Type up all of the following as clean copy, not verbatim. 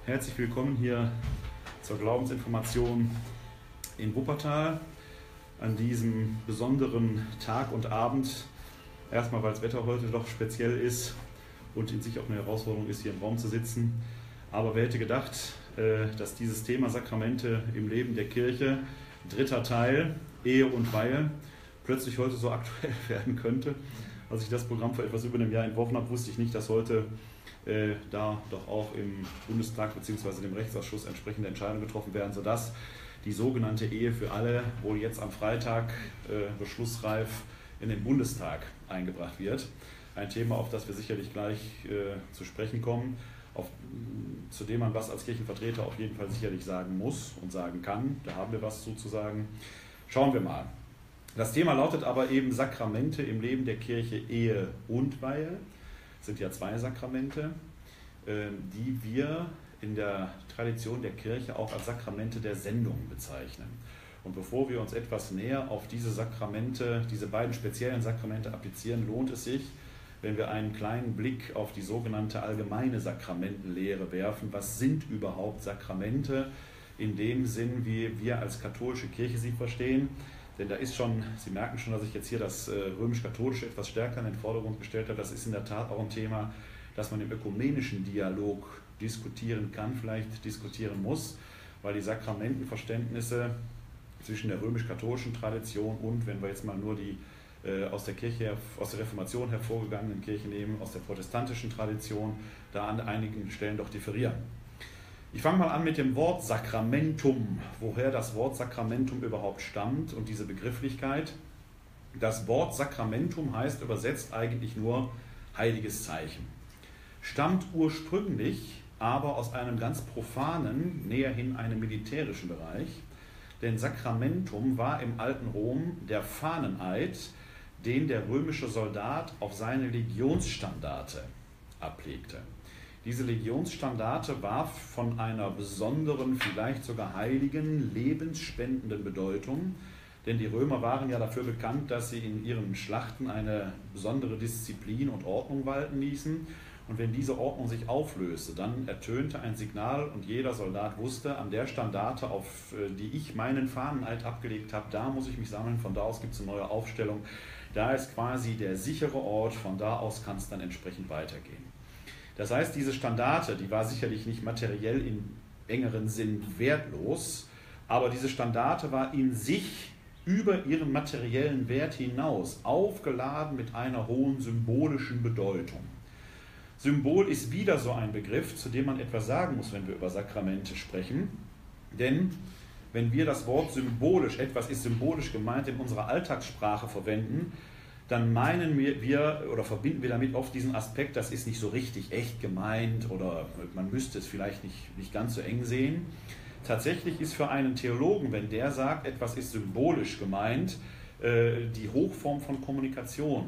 Herzlich willkommen hier zur Glaubensinformation in Wuppertal an diesem besonderen Tag und Abend. Erstmal, weil das Wetter heute doch speziell ist und in sich auch eine Herausforderung ist, hier im Raum zu sitzen. Aber wer hätte gedacht, dass dieses Thema Sakramente im Leben der Kirche, dritter Teil, Ehe und Weihe, plötzlich heute so aktuell werden könnte. Als ich das Programm vor etwas über einem Jahr entworfen habe, wusste ich nicht, dass heute da doch auch im Bundestag bzw. dem Rechtsausschuss entsprechende Entscheidungen getroffen werden, sodass die sogenannte Ehe für alle wohl jetzt am Freitag beschlussreif in den Bundestag eingebracht wird. Ein Thema, auf das wir sicherlich gleich zu sprechen kommen, zu dem man was als Kirchenvertreter auf jeden Fall sicherlich sagen muss und sagen kann. Da haben wir was zu sagen. Schauen wir mal. Das Thema lautet aber eben Sakramente im Leben der Kirche, Ehe und Weihe. Das sind ja zwei Sakramente, die wir in der Tradition der Kirche auch als Sakramente der Sendung bezeichnen. Und bevor wir uns etwas näher auf diese Sakramente, diese beiden speziellen Sakramente applizieren, lohnt es sich, wenn wir einen kleinen Blick auf die sogenannte allgemeine Sakramentenlehre werfen. Was sind überhaupt Sakramente in dem Sinn, wie wir als katholische Kirche sie verstehen? Denn da ist schon, Sie merken schon, dass ich jetzt hier das römisch-katholische etwas stärker in den Vordergrund gestellt habe. Das ist in der Tat auch ein Thema, das man im ökumenischen Dialog diskutieren kann, vielleicht diskutieren muss, weil die Sakramentenverständnisse zwischen der römisch-katholischen Tradition und, wenn wir jetzt mal nur die aus der Kirche, aus der Reformation hervorgegangenen Kirche nehmen, aus der protestantischen Tradition, da an einigen Stellen doch differieren. Ich fange mal an mit dem Wort Sakramentum, woher das Wort Sakramentum überhaupt stammt und diese Begrifflichkeit. Das Wort Sakramentum heißt übersetzt eigentlich nur heiliges Zeichen. Stammt ursprünglich aber aus einem ganz profanen, näherhin einem militärischen Bereich, denn Sakramentum war im alten Rom der Fahneneid, den der römische Soldat auf seine Legionsstandarte ablegte. Diese Legionsstandarte war von einer besonderen, vielleicht sogar heiligen, lebensspendenden Bedeutung, denn die Römer waren ja dafür bekannt, dass sie in ihren Schlachten eine besondere Disziplin und Ordnung walten ließen. Und wenn diese Ordnung sich auflöste, dann ertönte ein Signal und jeder Soldat wusste, an der Standarte, auf die ich meinen Fahneneid abgelegt habe, da muss ich mich sammeln, von da aus gibt es eine neue Aufstellung. Da ist quasi der sichere Ort, von da aus kann es dann entsprechend weitergehen. Das heißt, diese Standarte, die war sicherlich nicht materiell im engeren Sinn wertlos, aber diese Standarte war in sich über ihren materiellen Wert hinaus aufgeladen mit einer hohen symbolischen Bedeutung. Symbol ist wieder so ein Begriff, zu dem man etwas sagen muss, wenn wir über Sakramente sprechen, denn wenn wir das Wort symbolisch, etwas ist symbolisch gemeint, in unserer Alltagssprache verwenden, dann meinen wir oder verbinden wir damit oft diesen Aspekt, das ist nicht so richtig echt gemeint oder man müsste es vielleicht nicht ganz so eng sehen. Tatsächlich ist für einen Theologen, wenn der sagt, etwas ist symbolisch gemeint, die Hochform von Kommunikation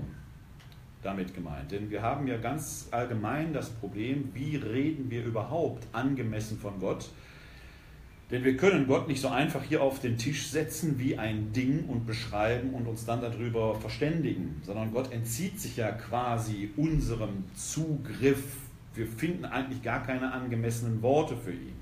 damit gemeint. Denn wir haben ja ganz allgemein das Problem, wie reden wir überhaupt angemessen von Gott? Denn wir können Gott nicht so einfach hier auf den Tisch setzen wie ein Ding und beschreiben und uns dann darüber verständigen, sondern Gott entzieht sich ja quasi unserem Zugriff. Wir finden eigentlich gar keine angemessenen Worte für ihn.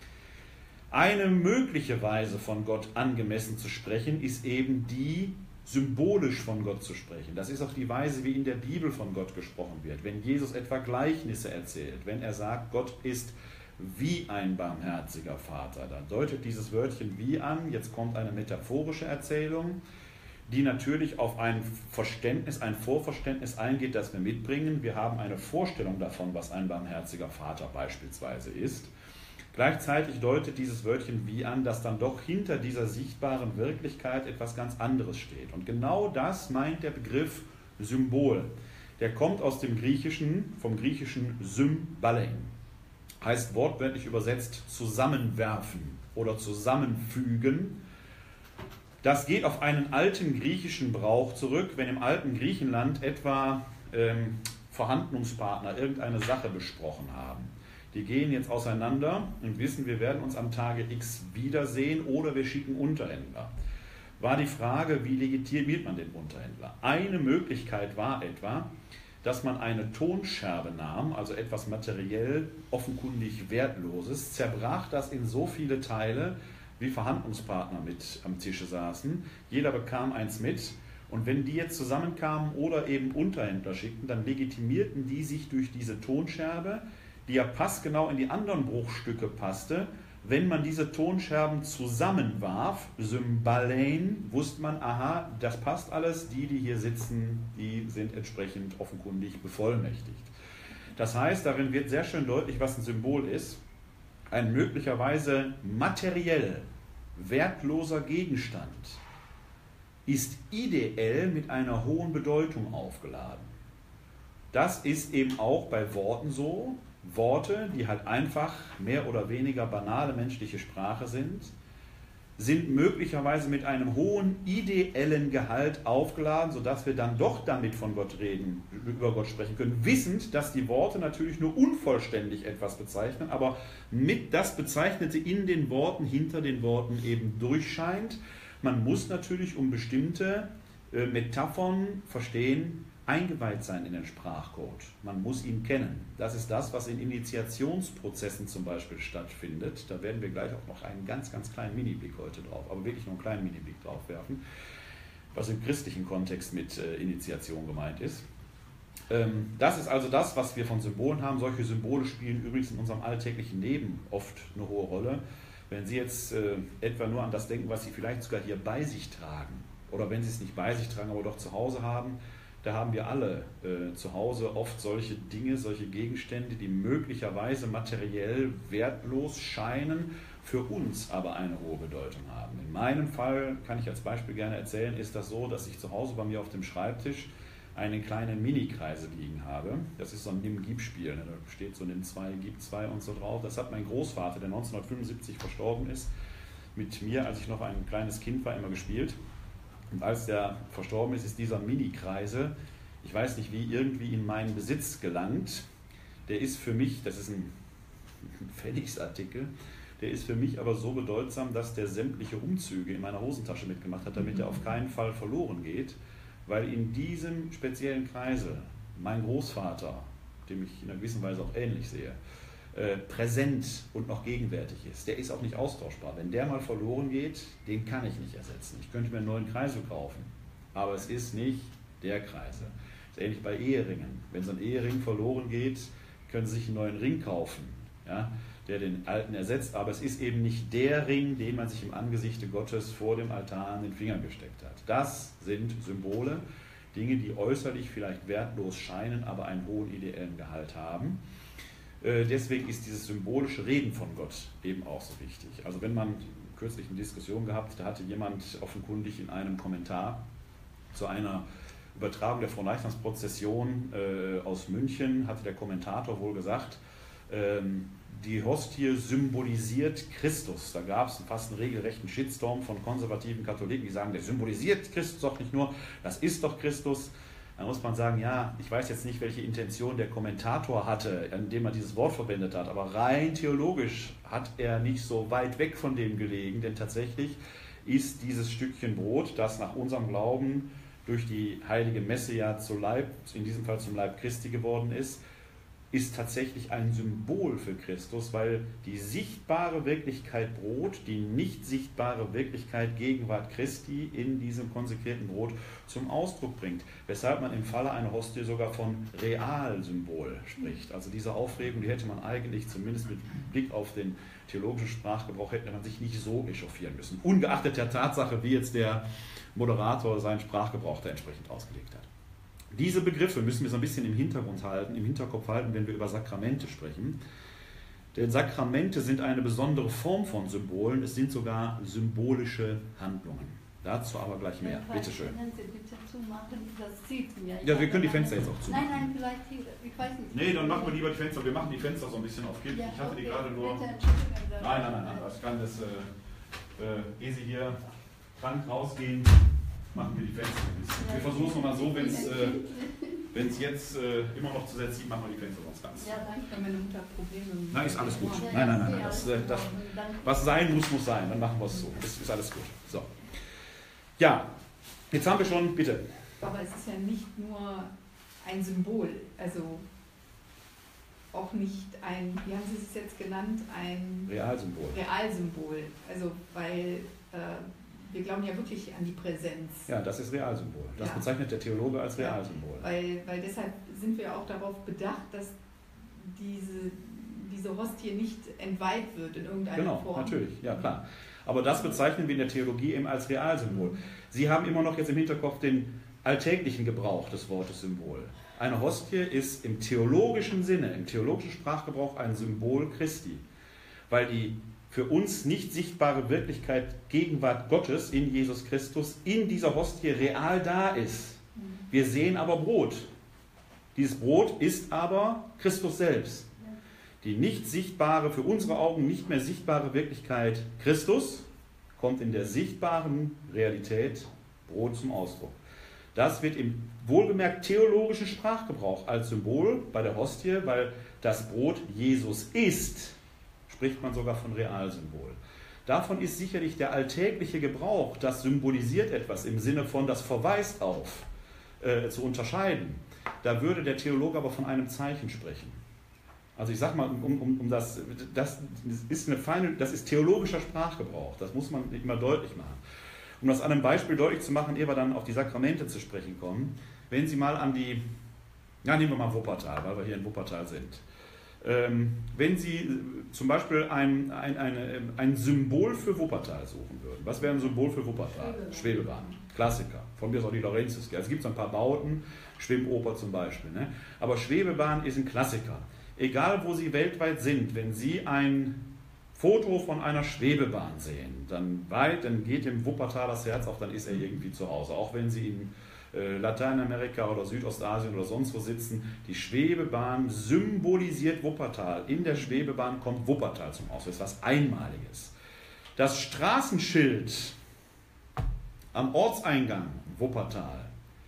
Eine mögliche Weise von Gott angemessen zu sprechen, ist eben die, symbolisch von Gott zu sprechen. Das ist auch die Weise, wie in der Bibel von Gott gesprochen wird. Wenn Jesus etwa Gleichnisse erzählt, wenn er sagt, Gott ist wie ein barmherziger Vater, dann deutet dieses Wörtchen wie an. Jetzt kommt eine metaphorische Erzählung, die natürlich auf ein Verständnis, ein Vorverständnis eingeht, das wir mitbringen. Wir haben eine Vorstellung davon, was ein barmherziger Vater beispielsweise ist. Gleichzeitig deutet dieses Wörtchen wie an, dass dann doch hinter dieser sichtbaren Wirklichkeit etwas ganz anderes steht. Und genau das meint der Begriff Symbol. Der kommt aus dem Griechischen, vom griechischen Symbalein. Heißt wortwörtlich übersetzt zusammenwerfen oder zusammenfügen. Das geht auf einen alten griechischen Brauch zurück, wenn im alten Griechenland etwa Verhandlungspartner irgendeine Sache besprochen haben. Die gehen jetzt auseinander und wissen, wir werden uns am Tage X wiedersehen oder wir schicken Unterhändler. War die Frage, wie legitimiert man den Unterhändler? Eine Möglichkeit war etwa, dass man eine Tonscherbe nahm, also etwas materiell offenkundig Wertloses, zerbrach das in so viele Teile, wie Verhandlungspartner mit am Tische saßen. Jeder bekam eins mit. Und wenn die jetzt zusammenkamen oder eben Unterhändler schickten, dann legitimierten die sich durch diese Tonscherbe, die ja passgenau in die anderen Bruchstücke passte. Wenn man diese Tonscherben zusammenwarf, Symbalein, wusste man, aha, das passt alles, die hier sitzen, die sind entsprechend offenkundig bevollmächtigt. Das heißt, darin wird sehr schön deutlich, was ein Symbol ist. Ein möglicherweise materiell wertloser Gegenstand ist ideell mit einer hohen Bedeutung aufgeladen. Das ist eben auch bei Worten so. Worte, die halt einfach mehr oder weniger banale menschliche Sprache sind möglicherweise mit einem hohen ideellen Gehalt aufgeladen, sodass wir dann doch damit von Gott reden, über Gott sprechen können, wissend, dass die Worte natürlich nur unvollständig etwas bezeichnen, aber mit das Bezeichnete in den Worten, hinter den Worten eben durchscheint. Man muss natürlich, um bestimmte Metaphern verstehen, eingeweiht sein in den Sprachcode. Man muss ihn kennen. Das ist das, was in Initiationsprozessen zum Beispiel stattfindet. Da werden wir gleich auch noch einen ganz, ganz kleinen Miniblick heute drauf, aber wirklich nur einen kleinen Miniblick drauf werfen, was im christlichen Kontext mit Initiation gemeint ist. Das ist also das, was wir von Symbolen haben. Solche Symbole spielen übrigens in unserem alltäglichen Leben oft eine hohe Rolle. Wenn Sie jetzt etwa nur an das denken, was Sie vielleicht sogar hier bei sich tragen, oder wenn Sie es nicht bei sich tragen, aber doch zu Hause haben, da haben wir alle zu Hause oft solche Dinge, solche Gegenstände, die möglicherweise materiell wertlos scheinen, für uns aber eine hohe Bedeutung haben. In meinem Fall, kann ich als Beispiel gerne erzählen, ist das so, dass ich zu Hause bei mir auf dem Schreibtisch einen kleinen Mini-Kreisel liegen habe. Das ist so ein Nimm-Gib-Spiel, ne? Da steht so Nimm 2, Gib 2 und so drauf. Das hat mein Großvater, der 1975 verstorben ist, mit mir, als ich noch ein kleines Kind war, immer gespielt. Und als der verstorben ist, ist dieser Mini-Kreisel, ich weiß nicht wie, irgendwie in meinen Besitz gelangt. Der ist für mich, das ist ein Pfennigsartikel, der ist für mich aber so bedeutsam, dass der sämtliche Umzüge in meiner Hosentasche mitgemacht hat, damit er auf keinen Fall verloren geht, weil in diesem speziellen Kreisel mein Großvater, dem ich in einer gewissen Weise auch ähnlich sehe, präsent und noch gegenwärtig ist. Der ist auch nicht austauschbar. Wenn der mal verloren geht, den kann ich nicht ersetzen. Ich könnte mir einen neuen Kreisel kaufen, aber es ist nicht der Kreisel. Das ist ähnlich bei Eheringen. Wenn so ein Ehering verloren geht, können Sie sich einen neuen Ring kaufen, ja, der den alten ersetzt, aber es ist eben nicht der Ring, den man sich im Angesichte Gottes vor dem Altar an den Finger gesteckt hat. Das sind Symbole, Dinge, die äußerlich vielleicht wertlos scheinen, aber einen hohen ideellen Gehalt haben. Deswegen ist dieses symbolische Reden von Gott eben auch so wichtig. Also wenn man kürzlich eine Diskussion gehabt, da hatte jemand offenkundig in einem Kommentar zu einer Übertragung der Fronleichnamsprozession aus München, hatte der Kommentator wohl gesagt, die Hostie symbolisiert Christus. Da gab es fast einen regelrechten Shitstorm von konservativen Katholiken, die sagen, der symbolisiert Christus doch nicht nur, das ist doch Christus. Da muss man sagen, ja, ich weiß jetzt nicht, welche Intention der Kommentator hatte, indem er dieses Wort verwendet hat, aber rein theologisch hat er nicht so weit weg von dem gelegen, denn tatsächlich ist dieses Stückchen Brot, das nach unserem Glauben durch die heilige Messe ja zu Leib, in diesem Fall zum Leib Christi geworden ist tatsächlich ein Symbol für Christus, weil die sichtbare Wirklichkeit Brot, die nicht sichtbare Wirklichkeit Gegenwart Christi in diesem konsekrierten Brot zum Ausdruck bringt. Weshalb man im Falle einer Hostie sogar von Realsymbol spricht. Also diese Aufregung, die hätte man eigentlich zumindest mit Blick auf den theologischen Sprachgebrauch, hätte man sich nicht so echauffieren müssen. Ungeachtet der Tatsache, wie jetzt der Moderator seinen Sprachgebrauch da entsprechend ausgelegt hat. Diese Begriffe müssen wir so ein bisschen im Hinterkopf halten, wenn wir über Sakramente sprechen. Denn Sakramente sind eine besondere Form von Symbolen, es sind sogar symbolische Handlungen. Dazu aber gleich mehr. Bitte schön. Können Sie bitte zumachen? Das sieht mir. Ja, wir können die Fenster jetzt auch zumachen. Nein, vielleicht hier, ich weiß nicht. Nee, dann machen wir lieber die Fenster. Wir machen die Fenster so ein bisschen auf Kipp. Ich hatte die gerade nur... Nein. Das kann das... ehe Sie hier krank rausgehen, machen wir die Fenster ein bisschen. Wir versuchen es nochmal so, wenn es jetzt immer noch zu sehr zieht, machen wir die Fenster sonst ganz. Ja, danke, meine Mutter hat Probleme. Nein, ist alles gut. Nein. Was sein muss, muss sein. Dann machen wir es so. Ist alles gut. So. Ja, jetzt haben wir schon, bitte. Aber es ist ja nicht nur ein Symbol, also auch nicht ein, wie haben Sie es jetzt genannt, ein Realsymbol. Realsymbol. Also weil wir glauben ja wirklich an die Präsenz. Ja, das ist Realsymbol. Das Ja. bezeichnet der Theologe als Realsymbol. Weil deshalb sind wir auch darauf bedacht, dass diese Hostie nicht entweiht wird in irgendeiner Form. Genau, natürlich, ja klar. Aber das bezeichnen wir in der Theologie eben als Realsymbol. Sie haben immer noch jetzt im Hinterkopf den alltäglichen Gebrauch des Wortes Symbol. Eine Hostie ist im theologischen Sinne, im theologischen Sprachgebrauch ein Symbol Christi, weil die für uns nicht sichtbare Wirklichkeit, Gegenwart Gottes in Jesus Christus in dieser Hostie real da ist. Wir sehen aber Brot. Dieses Brot ist aber Christus selbst. Die nicht sichtbare, für unsere Augen nicht mehr sichtbare Wirklichkeit Christus kommt in der sichtbaren Realität Brot zum Ausdruck. Das wird im wohlgemerkt theologischen Sprachgebrauch als Symbol bei der Hostie, weil das Brot Jesus ist, spricht man sogar von Realsymbol. Davon ist sicherlich der alltägliche Gebrauch, das symbolisiert etwas im Sinne von, das verweist auf, zu unterscheiden. Da würde der Theologe aber von einem Zeichen sprechen. Also ich sage mal, das ist theologischer Sprachgebrauch, das muss man immer deutlich machen. Um das an einem Beispiel deutlich zu machen, ehe wir dann auf die Sakramente zu sprechen kommen, wenn Sie mal an die, nehmen wir mal Wuppertal, weil wir hier in Wuppertal sind. Wenn Sie zum Beispiel ein Symbol für Wuppertal suchen würden, was wäre ein Symbol für Wuppertal? Schwebebahn, Klassiker, von mir ist auch die Laurentius. Also es gibt so ein paar Bauten, Schwimmoper zum Beispiel, ne? Aber Schwebebahn ist ein Klassiker. Egal wo Sie weltweit sind, wenn Sie ein Foto von einer Schwebebahn sehen, dann geht dem Wuppertal das Herz auf, dann ist er irgendwie zu Hause. Auch wenn Sie in Lateinamerika oder Südostasien oder sonst wo sitzen, die Schwebebahn symbolisiert Wuppertal. In der Schwebebahn kommt Wuppertal zum Ausdruck. Das ist was Einmaliges. Das Straßenschild am Ortseingang Wuppertal,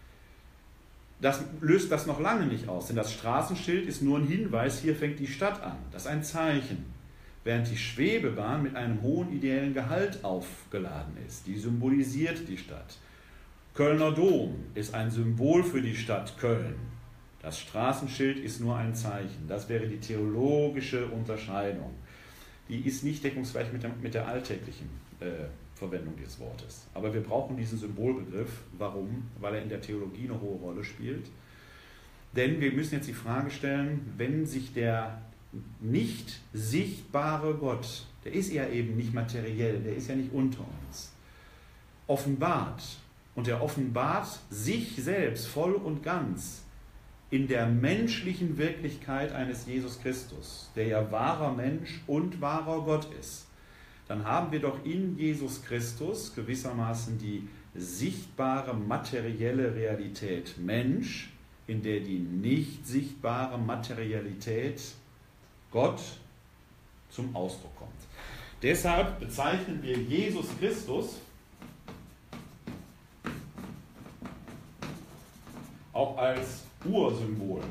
das löst das noch lange nicht aus, denn das Straßenschild ist nur ein Hinweis, hier fängt die Stadt an. Das ist ein Zeichen. Während die Schwebebahn mit einem hohen ideellen Gehalt aufgeladen ist. Die symbolisiert die Stadt. Kölner Dom ist ein Symbol für die Stadt Köln. Das Straßenschild ist nur ein Zeichen. Das wäre die theologische Unterscheidung. Die ist nicht deckungsgleich mit der alltäglichen Verwendung des Wortes. Aber wir brauchen diesen Symbolbegriff. Warum? Weil er in der Theologie eine hohe Rolle spielt. Denn wir müssen jetzt die Frage stellen, wenn sich der nicht sichtbare Gott, der ist ja eben nicht materiell, der ist ja nicht unter uns, offenbart, und er offenbart sich selbst voll und ganz in der menschlichen Wirklichkeit eines Jesus Christus, der ja wahrer Mensch und wahrer Gott ist, dann haben wir doch in Jesus Christus gewissermaßen die sichtbare materielle Realität Mensch, in der die nicht sichtbare Materialität Gott zum Ausdruck kommt. Deshalb bezeichnen wir Jesus Christus auch als Ursymbol.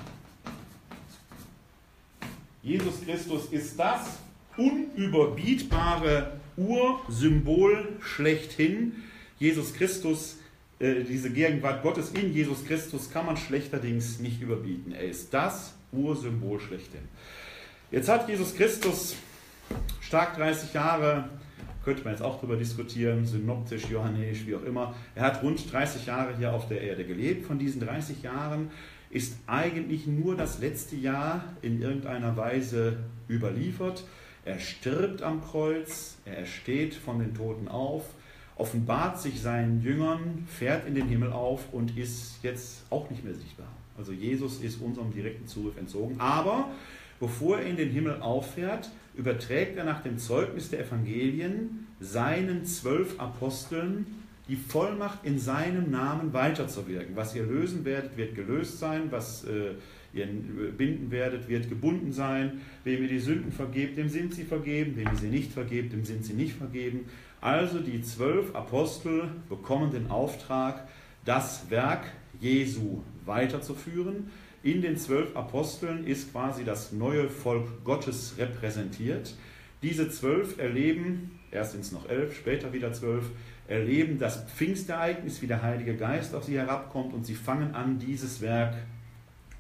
Jesus Christus ist das unüberbietbare Ursymbol schlechthin. Jesus Christus, diese Gegenwart Gottes in Jesus Christus kann man schlechterdings nicht überbieten. Er ist das Ursymbol schlechthin. Jetzt hat Jesus Christus stark 30 Jahre, könnte man jetzt auch darüber diskutieren, synoptisch, johannäisch, wie auch immer. Er hat rund 30 Jahre hier auf der Erde gelebt. Von diesen 30 Jahren ist eigentlich nur das letzte Jahr in irgendeiner Weise überliefert. Er stirbt am Kreuz, er steht von den Toten auf, offenbart sich seinen Jüngern, fährt in den Himmel auf und ist jetzt auch nicht mehr sichtbar. Also Jesus ist unserem direkten Zugriff entzogen. Aber bevor er in den Himmel auffährt, überträgt er nach dem Zeugnis der Evangelien seinen 12 Aposteln die Vollmacht, in seinem Namen weiterzuwirken. Was ihr lösen werdet, wird gelöst sein. Was ihr binden werdet, wird gebunden sein. Wem ihr die Sünden vergebt, dem sind sie vergeben. Wem ihr sie nicht vergebt, dem sind sie nicht vergeben. Also die 12 Apostel bekommen den Auftrag, das Werk Jesu weiterzuführen. In den 12 Aposteln ist quasi das neue Volk Gottes repräsentiert. Diese 12 erleben, erst sind es noch 11, später wieder 12, erleben das Pfingstereignis, wie der Heilige Geist auf sie herabkommt, und sie fangen an, dieses Werk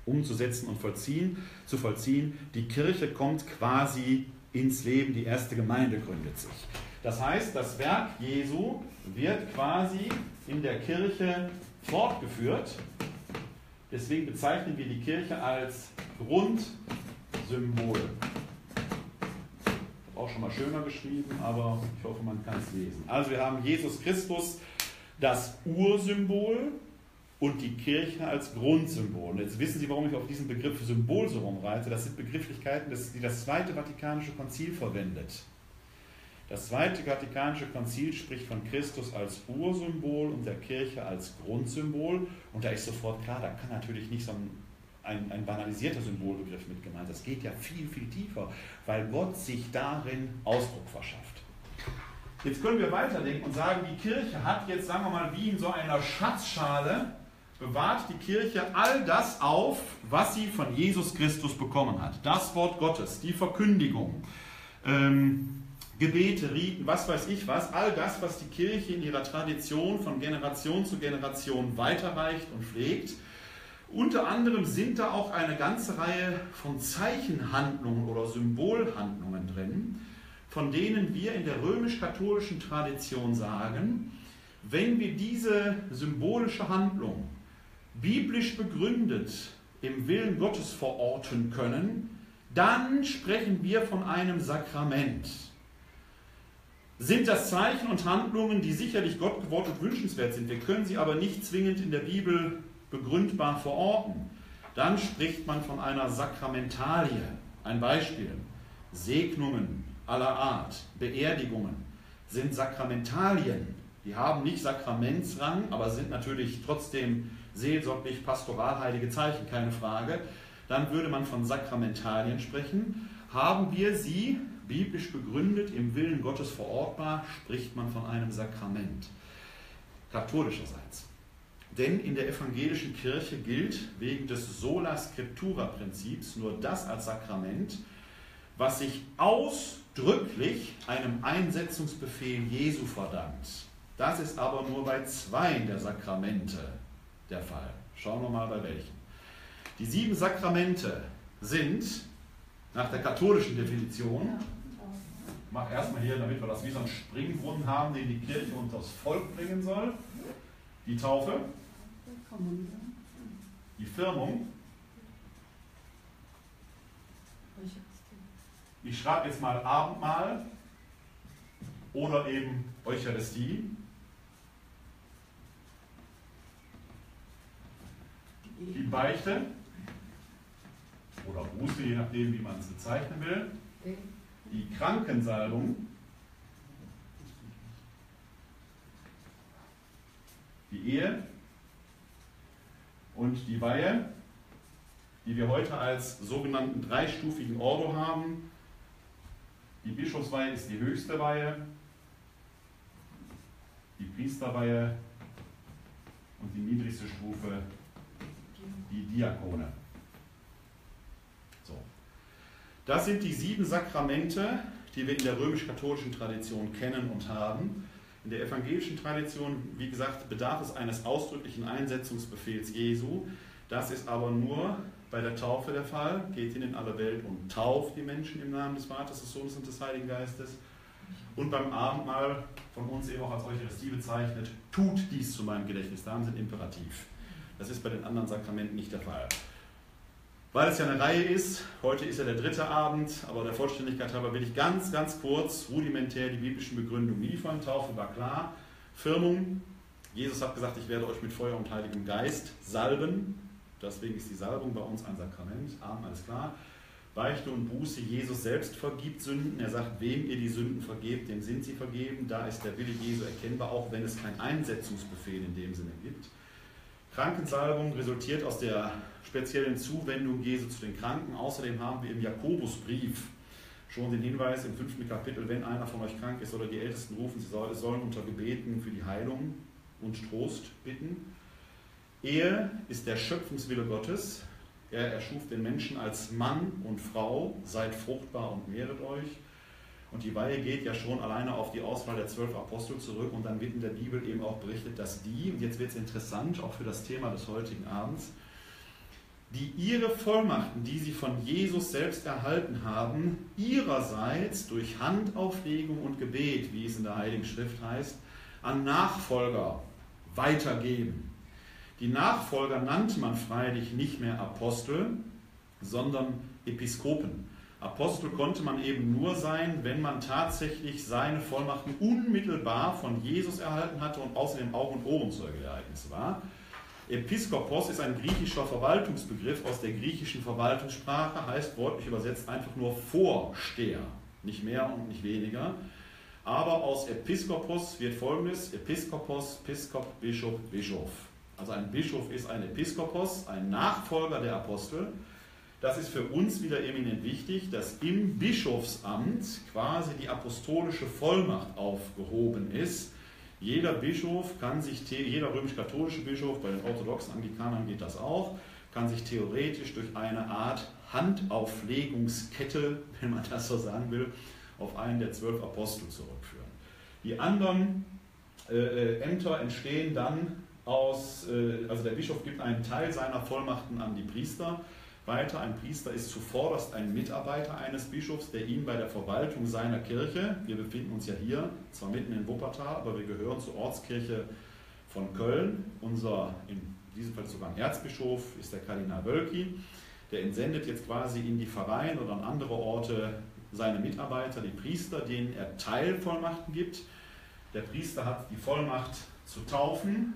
umzusetzen und zu vollziehen. Die Kirche kommt quasi ins Leben, die erste Gemeinde gründet sich. Das heißt, das Werk Jesu wird quasi in der Kirche fortgeführt. Deswegen bezeichnen wir die Kirche als Grundsymbol. Auch schon mal schöner geschrieben, aber ich hoffe, man kann es lesen. Also wir haben Jesus Christus, das Ursymbol, und die Kirche als Grundsymbol. Und jetzt wissen Sie, warum ich auf diesen Begriff Symbol so rumreite. Das sind Begrifflichkeiten, die das Zweite Vatikanische Konzil verwendet. Das Zweite Vatikanische Konzil spricht von Christus als Ursymbol und der Kirche als Grundsymbol. Und da ist sofort klar, da kann natürlich nicht so ein banalisierter Symbolbegriff mit gemeint. Das geht ja viel, viel tiefer, weil Gott sich darin Ausdruck verschafft. Jetzt können wir weiterdenken und sagen, die Kirche hat jetzt, sagen wir mal, wie in so einer Schatzschale, bewahrt die Kirche all das auf, was sie von Jesus Christus bekommen hat. Das Wort Gottes, die Verkündigung, Gebete, Riten, was weiß ich was, all das, was die Kirche in ihrer Tradition von Generation zu Generation weiterreicht und pflegt. Unter anderem sind da auch eine ganze Reihe von Zeichenhandlungen oder Symbolhandlungen drin, von denen wir in der römisch-katholischen Tradition sagen, wenn wir diese symbolische Handlung biblisch begründet im Willen Gottes verorten können, dann sprechen wir von einem Sakrament. Sind das Zeichen und Handlungen, die sicherlich Gott gewollt und wünschenswert sind, wir können sie aber nicht zwingend in der Bibel begründbar verorten, dann spricht man von einer Sakramentalie. Ein Beispiel: Segnungen aller Art, Beerdigungen sind Sakramentalien. Die haben nicht Sakramentsrang, aber sind natürlich trotzdem seelsorglich, pastoral heilige Zeichen, keine Frage. Dann würde man von Sakramentalien sprechen. Haben wir sie biblisch begründet, im Willen Gottes verortbar, spricht man von einem Sakrament. Katholischerseits. Denn in der evangelischen Kirche gilt wegen des Sola Scriptura-Prinzips nur das als Sakrament, was sich ausdrücklich einem Einsetzungsbefehl Jesu verdankt. Das ist aber nur bei 2 der Sakramente der Fall. Schauen wir mal bei welchen. Die 7 Sakramente sind nach der katholischen Definition, ich mache erstmal hier, damit wir das wie so einen Springbrunnen haben, den die Kirche unters Volk bringen soll. Die Taufe, die Firmung. Ich schreibe jetzt mal Abendmahl oder eben Eucharistie. Die Beichte oder Buße, je nachdem, wie man es bezeichnen will. Die Krankensalbung. Die Ehe und die Weihe, die wir heute als sogenannten dreistufigen Ordo haben. Die Bischofsweihe ist die höchste Weihe, die Priesterweihe und die niedrigste Stufe, die Diakone. So. Das sind die 7 Sakramente, die wir in der römisch-katholischen Tradition kennen und haben. In der evangelischen Tradition, wie gesagt, bedarf es eines ausdrücklichen Einsetzungsbefehls Jesu. Das ist aber nur bei der Taufe der Fall. Geht hin in alle Welt und tauft die Menschen im Namen des Vaters, des Sohnes und des Heiligen Geistes. Und beim Abendmahl, von uns eben auch als Eucharistie bezeichnet, tut dies zu meinem Gedächtnis. Da haben Sie ein Imperativ. Das ist bei den anderen Sakramenten nicht der Fall. Weil es ja eine Reihe ist, heute ist ja der 3. Abend, aber der Vollständigkeit halber will ich ganz, ganz kurz rudimentär die biblischen Begründungen liefern. Taufe war klar. Firmung, Jesus hat gesagt, ich werde euch mit Feuer und Heiligem Geist salben. Deswegen ist die Salbung bei uns ein Sakrament. Amen, alles klar. Beichte und Buße, Jesus selbst vergibt Sünden. Er sagt, wem ihr die Sünden vergebt, dem sind sie vergeben. Da ist der Wille Jesu erkennbar, auch wenn es keinen Einsetzungsbefehl in dem Sinne gibt. Krankensalbung resultiert aus der speziellen Zuwendung Jesu zu den Kranken. Außerdem haben wir im Jakobusbrief schon den Hinweis im 5. Kapitel, wenn einer von euch krank ist, soll er die Ältesten rufen, sie sollen unter Gebeten für die Heilung und Trost bitten. Ehe ist der Schöpfungswille Gottes. Er erschuf den Menschen als Mann und Frau, seid fruchtbar und mehret euch. Und die Weihe geht ja schon alleine auf die Auswahl der 12 Apostel zurück und dann wird in der Bibel eben auch berichtet, dass die, und jetzt wird es interessant, auch für das Thema des heutigen Abends, die ihre Vollmachten, die sie von Jesus selbst erhalten haben, ihrerseits durch Handauflegung und Gebet, wie es in der Heiligen Schrift heißt, an Nachfolger weitergeben. Die Nachfolger nannte man freilich nicht mehr Apostel, sondern Episkopen. Apostel konnte man eben nur sein, wenn man tatsächlich seine Vollmachten unmittelbar von Jesus erhalten hatte und außerdem Augen- und Ohrenzeuge der Ereignisse war. Episkopos ist ein griechischer Verwaltungsbegriff aus der griechischen Verwaltungssprache, heißt wörtlich übersetzt einfach nur Vorsteher, nicht mehr und nicht weniger. Aber aus Episkopos wird Folgendes: Episkopos, Piskop, Bischof, Bischof. Also ein Bischof ist ein Episkopos, ein Nachfolger der Apostel. Das ist für uns wieder eminent wichtig, dass im Bischofsamt quasi die apostolische Vollmacht aufgehoben ist. Jeder Bischof kann sich, jeder römisch-katholische Bischof, bei den orthodoxen Anglikanern geht das auch, kann sich theoretisch durch eine Art Handauflegungskette, wenn man das so sagen will, auf einen der 12 Apostel zurückführen. Die anderen Ämter entstehen dann aus, also der Bischof gibt einen Teil seiner Vollmachten an die Priester weiter. Ein Priester ist zuvorderst ein Mitarbeiter eines Bischofs, der ihm bei der Verwaltung seiner Kirche, wir befinden uns ja hier, zwar mitten in Wuppertal, aber wir gehören zur Ortskirche von Köln. Unser, in diesem Fall sogar ein Erzbischof, ist der Kardinal Wölki. Der entsendet jetzt quasi in die Pfarreien oder an andere Orte seine Mitarbeiter, die Priester, denen er Teilvollmachten gibt. Der Priester hat die Vollmacht zu taufen,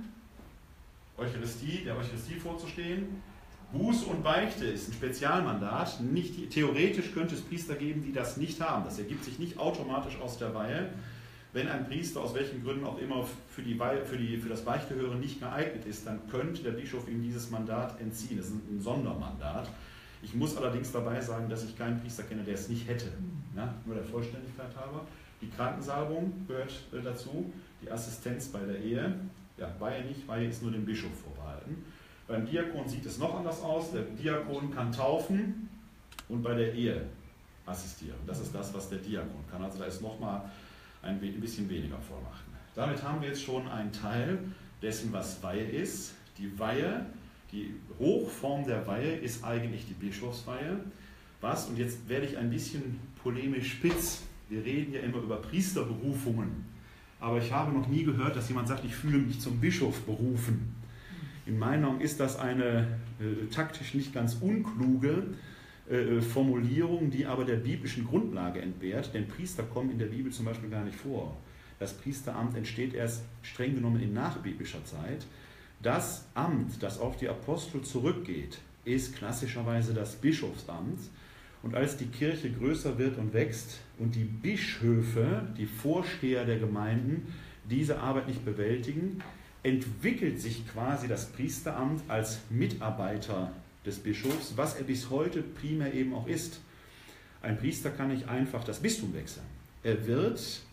der Eucharistie vorzustehen. Buße und Beichte ist ein Spezialmandat. Theoretisch könnte es Priester geben, die das nicht haben. Das ergibt sich nicht automatisch aus der Weihe. Wenn ein Priester aus welchen Gründen auch immer für das Beichtehören nicht geeignet ist, dann könnte der Bischof ihm dieses Mandat entziehen. Das ist ein Sondermandat. Ich muss allerdings dabei sagen, dass ich keinen Priester kenne, der es nicht hätte. Ja, nur der Vollständigkeit halber. Die Krankensalbung gehört dazu, die Assistenz bei der Ehe. Ja, Weihe nicht, Weihe ist nur dem Bischof vorbehalten. Beim Diakon sieht es noch anders aus. Der Diakon kann taufen und bei der Ehe assistieren. Das ist das, was der Diakon kann. Also da ist nochmal ein bisschen weniger Vollmachten. Damit haben wir jetzt schon einen Teil dessen, was Weihe ist. Die Weihe, die Hochform der Weihe ist eigentlich die Bischofsweihe. Was, und jetzt werde ich ein bisschen polemisch spitz, wir reden ja immer über Priesterberufungen, aber ich habe noch nie gehört, dass jemand sagt, ich fühle mich zum Bischof berufen. In meiner Meinung ist das eine taktisch nicht ganz unkluge Formulierung, die aber der biblischen Grundlage entbehrt, denn Priester kommen in der Bibel zum Beispiel gar nicht vor. Das Priesteramt entsteht erst streng genommen in nachbiblischer Zeit. Das Amt, das auf die Apostel zurückgeht, ist klassischerweise das Bischofsamt. Und als die Kirche größer wird und wächst und die Bischöfe, die Vorsteher der Gemeinden, diese Arbeit nicht bewältigen, entwickelt sich quasi das Priesteramt als Mitarbeiter des Bischofs, was er bis heute primär eben auch ist. Ein Priester kann nicht einfach das Bistum wechseln. Er wird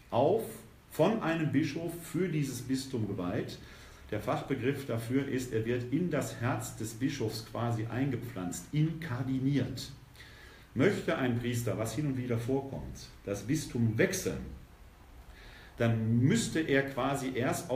von einem Bischof für dieses Bistum geweiht. Der Fachbegriff dafür ist, er wird in das Herz des Bischofs quasi eingepflanzt, inkardiniert. Möchte ein Priester, was hin und wieder vorkommt, das Bistum wechseln, dann müsste er quasi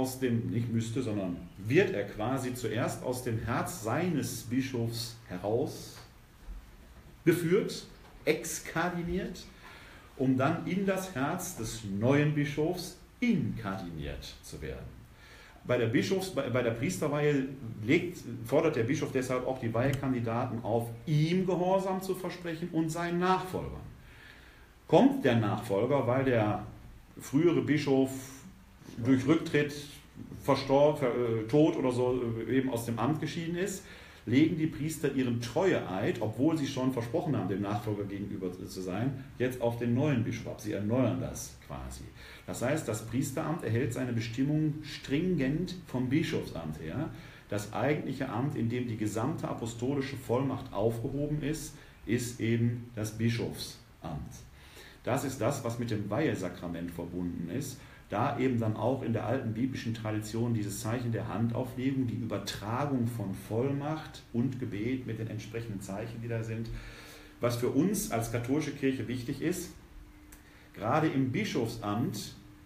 wird er quasi zuerst aus dem Herz seines Bischofs herausgeführt, exkardiniert, um dann in das Herz des neuen Bischofs inkardiniert zu werden. Bei der Priesterweihe fordert der Bischof deshalb auch die Weihekandidaten auf, ihm Gehorsam zu versprechen und seinen Nachfolgern. Kommt der Nachfolger, weil der frühere Bischof durch Rücktritt, Tod oder so eben aus dem Amt geschieden ist, legen die Priester ihren Treueeid, obwohl sie schon versprochen haben, dem Nachfolger gegenüber zu sein, jetzt auf den neuen Bischof ab. Sie erneuern das quasi. Das heißt, das Priesteramt erhält seine Bestimmung stringent vom Bischofsamt her. Das eigentliche Amt, in dem die gesamte apostolische Vollmacht aufgehoben ist, ist eben das Bischofsamt. Das ist das, was mit dem Weihesakrament verbunden ist, da eben dann auch in der alten biblischen Tradition dieses Zeichen der Handauflegung, die Übertragung von Vollmacht und Gebet mit den entsprechenden Zeichen, die da sind. Was für uns als katholische Kirche wichtig ist, gerade im Bischofsamt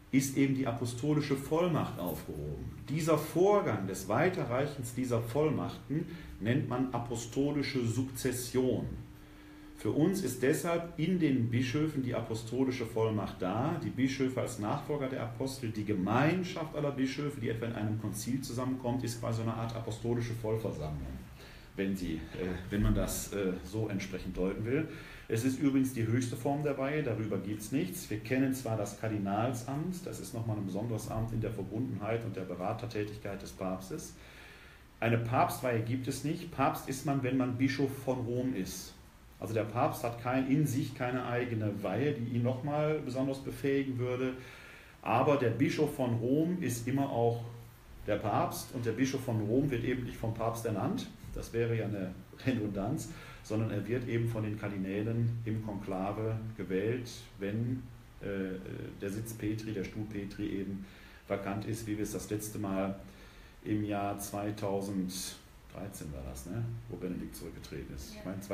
ist eben die apostolische Vollmacht aufgehoben. Dieser Vorgang des Weiterreichens dieser Vollmachten nennt man apostolische Sukzession. Für uns ist deshalb in den Bischöfen die apostolische Vollmacht da, die Bischöfe als Nachfolger der Apostel, die Gemeinschaft aller Bischöfe, die etwa in einem Konzil zusammenkommt, ist quasi eine Art apostolische Vollversammlung, wenn man das so entsprechend deuten will. Es ist übrigens die höchste Form der Weihe, darüber gibt es nichts. Wir kennen zwar das Kardinalsamt, das ist nochmal ein besonderes Amt in der Verbundenheit und der Beratertätigkeit des Papstes. Eine Papstweihe gibt es nicht. Papst ist man, wenn man Bischof von Rom ist. Also der Papst hat in sich keine eigene Weihe, die ihn nochmal besonders befähigen würde. Aber der Bischof von Rom ist immer auch der Papst und der Bischof von Rom wird eben nicht vom Papst ernannt. Das wäre ja eine Redundanz, sondern er wird eben von den Kardinälen im Konklave gewählt, wenn der Sitz Petri, der Stuhl Petri eben vakant ist, wie wir es das letzte Mal im Jahr 2013 war das, ne? Wo Benedikt zurückgetreten ist. Ich meine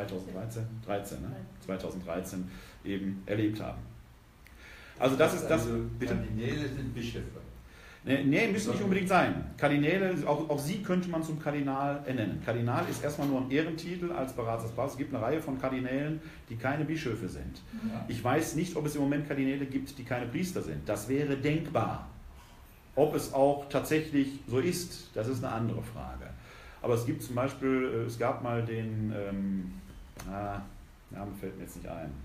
2013 eben erlebt haben. Also das ist das. Bitte? Kardinäle sind Bischöfe. Nee, müssen nicht unbedingt sein. Kardinäle, auch sie könnte man zum Kardinal ernennen. Kardinal ist erstmal nur ein Ehrentitel als Berater des Papstes. Es gibt eine Reihe von Kardinälen, die keine Bischöfe sind. Ja. Ich weiß nicht, ob es im Moment Kardinäle gibt, die keine Priester sind. Das wäre denkbar. Ob es auch tatsächlich so ist, das ist eine andere Frage. Aber es gibt zum Beispiel, es gab mal den, Name fällt mir jetzt nicht ein.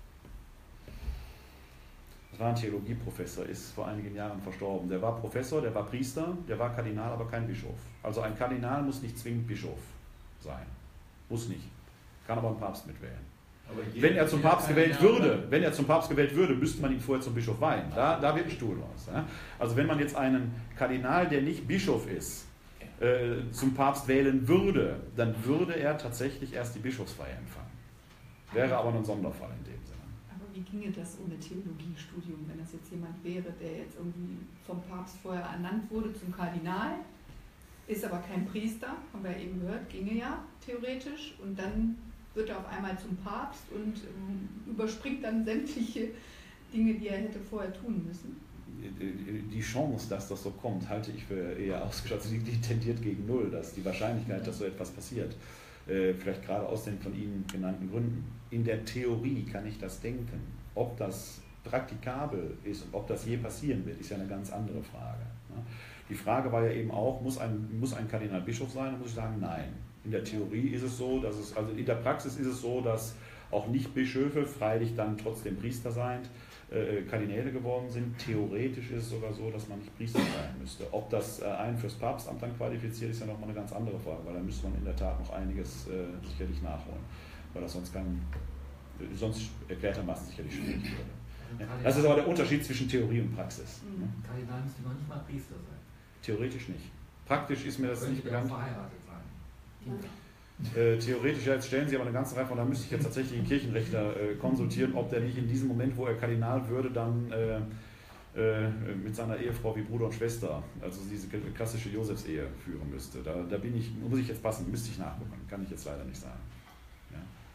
Das war ein Theologieprofessor, ist vor einigen Jahren verstorben. Der war Professor, der war Priester, der war Kardinal, aber kein Bischof. Also ein Kardinal muss nicht zwingend Bischof sein. Muss nicht. Kann aber ein Papst mitwählen. Wenn er zum Papst gewählt würde, müsste man ihn vorher zum Bischof weihen. Da wird ein Stuhl raus. Ja? Also wenn man jetzt einen Kardinal, der nicht Bischof ist, zum Papst wählen würde, dann würde er tatsächlich erst die Bischofsweihe empfangen. Wäre aber ein Sonderfall in dem Sinne. Aber wie ginge das ohne Theologiestudium, wenn das jetzt jemand wäre, der jetzt irgendwie vom Papst vorher ernannt wurde zum Kardinal, ist aber kein Priester, haben wir eben gehört, ginge ja theoretisch, und dann wird er auf einmal zum Papst und überspringt dann sämtliche Dinge, die er hätte vorher tun müssen. Die Chance, dass das so kommt, halte ich für eher ausgeschlossen. Die tendiert gegen null, dass die Wahrscheinlichkeit, dass so etwas passiert. Vielleicht gerade aus den von Ihnen genannten Gründen. In der Theorie kann ich das denken. Ob das praktikabel ist und ob das je passieren wird, ist ja eine ganz andere Frage. Die Frage war ja eben auch, muss ein Kardinal Bischof sein? Da muss ich sagen, nein. In der Theorie ist es so, also in der Praxis ist es so, dass auch Nicht-Bischöfe, freilich dann trotzdem Priester sein, Kardinäle geworden sind. Theoretisch ist es sogar so, dass man nicht Priester sein müsste. Ob das einen fürs Papstamt dann qualifiziert, ist ja nochmal eine ganz andere Frage, weil da müsste man in der Tat noch einiges sicherlich nachholen, weil das sonst erklärtermaßen sicherlich schwierig würde. Das ist aber der Unterschied zwischen Theorie und Praxis. Kardinal müsste noch nicht mal Priester sein. Theoretisch nicht. Praktisch ist mir das nicht bekannt. Verheiratet sein. Theoretisch, ja, jetzt stellen Sie aber eine ganze Reihe von, da müsste ich jetzt tatsächlich einen Kirchenrechtler konsultieren, ob der nicht in diesem Moment, wo er Kardinal würde, dann mit seiner Ehefrau wie Bruder und Schwester, also diese klassische Josefsehe führen müsste. Da muss ich jetzt passen, müsste ich nachgucken, kann ich jetzt leider nicht sagen. Ja.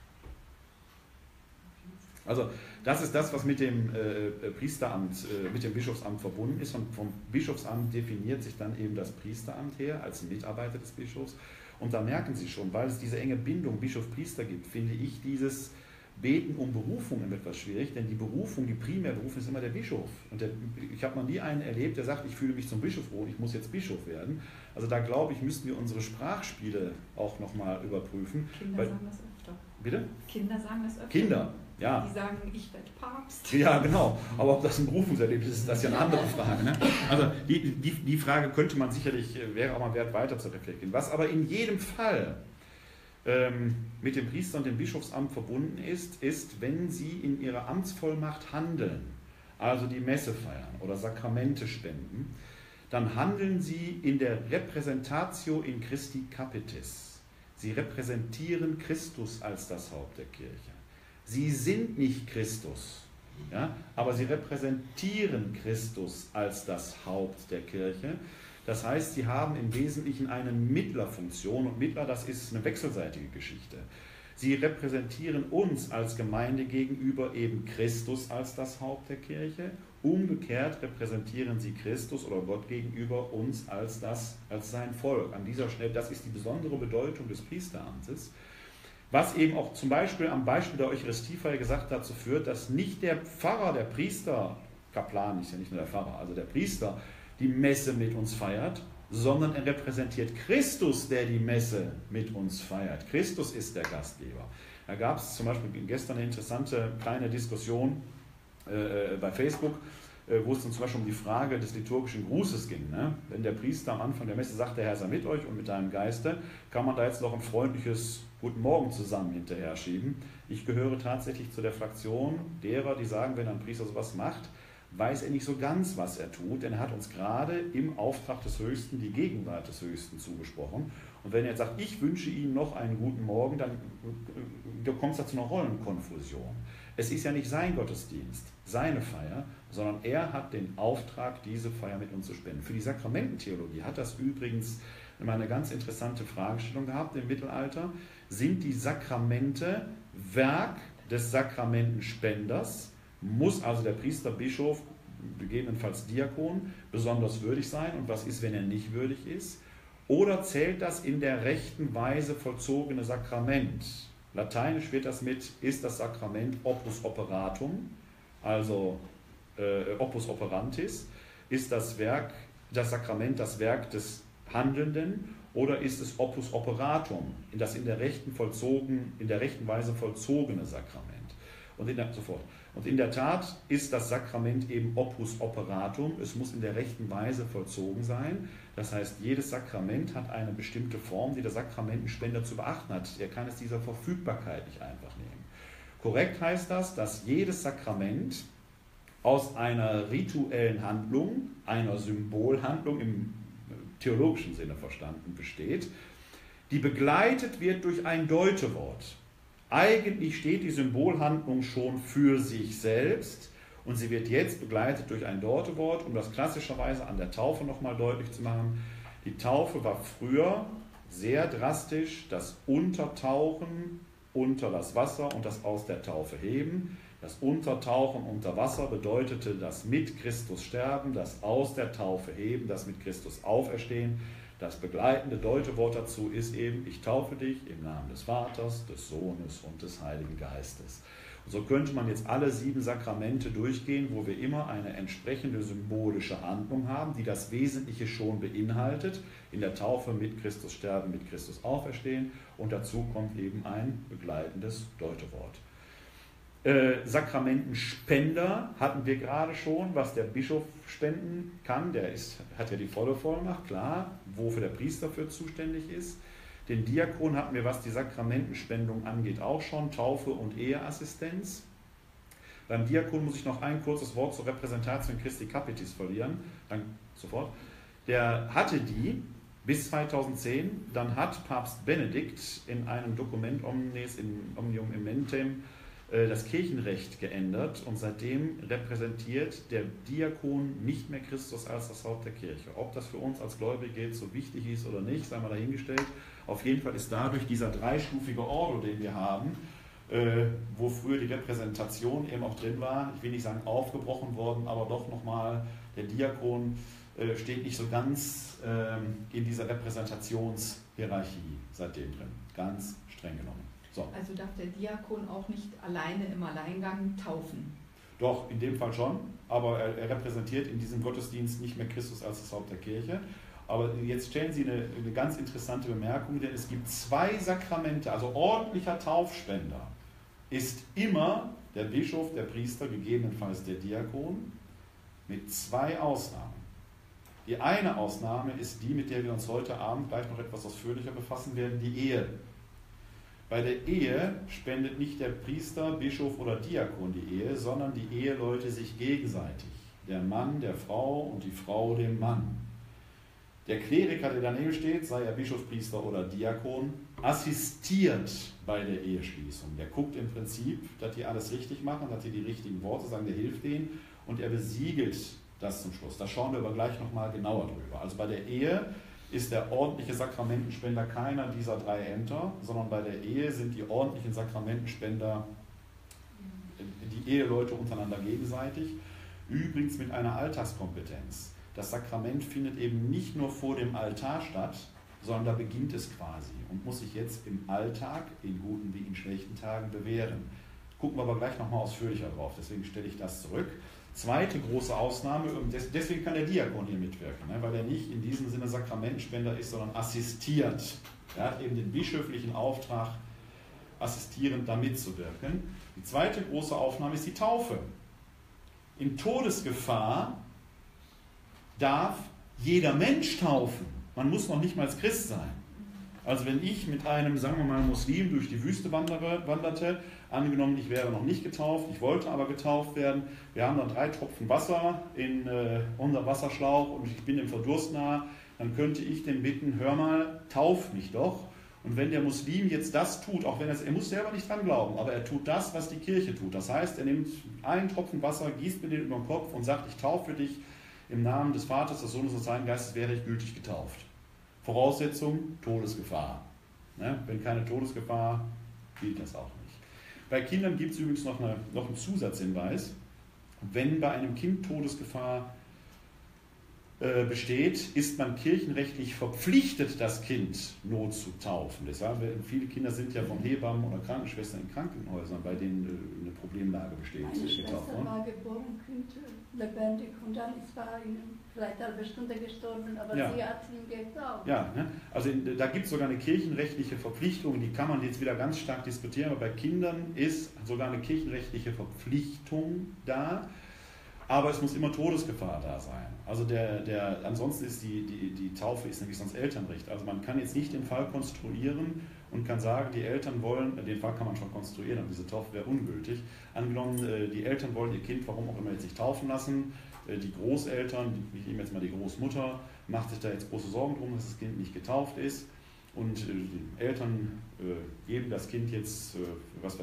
Also das ist das, was mit dem Priesteramt, mit dem Bischofsamt verbunden ist, und vom Bischofsamt definiert sich dann eben das Priesteramt her als Mitarbeiter des Bischofs. Und da merken Sie schon, weil es diese enge Bindung Bischof-Priester gibt, finde ich dieses Beten um Berufung etwas schwierig, denn die Primärberufung ist immer der Bischof. Und ich habe noch nie einen erlebt, der sagt, ich fühle mich zum Bischof berufen, ich muss jetzt Bischof werden. Also da glaube ich, müssten wir unsere Sprachspiele auch nochmal überprüfen. Kinder sagen das öfter. Bitte? Kinder sagen das öfter. Kinder, ja. Die sagen, ich werde Papst. Ja, genau. Aber ob das ein Berufungserlebnis ist, das ist ja eine andere Frage. Ne? Also die Frage könnte man sicherlich, wäre auch mal wert, weiter zu reflektieren. Was aber in jedem Fall mit dem Priester und dem Bischofsamt verbunden ist, wenn sie in ihrer Amtsvollmacht handeln, also die Messe feiern oder Sakramente spenden, dann handeln sie in der Repräsentatio in Christi Capitis. Sie repräsentieren Christus als das Haupt der Kirche. Sie sind nicht Christus, ja, aber sie repräsentieren Christus als das Haupt der Kirche. Das heißt, sie haben im Wesentlichen eine Mittlerfunktion, und Mittler, das ist eine wechselseitige Geschichte. Sie repräsentieren uns als Gemeinde gegenüber eben Christus als das Haupt der Kirche. Umgekehrt repräsentieren sie Christus oder Gott gegenüber uns als sein Volk. An dieser Stelle, das ist die besondere Bedeutung des Priesteramtes, was eben auch zum Beispiel am Beispiel der Eucharistiefeier gesagt dazu führt, dass nicht der Pfarrer, der Priester, Kaplan ist ja nicht nur der Pfarrer, also der Priester, die Messe mit uns feiert, sondern er repräsentiert Christus, der die Messe mit uns feiert. Christus ist der Gastgeber. Da gab es zum Beispiel gestern eine interessante kleine Diskussion bei Facebook, wo es dann zum Beispiel um die Frage des liturgischen Grußes ging. Ne? Wenn der Priester am Anfang der Messe sagt, der Herr sei mit euch und mit deinem Geiste, kann man da jetzt noch ein freundliches Guten Morgen zusammen hinterher schieben. Ich gehöre tatsächlich zu der Fraktion derer, die sagen, wenn ein Priester sowas macht, weiß er nicht so ganz, was er tut, denn er hat uns gerade im Auftrag des Höchsten die Gegenwart des Höchsten zugesprochen. Und wenn er jetzt sagt, ich wünsche Ihnen noch einen guten Morgen, dann kommt es da zu einer Rollenkonfusion. Es ist ja nicht sein Gottesdienst, seine Feier, sondern er hat den Auftrag, diese Feier mit uns zu spenden. Für die Sakramententheologie hat das übrigens immer eine ganz interessante Fragestellung gehabt im Mittelalter. Sind die Sakramente Werk des Sakramentenspenders? Muss also der Priester, Bischof, gegebenenfalls Diakon, besonders würdig sein? Und was ist, wenn er nicht würdig ist? Oder zählt das in der rechten Weise vollzogene Sakrament? Lateinisch wird das mit, ist das Sakrament opus operatum, also opus operantis, ist das Sakrament das Werk des Handelnden, oder ist es opus operatum, das in der rechten Weise vollzogene Sakrament? Und in der Tat ist das Sakrament eben opus operatum, es muss in der rechten Weise vollzogen sein. Das heißt, jedes Sakrament hat eine bestimmte Form, die der Sakramentenspender zu beachten hat. Er kann es dieser Verfügbarkeit nicht einfach nehmen. Korrekt heißt das, dass jedes Sakrament aus einer rituellen Handlung, einer Symbolhandlung im theologischen Sinne verstanden besteht, die begleitet wird durch ein Deutewort. Eigentlich steht die Symbolhandlung schon für sich selbst und sie wird jetzt begleitet durch ein Deutewort, um das klassischerweise an der Taufe nochmal deutlich zu machen. Die Taufe war früher sehr drastisch das Untertauchen unter das Wasser und das aus der Taufe heben. Das Untertauchen unter Wasser bedeutete das mit Christus sterben, das aus der Taufe heben, das mit Christus auferstehen. Das begleitende Deutewort dazu ist eben, ich taufe dich im Namen des Vaters, des Sohnes und des Heiligen Geistes. Und so könnte man jetzt alle 7 Sakramente durchgehen, wo wir immer eine entsprechende symbolische Handlung haben, die das Wesentliche schon beinhaltet. In der Taufe mit Christus sterben, mit Christus auferstehen und dazu kommt eben ein begleitendes Deutewort. Sakramentenspender hatten wir gerade schon, was der Bischof spenden kann. Der hat ja die volle Vollmacht, klar, wofür der Priester für zuständig ist. Den Diakon hatten wir, was die Sakramentenspendung angeht, auch schon, Taufe und Eheassistenz. Beim Diakon muss ich noch ein kurzes Wort zur Repräsentation Christi Capitis verlieren. Dann sofort. Der hatte die bis 2010, dann hat Papst Benedikt in einem Dokument Omnium Ementem das Kirchenrecht geändert und seitdem repräsentiert der Diakon nicht mehr Christus als das Haupt der Kirche. Ob das für uns als Gläubige jetzt so wichtig ist oder nicht, sei mal dahingestellt. Auf jeden Fall ist dadurch dieser dreistufige Ordo, den wir haben, wo früher die Repräsentation eben auch drin war, ich will nicht sagen aufgebrochen worden, aber doch nochmal, der Diakon steht nicht so ganz in dieser Repräsentationshierarchie seitdem drin. Ganz streng genommen. So. Also darf der Diakon auch nicht alleine im Alleingang taufen? Doch, in dem Fall schon, aber er repräsentiert in diesem Gottesdienst nicht mehr Christus als das Haupt der Kirche. Aber jetzt stellen Sie eine ganz interessante Bemerkung, denn es gibt 2 Sakramente, also ordentlicher Taufspender ist immer der Bischof, der Priester, gegebenenfalls der Diakon, mit 2 Ausnahmen. Die eine Ausnahme ist die, mit der wir uns heute Abend gleich noch etwas ausführlicher befassen werden, die Ehe. Bei der Ehe spendet nicht der Priester, Bischof oder Diakon die Ehe, sondern die Eheleute sich gegenseitig. Der Mann der Frau und die Frau dem Mann. Der Kleriker, der daneben steht, sei er Bischof, Priester oder Diakon, assistiert bei der Eheschließung. Der guckt im Prinzip, dass die alles richtig machen, dass sie die richtigen Worte sagen, der hilft denen und er besiegelt das zum Schluss. Da schauen wir aber gleich nochmal genauer drüber. Also bei der Ehe ist der ordentliche Sakramentenspender keiner dieser 3 Ämter, sondern bei der Ehe sind die ordentlichen Sakramentenspender die Eheleute untereinander gegenseitig. Übrigens mit einer Alltagskompetenz. Das Sakrament findet eben nicht nur vor dem Altar statt, sondern da beginnt es quasi und muss sich jetzt im Alltag, in guten wie in schlechten Tagen, bewähren. Gucken wir aber gleich nochmal ausführlicher drauf, deswegen stelle ich das zurück. Zweite große Ausnahme, deswegen kann der Diakon hier mitwirken, weil er nicht in diesem Sinne Sakramentenspender ist, sondern assistiert. Er hat eben den bischöflichen Auftrag, assistierend da mitzuwirken. Die zweite große Aufnahme ist die Taufe. In Todesgefahr darf jeder Mensch taufen. Man muss noch nicht mal Christ sein. Also wenn ich mit einem, sagen wir mal, Muslim durch die Wüste wanderte, angenommen, ich wäre noch nicht getauft, ich wollte aber getauft werden, wir haben dann 3 Tropfen Wasser in unser Wasserschlauch und ich bin dem Verdurst nahe, dann könnte ich den bitten, hör mal, tauf mich doch. Und wenn der Muslim jetzt das tut, auch wenn er muss selber nicht dran glauben, aber er tut das, was die Kirche tut. Das heißt, er nimmt einen Tropfen Wasser, gießt mir den über den Kopf und sagt, ich taufe dich im Namen des Vaters, des Sohnes und des Heiligen Geistes, werde ich gültig getauft. Voraussetzung, Todesgefahr. Ne? Wenn keine Todesgefahr, gilt das auch nicht. Bei Kindern gibt es übrigens noch einen Zusatzhinweis. Wenn bei einem Kind Todesgefahr besteht, ist man kirchenrechtlich verpflichtet, das Kind not zu taufen. Deshalb, viele Kinder sind ja von Hebammen oder Krankenschwestern in Krankenhäusern, bei denen eine Problemlage besteht. Meine Schwester war geboren, Kind lebendig, und dann ist bei ihnen vielleicht eine halbe Stunde gestorben, aber ja. Sie hat ihn getauft. Ja, ne? Also da gibt es sogar eine kirchenrechtliche Verpflichtung, die kann man jetzt wieder ganz stark diskutieren, aber bei Kindern ist sogar eine kirchenrechtliche Verpflichtung da. Aber es muss immer Todesgefahr da sein. Also ansonsten ist die Taufe ist nämlich sonst Elternrecht. Also man kann jetzt nicht den Fall konstruieren und kann sagen, die Eltern wollen, den Fall kann man schon konstruieren, aber diese Taufe wäre ungültig. Angenommen, die Eltern wollen ihr Kind, warum auch immer, jetzt nicht taufen lassen. Die Großeltern, ich nehme jetzt mal die Großmutter, macht sich da jetzt große Sorgen drum, dass das Kind nicht getauft ist. Und die Eltern geben das Kind jetzt, was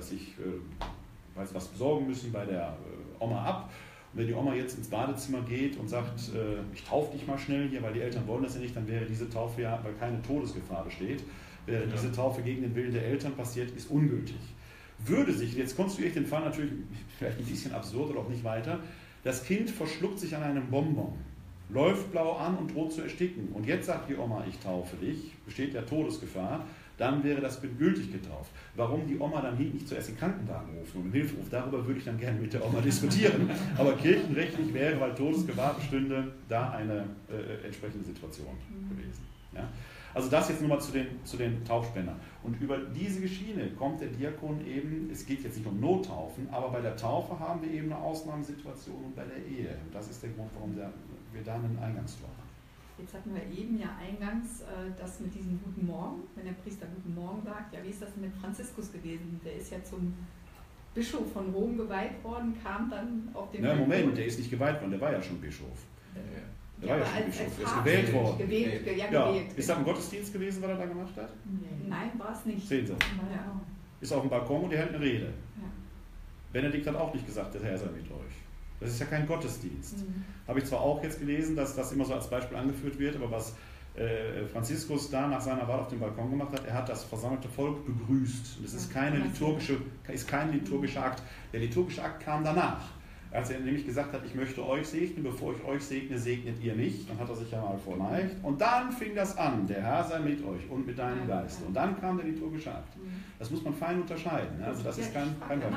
besorgen müssen bei der Oma ab. Und wenn die Oma jetzt ins Badezimmer geht und sagt, ich taufe dich mal schnell hier, weil die Eltern wollen das ja nicht, dann wäre diese Taufe ja, weil keine Todesgefahr besteht, wäre diese Taufe gegen den Willen der Eltern passiert, ist ungültig. Würde sich, jetzt konstruiere ich den Fall natürlich vielleicht ein bisschen absurd oder auch nicht weiter, das Kind verschluckt sich an einem Bonbon, läuft blau an und droht zu ersticken. Und jetzt sagt die Oma, ich taufe dich, besteht ja Todesgefahr, dann wäre das gültig getauft. Warum die Oma dann nicht zuerst den Krankenwagen ruft und um Hilfe ruft, darüber würde ich dann gerne mit der Oma diskutieren. Aber kirchenrechtlich wäre, weil Todesgefahr bestünde, da eine entsprechende Situation gewesen. Ja? Also das jetzt nur mal zu den Taufspendern. Und über diese Schiene kommt der Diakon eben, es geht jetzt nicht um Nottaufen, aber bei der Taufe haben wir eben eine Ausnahmesituation und bei der Ehe. Und das ist der Grund, warum wir da einen Eingangstor haben. Jetzt hatten wir eben ja eingangs das mit diesem Guten Morgen, wenn der Priester Guten Morgen sagt. Ja, wie ist das mit Franziskus gewesen? Der ist ja zum Bischof von Rom geweiht worden, kam dann auf den... Na, Moment, der ist nicht geweiht worden, der war ja schon Bischof. Der war ja schon Bischof, der ist gewählt worden. Gewählt. Ist das ein Gottesdienst gewesen, was er da gemacht hat? Nein, war es nicht. Sehen Sie. Ja. Ist auf dem Balkon und er hält eine Rede. Ja. Benedikt hat auch nicht gesagt, der Herr sei mit euch. Das ist ja kein Gottesdienst. Habe ich zwar auch jetzt gelesen, dass das immer so als Beispiel angeführt wird, aber was Franziskus da nach seiner Wahl auf dem Balkon gemacht hat, er hat das versammelte Volk begrüßt. Und es ist kein liturgischer Akt. Der liturgische Akt kam danach. Als er nämlich gesagt hat, ich möchte euch segnen, bevor ich euch segne, segnet ihr mich. Dann hat er sich ja mal verneigt. Und dann fing das an, der Herr sei mit euch und mit deinem Geist. Und dann kam der liturgische Akt. Das muss man fein unterscheiden. Also das ist kein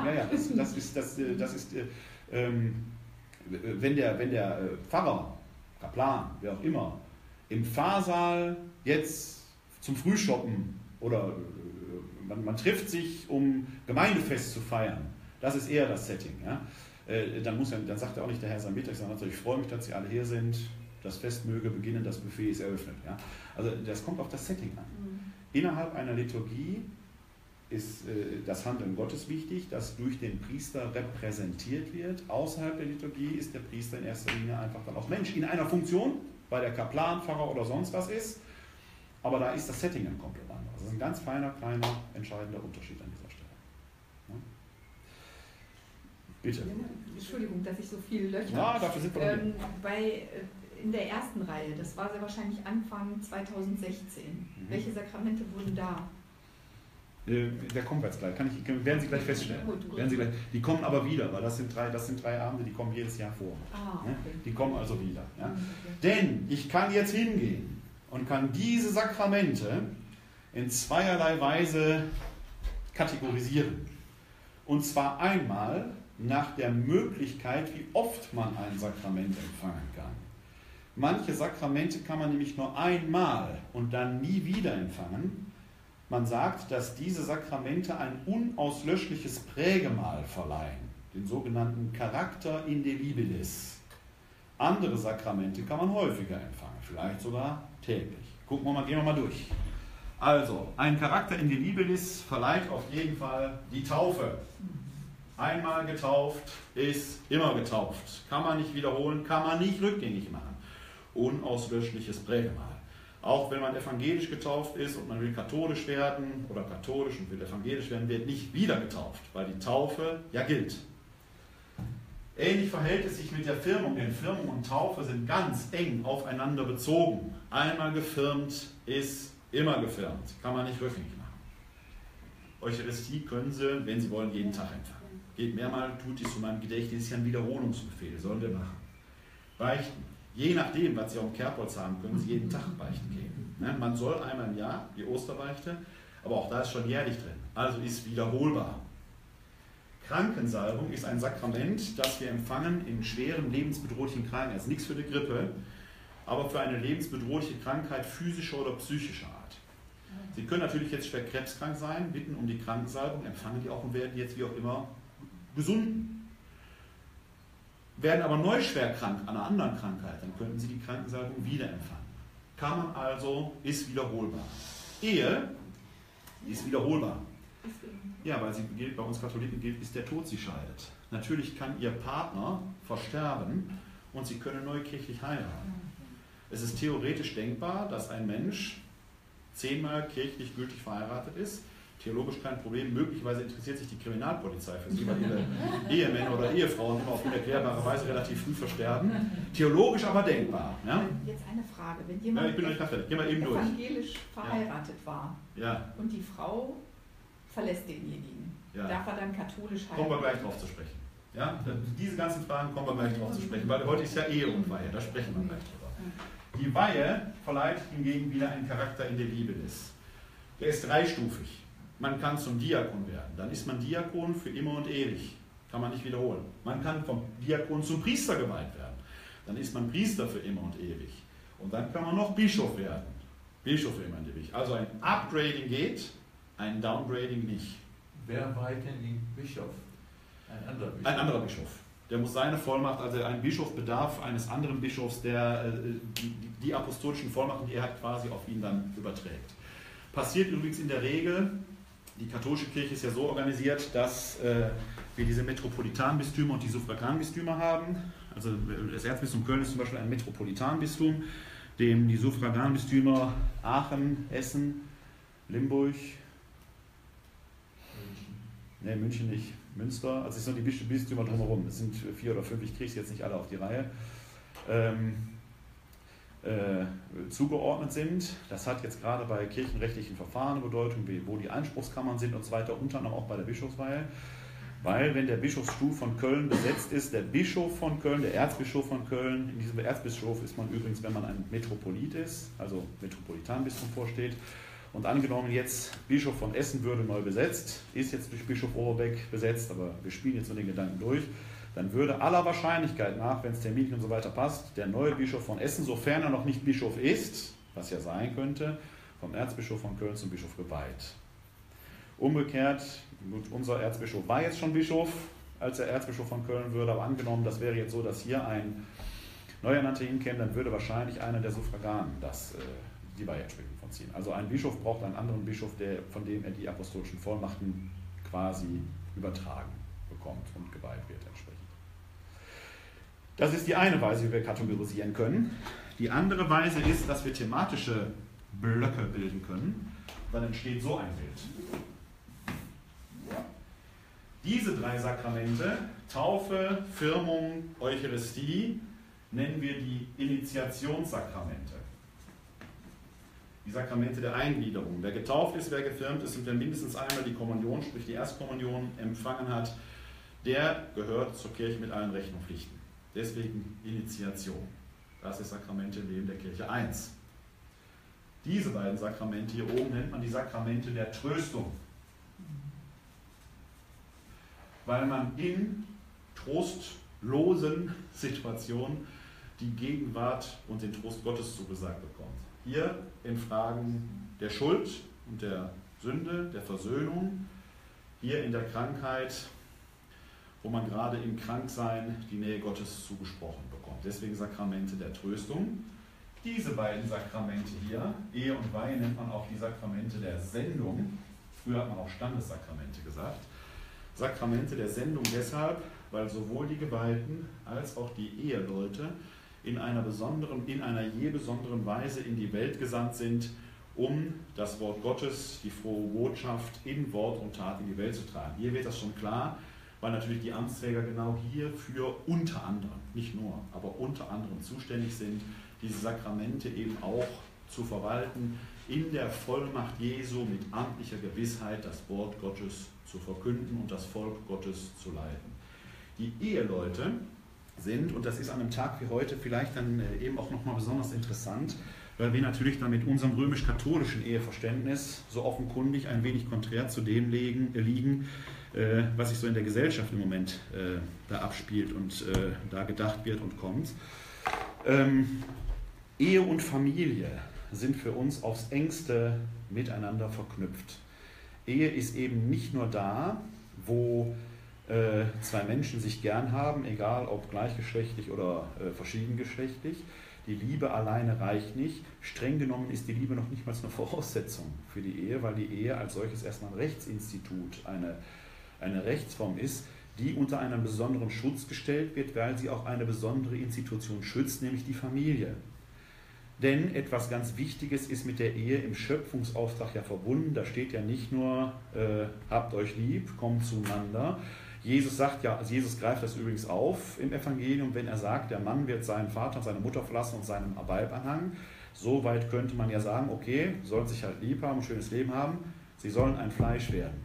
wenn der Pfarrer, Kaplan, wer auch immer, im Pfarrsaal jetzt zum Frühschoppen oder man trifft sich, um Gemeindefest zu feiern, das ist eher das Setting. Ja? Dann sagt er auch nicht, der Herr sei mit euch, sondern ich freue mich, dass Sie alle hier sind, das Fest möge beginnen, das Buffet ist eröffnet. Ja? Also das kommt auf das Setting an. Innerhalb einer Liturgie ist das Handeln Gottes wichtig, das durch den Priester repräsentiert wird. Außerhalb der Liturgie ist der Priester in erster Linie einfach dann auch Mensch in einer Funktion, weil der Kaplan, Pfarrer oder sonst was ist, aber da ist das Setting ein komplett anderes. Das ist ein ganz feiner, kleiner, entscheidender Unterschied an dieser Stelle. Ja? Bitte. Entschuldigung, dass ich so viele Löcher... Ja, dafür sind wir in in der ersten Reihe, das war sehr wahrscheinlich Anfang 2016. Welche Sakramente wurden da? Der kommt jetzt gleich, werden Sie gleich feststellen. Gut. Werden Sie gleich, die kommen aber wieder, weil das sind drei Abende, die kommen jedes Jahr vor. Okay. Die kommen also wieder. Ja? Okay. Denn ich kann jetzt hingehen und kann diese Sakramente in zweierlei Weise kategorisieren. Und zwar einmal nach der Möglichkeit, wie oft man ein Sakrament empfangen kann. Manche Sakramente kann man nämlich nur einmal und dann nie wieder empfangen. Man sagt, dass diese Sakramente ein unauslöschliches Prägemal verleihen, den sogenannten Charakter indelibilis. Andere Sakramente kann man häufiger empfangen, vielleicht sogar täglich. Gehen wir mal durch. Also, ein Charakter indelibilis verleiht auf jeden Fall die Taufe. Einmal getauft ist immer getauft. Kann man nicht wiederholen, kann man nicht rückgängig machen. Unauslöschliches Prägemal. Auch wenn man evangelisch getauft ist und man will katholisch werden oder katholisch und will evangelisch werden, wird nicht wieder getauft, weil die Taufe ja gilt. Ähnlich verhält es sich mit der Firmung, denn Firmung und Taufe sind ganz eng aufeinander bezogen. Einmal gefirmt ist immer gefirmt, kann man nicht rückgängig machen. Eucharistie können Sie, wenn Sie wollen, jeden Tag empfangen. Geht mehrmals, tut dies zu meinem Gedächtnis, ist ja ein Wiederholungsbefehl, sollen wir machen. Beichten. Je nachdem, was Sie auf dem Kerbholz haben, können Sie jeden Tag beichten gehen. Man soll einmal im Jahr, die Osterbeichte, aber auch da ist schon jährlich drin, also ist wiederholbar. Krankensalbung ist ein Sakrament, das wir empfangen in schweren, lebensbedrohlichen Krankheiten. Also nichts für die Grippe, aber für eine lebensbedrohliche Krankheit physischer oder psychischer Art. Sie können natürlich jetzt schwer krebskrank sein, bitten um die Krankensalbung, empfangen die auch und werden jetzt wie auch immer gesund. Werden aber neu schwer krank an einer anderen Krankheit, dann könnten Sie die Krankensalbung wieder empfangen. Kann man also, ist wiederholbar. Ehe ist wiederholbar. Ja, weil sie gilt, bei uns Katholiken gilt, bis der Tod sie scheidet. Natürlich kann Ihr Partner versterben und Sie können neu kirchlich heiraten. Es ist theoretisch denkbar, dass ein Mensch 10-mal kirchlich gültig verheiratet ist. Theologisch kein Problem. Möglicherweise interessiert sich die Kriminalpolizei für Sie, weil ihre Ehemänner oder Ehefrauen immer auf unerklärbare Weise relativ früh versterben. Theologisch aber denkbar. Ja? Jetzt eine Frage. Wenn jemand evangelisch verheiratet war und die Frau verlässt denjenigen, darf er dann katholisch heiraten? Kommen wir gleich drauf zu sprechen. Ja? Diese ganzen Fragen kommen wir gleich drauf zu sprechen, weil heute ist ja Ehe und Weihe, da sprechen wir gleich drüber. Die Weihe verleiht hingegen wieder einen Charakter indelibilis. Der ist dreistufig. Man kann zum Diakon werden, dann ist man Diakon für immer und ewig, kann man nicht wiederholen. Man kann vom Diakon zum Priester geweiht werden, dann ist man Priester für immer und ewig. Und dann kann man noch Bischof werden, Bischof für immer und ewig. Also ein Upgrading geht, ein Downgrading nicht. Wer weiht denn den Bischof? Ein anderer Bischof? Ein anderer Bischof. Der muss seine Vollmacht, also ein Bischof bedarf eines anderen Bischofs, der die apostolischen Vollmachten, die er hat, quasi auf ihn dann überträgt. Passiert übrigens in der Regel. Die katholische Kirche ist ja so organisiert, dass wir diese Metropolitanbistümer und die Suffraganbistümer haben. Also das Erzbistum Köln ist zum Beispiel ein Metropolitanbistum, dem die Suffraganbistümer Aachen, Essen, Limburg, München nicht, Münster, also es sind die Bistümer drumherum, es sind 4 oder 5, ich kriege es jetzt nicht alle auf die Reihe, zugeordnet sind. Das hat jetzt gerade bei kirchenrechtlichen Verfahren eine Bedeutung, wo die Einspruchskammern sind und so weiter, unter anderem auch bei der Bischofsweihe. Weil wenn der Bischofsstuhl von Köln besetzt ist, der Bischof von Köln, der Erzbischof von Köln, in diesem Erzbischof ist man übrigens, wenn man ein Metropolit ist, also Metropolitanbistum vorsteht, und angenommen jetzt Bischof von Essen würde neu besetzt, ist jetzt durch Bischof Overbeck besetzt, aber wir spielen jetzt nur den Gedanken durch, dann würde aller Wahrscheinlichkeit nach, wenn es terminlich und so weiter passt, der neue Bischof von Essen, sofern er noch nicht Bischof ist, was ja sein könnte, vom Erzbischof von Köln zum Bischof geweiht. Umgekehrt, gut, unser Erzbischof war jetzt schon Bischof, als er Erzbischof von Köln würde, aber angenommen, das wäre jetzt so, dass hier ein Neuernannter hinkäme, dann würde wahrscheinlich einer der Suffraganen die Weihe entsprechend von ziehen. Also ein Bischof braucht einen anderen Bischof, von dem er die apostolischen Vollmachten quasi übertragen bekommt und geweiht wird entsprechend. Das ist die eine Weise, wie wir kategorisieren können. Die andere Weise ist, dass wir thematische Blöcke bilden können. Dann entsteht so ein Bild. Diese 3 Sakramente, Taufe, Firmung, Eucharistie, nennen wir die Initiationssakramente. Die Sakramente der Eingliederung. Wer getauft ist, wer gefirmt ist und wer mindestens einmal die Kommunion, sprich die Erstkommunion, empfangen hat, der gehört zur Kirche mit allen Rechten und Pflichten. Deswegen Initiation. Das ist Sakramente im Leben der Kirche 1. Diese beiden Sakramente hier oben nennt man die Sakramente der Tröstung. Weil man in trostlosen Situationen die Gegenwart und den Trost Gottes zugesagt bekommt. Hier in Fragen der Schuld und der Sünde, der Versöhnung, hier in der Krankheit, wo man gerade im Kranksein die Nähe Gottes zugesprochen bekommt. Deswegen Sakramente der Tröstung. Diese beiden Sakramente hier, Ehe und Weihe, nennt man auch die Sakramente der Sendung. Früher hat man auch Standessakramente gesagt. Sakramente der Sendung deshalb, weil sowohl die Geweihten als auch die Eheleute in einer je besonderen Weise in die Welt gesandt sind, um das Wort Gottes, die frohe Botschaft in Wort und Tat in die Welt zu tragen. Hier wird das schon klar, weil natürlich die Amtsträger genau hierfür unter anderem, nicht nur, aber unter anderem zuständig sind, diese Sakramente eben auch zu verwalten, in der Vollmacht Jesu mit amtlicher Gewissheit das Wort Gottes zu verkünden und das Volk Gottes zu leiten. Die Eheleute sind, und das ist an einem Tag wie heute vielleicht dann eben auch nochmal besonders interessant, weil wir natürlich dann mit unserem römisch-katholischen Eheverständnis so offenkundig ein wenig konträr zu dem liegen, was sich so in der Gesellschaft im Moment da abspielt und da gedacht wird und kommt. Ehe und Familie sind für uns aufs engste miteinander verknüpft. Ehe ist eben nicht nur da, wo zwei Menschen sich gern haben, egal ob gleichgeschlechtlich oder verschiedengeschlechtlich. Die Liebe alleine reicht nicht. Streng genommen ist die Liebe noch nicht mal eine Voraussetzung für die Ehe, weil die Ehe als solches erstmal ein Rechtsinstitut, eine Rechtsform ist, die unter einen besonderen Schutz gestellt wird, weil sie auch eine besondere Institution schützt, nämlich die Familie. Denn etwas ganz Wichtiges ist mit der Ehe im Schöpfungsauftrag ja verbunden. Da steht ja nicht nur, habt euch lieb, kommt zueinander. Jesus greift das übrigens auf im Evangelium, wenn er sagt, der Mann wird seinen Vater und seine Mutter verlassen und seinem Weib anhangen. So weit könnte man ja sagen, okay, sollen sich halt lieb haben, ein schönes Leben haben. Sie sollen ein Fleisch werden.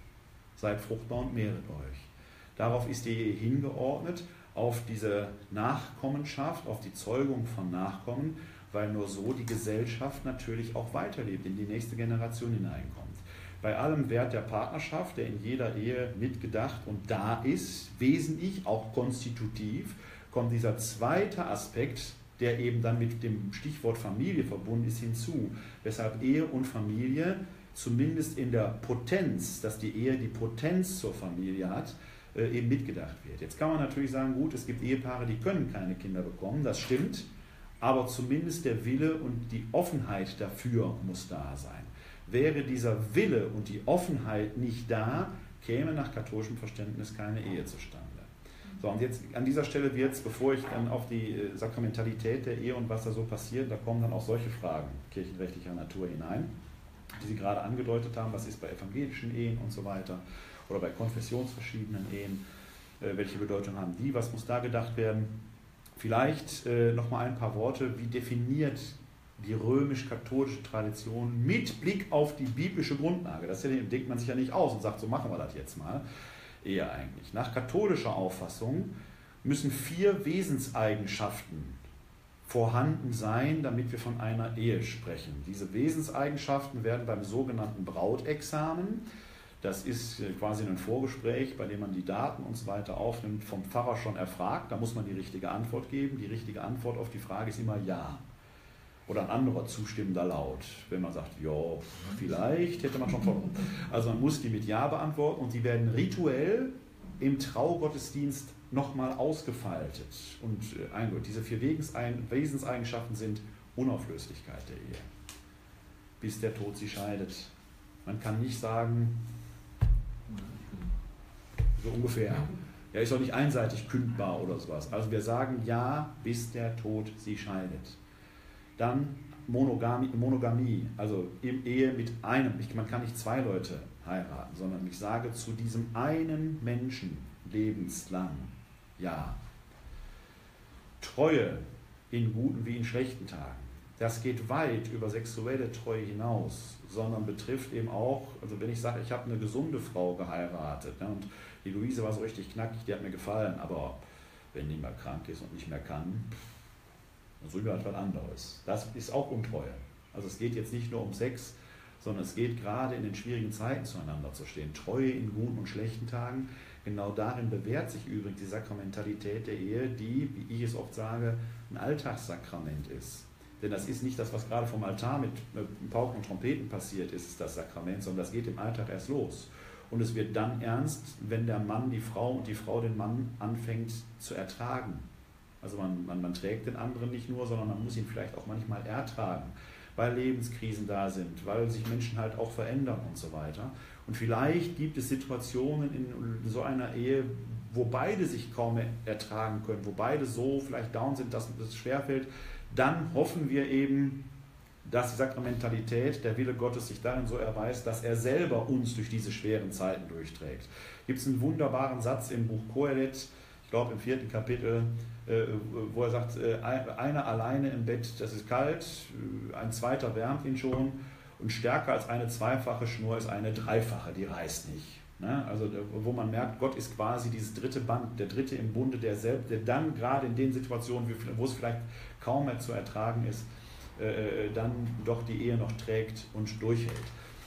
Seid fruchtbar und mehret euch. Darauf ist die Ehe hingeordnet, auf diese Nachkommenschaft, auf die Zeugung von Nachkommen, weil nur so die Gesellschaft natürlich auch weiterlebt, in die nächste Generation hineinkommt. Bei allem Wert der Partnerschaft, der in jeder Ehe mitgedacht und da ist, wesentlich, auch konstitutiv, kommt dieser zweite Aspekt, der eben dann mit dem Stichwort Familie verbunden ist, hinzu. Weshalb Ehe und Familie, zumindest in der Potenz, dass die Ehe die Potenz zur Familie hat, eben mitgedacht wird. Jetzt kann man natürlich sagen, gut, es gibt Ehepaare, die können keine Kinder bekommen, das stimmt, aber zumindest der Wille und die Offenheit dafür muss da sein. Wäre dieser Wille und die Offenheit nicht da, käme nach katholischem Verständnis keine Ehe zustande. So, und jetzt an dieser Stelle wird es, bevor ich dann auf die Sakramentalität der Ehe und was da so passiert, da kommen dann auch solche Fragen kirchenrechtlicher Natur hinein, die Sie gerade angedeutet haben, was ist bei evangelischen Ehen und so weiter, oder bei konfessionsverschiedenen Ehen, welche Bedeutung haben die, was muss da gedacht werden. Vielleicht nochmal ein paar Worte, wie definiert die römisch-katholische Tradition mit Blick auf die biblische Grundlage. Das denkt man sich ja nicht aus und sagt, so machen wir das jetzt mal. Eher eigentlich. Nach katholischer Auffassung müssen 4 Wesenseigenschaften vorhanden sein, damit wir von einer Ehe sprechen. Diese Wesenseigenschaften werden beim sogenannten Brautexamen, das ist quasi ein Vorgespräch, bei dem man die Daten und so weiter aufnimmt, vom Pfarrer schon erfragt. Da muss man die richtige Antwort geben. Die richtige Antwort auf die Frage ist immer Ja. Oder ein anderer zustimmender Laut. Wenn man sagt, ja, vielleicht, hätte man schon verloren. Also man muss die mit Ja beantworten und die werden rituell im Traugottesdienst nochmal ausgefaltet. Und diese 4 Wesenseigenschaften sind Unauflöslichkeit der Ehe, bis der Tod sie scheidet. Man kann nicht sagen, so ungefähr, ja, ist doch nicht einseitig kündbar oder sowas. Also wir sagen Ja, bis der Tod sie scheidet. Dann Monogamie, also in Ehe mit einem. Man kann nicht 2 Leute heiraten, sondern ich sage zu diesem einen Menschen lebenslang Ja. Treue in guten wie in schlechten Tagen. Das geht weit über sexuelle Treue hinaus, sondern betrifft eben auch, also wenn ich sage, ich habe eine gesunde Frau geheiratet, ne, und die Luise war so richtig knackig, die hat mir gefallen, aber wenn die mal krank ist und nicht mehr kann, dann suchen wir halt was anderes. Das ist auch Untreue. Also es geht jetzt nicht nur um Sex, sondern es geht gerade in den schwierigen Zeiten zueinander zu stehen. Treue in guten und schlechten Tagen. Genau darin bewährt sich übrigens die Sakramentalität der Ehe, die, wie ich es oft sage, ein Alltagssakrament ist. Denn das ist nicht das, was gerade vom Altar mit Pauken und Trompeten passiert ist, das Sakrament, sondern das geht im Alltag erst los. Und es wird dann ernst, wenn der Mann die Frau und die Frau den Mann anfängt zu ertragen. Also man trägt den anderen nicht nur, sondern man muss ihn vielleicht auch manchmal ertragen, weil Lebenskrisen da sind, weil sich Menschen halt auch verändern und so weiter. Und vielleicht gibt es Situationen in so einer Ehe, wo beide sich kaum mehr ertragen können, wo beide so vielleicht down sind, dass es schwerfällt. Dann hoffen wir eben, dass die Sakramentalität, der Wille Gottes sich darin so erweist, dass er selber uns durch diese schweren Zeiten durchträgt. Gibt es einen wunderbaren Satz im Buch Kohelet, ich glaube im 4. Kapitel, wo er sagt, einer alleine im Bett, das ist kalt, ein zweiter wärmt ihn schon und stärker als eine zweifache Schnur ist eine dreifache, die reißt nicht. Also wo man merkt, Gott ist quasi dieses dritte Band, der dritte im Bunde, der dann gerade in den Situationen, wo es vielleicht kaum mehr zu ertragen ist, dann doch die Ehe noch trägt und durchhält.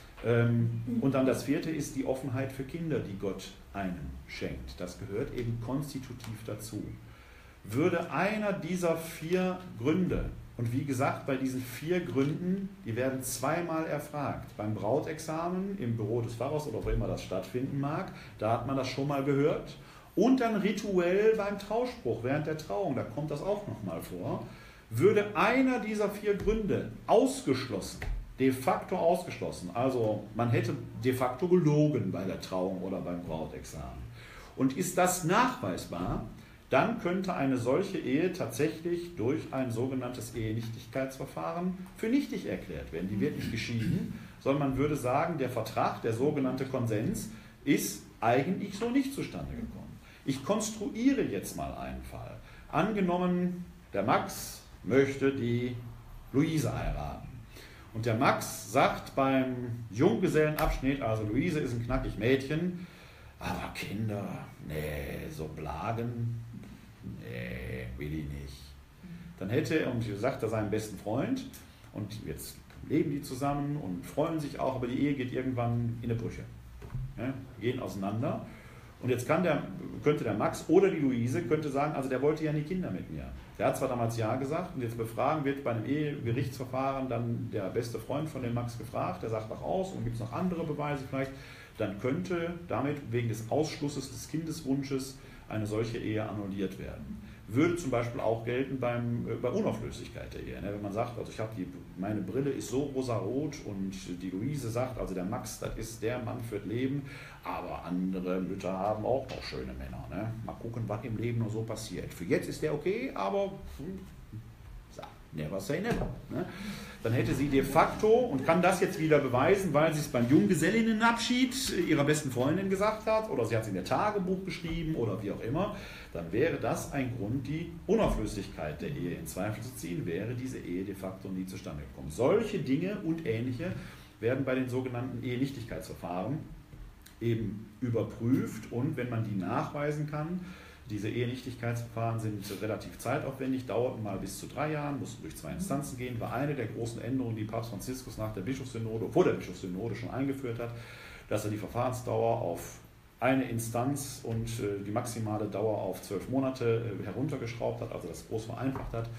Und dann das vierte ist die Offenheit für Kinder, die Gott einem schenkt. Das gehört eben konstitutiv dazu. Würde einer dieser 4 Gründe, und wie gesagt, bei diesen 4 Gründen, die werden zweimal erfragt. Beim Brautexamen, im Büro des Pfarrers oder wo immer das stattfinden mag, da hat man das schon mal gehört. Und dann rituell beim Trauspruch während der Trauung, da kommt das auch nochmal vor. Würde einer dieser 4 Gründe ausgeschlossen, de facto ausgeschlossen, also man hätte de facto gelogen bei der Trauung oder beim Brautexamen, und ist das nachweisbar, dann könnte eine solche Ehe tatsächlich durch ein sogenanntes Ehenichtigkeitsverfahren für nichtig erklärt werden. Die wird nicht geschieden, sondern man würde sagen, der Vertrag, der sogenannte Konsens, ist eigentlich so nicht zustande gekommen. Ich konstruiere jetzt mal einen Fall. Angenommen, der Max möchte die Luise heiraten. Und der Max sagt beim Junggesellenabschnied, also Luise ist ein knackig Mädchen, aber Kinder, nee, so Blagen, nee, will ich nicht. Dann hätte er, und sagt er seinem besten Freund, und jetzt leben die zusammen und freuen sich auch, aber die Ehe geht irgendwann in die Brüche. Ja, gehen auseinander. Und jetzt könnte der Max oder die Luise könnte sagen, also der wollte ja nie Kinder mit mir. Der hat zwar damals Ja gesagt, und jetzt befragen wird bei einem Ehegerichtsverfahren dann der beste Freund von dem Max gefragt, der sagt auch aus, und gibt es noch andere Beweise vielleicht, dann könnte damit wegen des Ausschlusses des Kindeswunsches eine solche Ehe annulliert werden. Würde zum Beispiel auch gelten bei Unauflöslichkeit der Ehe. Wenn man sagt, also meine Brille ist so rosarot und die Luise sagt, also der Max, das ist der Mann für das Leben, aber andere Mütter haben auch noch schöne Männer. Ne? Mal gucken, was im Leben noch so passiert. Für jetzt ist der okay, aber never say never. Ne? Dann hätte sie de facto, und kann das jetzt wieder beweisen, weil sie es beim Junggesellinnenabschied ihrer besten Freundin gesagt hat, oder sie hat es in ihr Tagebuch geschrieben, oder wie auch immer, dann wäre das ein Grund, die Unauflöslichkeit der Ehe in Zweifel zu ziehen, wäre diese Ehe de facto nie zustande gekommen. Solche Dinge und ähnliche werden bei den sogenannten Ehenichtigkeitsverfahren eben überprüft, und wenn man die nachweisen kann, diese Ehenichtigkeitsverfahren sind relativ zeitaufwendig, dauerten mal bis zu 3 Jahren, mussten durch 2 Instanzen gehen, war eine der großen Änderungen, die Papst Franziskus nach der Bischofssynode, vor der Bischofssynode schon eingeführt hat, dass er die Verfahrensdauer auf eine Instanz und die maximale Dauer auf 12 Monate heruntergeschraubt hat, also das groß vereinfacht hat,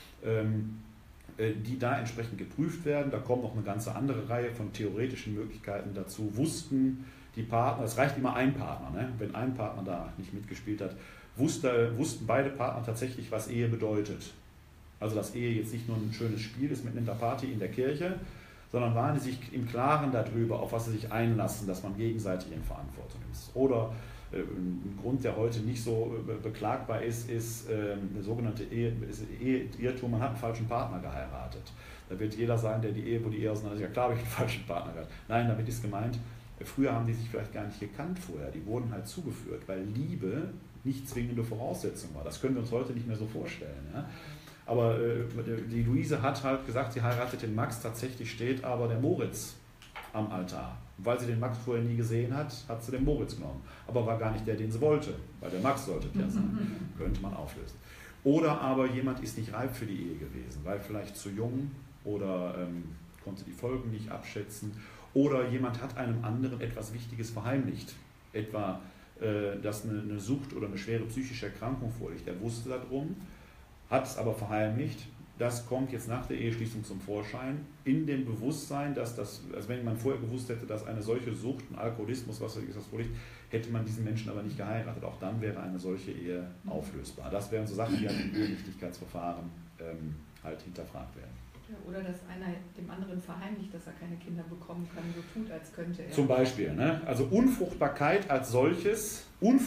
die da entsprechend geprüft werden. Da kommt noch eine ganze andere Reihe von theoretischen Möglichkeiten dazu. Wussten die Partner, es reicht immer ein Partner, ne? Wenn ein Partner da nicht mitgespielt hat, wussten beide Partner tatsächlich, was Ehe bedeutet. Also dass Ehe jetzt nicht nur ein schönes Spiel ist mit einer Party in der Kirche, sondern waren sie sich im Klaren darüber, auf was sie sich einlassen, dass man gegenseitig in Verantwortung ist. Oder ein Grund, der heute nicht so beklagbar ist, der sogenannte Irrtum, man hat einen falschen Partner geheiratet. Da wird jeder sagen, wo die Ehe auseinander ist, ja klar, habe ich einen falschen Partner gehabt. Nein, damit ist gemeint, früher haben die sich vielleicht gar nicht gekannt vorher, die wurden halt zugeführt, weil Liebe nicht zwingende Voraussetzung war. Das können wir uns heute nicht mehr so vorstellen. Ja? Aber die Luise hat halt gesagt, sie heiratet den Max, tatsächlich steht aber der Moritz am Altar. Und weil sie den Max vorher nie gesehen hat, hat sie den Moritz genommen. Aber war gar nicht der, den sie wollte, weil der Max sollte der sein. Könnte man auflösen. Oder aber jemand ist nicht reif für die Ehe gewesen, weil vielleicht zu jung oder konnte die Folgen nicht abschätzen. Oder jemand hat einem anderen etwas Wichtiges verheimlicht. Etwa, dass eine Sucht oder eine schwere psychische Erkrankung vorliegt. Er wusste darum, hat es aber verheimlicht. Das kommt jetzt nach der Eheschließung zum Vorschein, in dem Bewusstsein, dass das, also wenn man vorher gewusst hätte, dass eine solche Sucht, ein Alkoholismus, was das vorliegt, hätte man diesen Menschen aber nicht geheiratet. Auch dann wäre eine solche Ehe auflösbar. Das wären so Sachen, die an den Ehenichtigkeitsverfahren halt hinterfragt werden. Ja, oder dass einer dem anderen verheimlicht, dass er keine Kinder bekommen kann, so tut, als könnte er. Zum Beispiel, ne? Also Unfruchtbarkeit als solches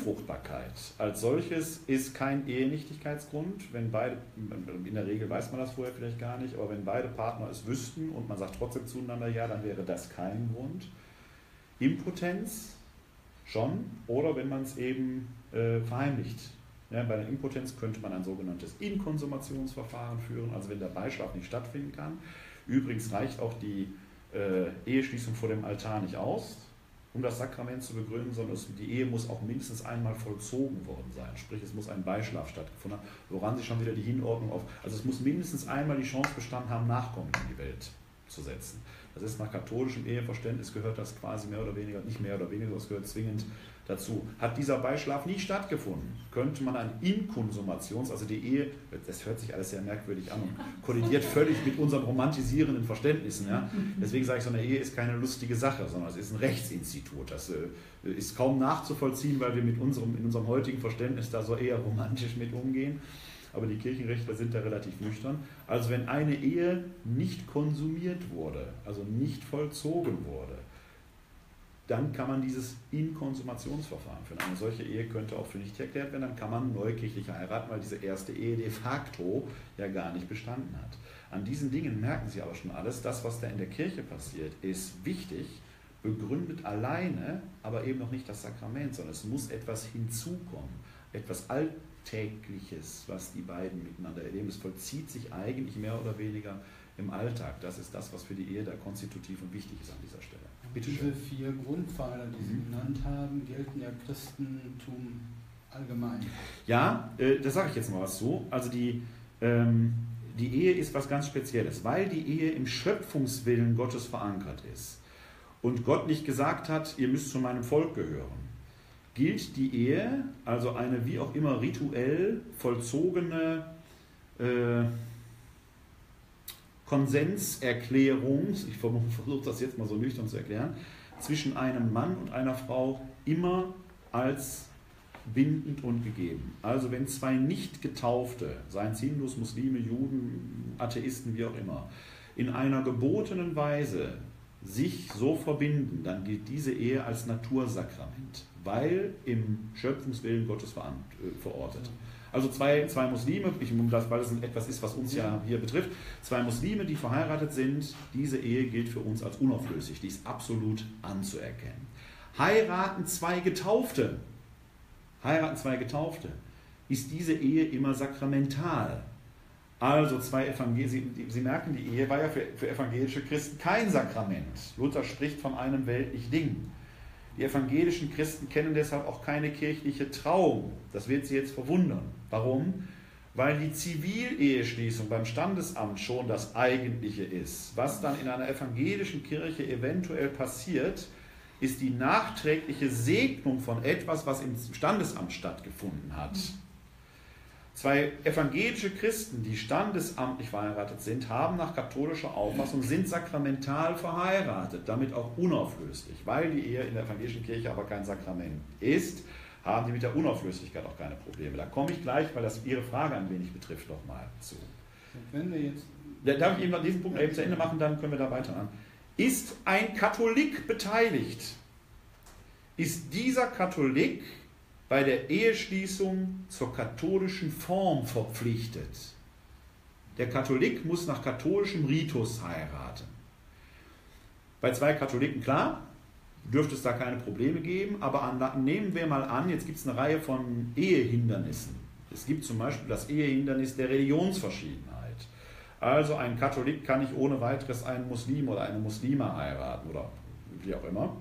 ist kein Ehenichtigkeitsgrund, wenn beide, in der Regel weiß man das vorher vielleicht gar nicht, aber wenn beide Partner es wüssten und man sagt trotzdem zueinander ja, dann wäre das kein Grund. Impotenz schon, oder wenn man es eben verheimlicht. Ja, bei der Impotenz könnte man ein sogenanntes Inkonsumationsverfahren führen, also wenn der Beischlaf nicht stattfinden kann. Übrigens reicht auch die Eheschließung vor dem Altar nicht aus, um das Sakrament zu begründen, sondern die Ehe muss auch mindestens einmal vollzogen worden sein. Sprich, es muss ein Beischlaf stattgefunden haben, woran sich schon wieder die Hinordnung auf... Also es muss mindestens einmal die Chance bestanden haben, Nachkommen in die Welt zu setzen. Das ist nach katholischem Eheverständnis gehört das quasi mehr oder weniger, nicht mehr oder weniger, das gehört zwingend dazu. Hat dieser Beischlaf nie stattgefunden, könnte man ein also die Ehe, das hört sich alles sehr merkwürdig an und kollidiert völlig mit unseren romantisierenden Verständnissen. Ja? Deswegen sage ich, so eine Ehe ist keine lustige Sache, sondern es ist ein Rechtsinstitut. Das ist kaum nachzuvollziehen, weil wir in unserem heutigen Verständnis da so eher romantisch mit umgehen. Aber die Kirchenrechtler sind da relativ nüchtern. Also wenn eine Ehe nicht konsumiert wurde, also nicht vollzogen wurde, dann kann man dieses Inkonsumationsverfahren führen. Eine solche Ehe könnte auch für nicht erklärt werden, dann kann man neukirchlich heiraten, weil diese erste Ehe de facto ja gar nicht bestanden hat. An diesen Dingen merken Sie aber schon alles, das, was da in der Kirche passiert, ist wichtig, begründet alleine, aber eben noch nicht das Sakrament, sondern es muss etwas hinzukommen, etwas Alltägliches, was die beiden miteinander erleben. Es vollzieht sich eigentlich mehr oder weniger im Alltag. Das ist das, was für die Ehe da konstitutiv und wichtig ist an dieser Stelle. Bitte Diese schön. 4 Grundpfeiler, die Sie genannt haben, gelten ja Christentum allgemein. Ja, da sage ich jetzt mal was zu. Also die Ehe ist was ganz Spezielles, weil die Ehe im Schöpfungswillen Gottes verankert ist und Gott nicht gesagt hat, ihr müsst zu meinem Volk gehören. Gilt die Ehe, also eine wie auch immer rituell vollzogene Konsenserklärung, ich versuche das jetzt mal so nüchtern zu erklären, zwischen einem Mann und einer Frau immer als bindend und gegeben. Also wenn 2 Nicht-Getaufte, seien es Hindus, Muslime, Juden, Atheisten, wie auch immer, in einer gebotenen Weise sich so verbinden, dann gilt diese Ehe als Natursakrament, weil im Schöpfungswillen Gottes verortet. Also zwei Muslime, weil es etwas ist, was uns ja hier betrifft, 2 Muslime, die verheiratet sind, diese Ehe gilt für uns als unauflöslich, die ist absolut anzuerkennen. Heiraten 2 Getaufte, ist diese Ehe immer sakramental. Also Sie merken, die Ehe war ja für evangelische Christen kein Sakrament. Luther spricht von einem weltlichen Ding. Die evangelischen Christen kennen deshalb auch keine kirchliche Trauung. Das wird Sie jetzt verwundern. Warum? Weil die Zivileheschließung beim Standesamt schon das Eigentliche ist. Was dann in einer evangelischen Kirche eventuell passiert, ist die nachträgliche Segnung von etwas, was im Standesamt stattgefunden hat. 2 evangelische Christen, die standesamtlich verheiratet sind, haben nach katholischer Auffassung, sind sakramental verheiratet, damit auch unauflöslich. Weil die Ehe in der evangelischen Kirche aber kein Sakrament ist, haben die mit der Unauflöslichkeit auch keine Probleme. Da komme ich gleich, weil das Ihre Frage ein wenig betrifft, nochmal zu. Wenn wir jetzt Darf ich eben noch diesen Punkt eben zu Ende machen, dann können wir da weiter an. Ist ein Katholik beteiligt? Ist dieser Katholik bei der Eheschließung zur katholischen Form verpflichtet? Der Katholik muss nach katholischem Ritus heiraten. Bei 2 Katholiken klar, dürfte es da keine Probleme geben, aber nehmen wir mal an, jetzt gibt es eine Reihe von Ehehindernissen. Es gibt zum Beispiel das Ehehindernis der Religionsverschiedenheit. Also ein Katholik kann nicht ohne weiteres einen Muslim oder eine Muslima heiraten oder wie auch immer.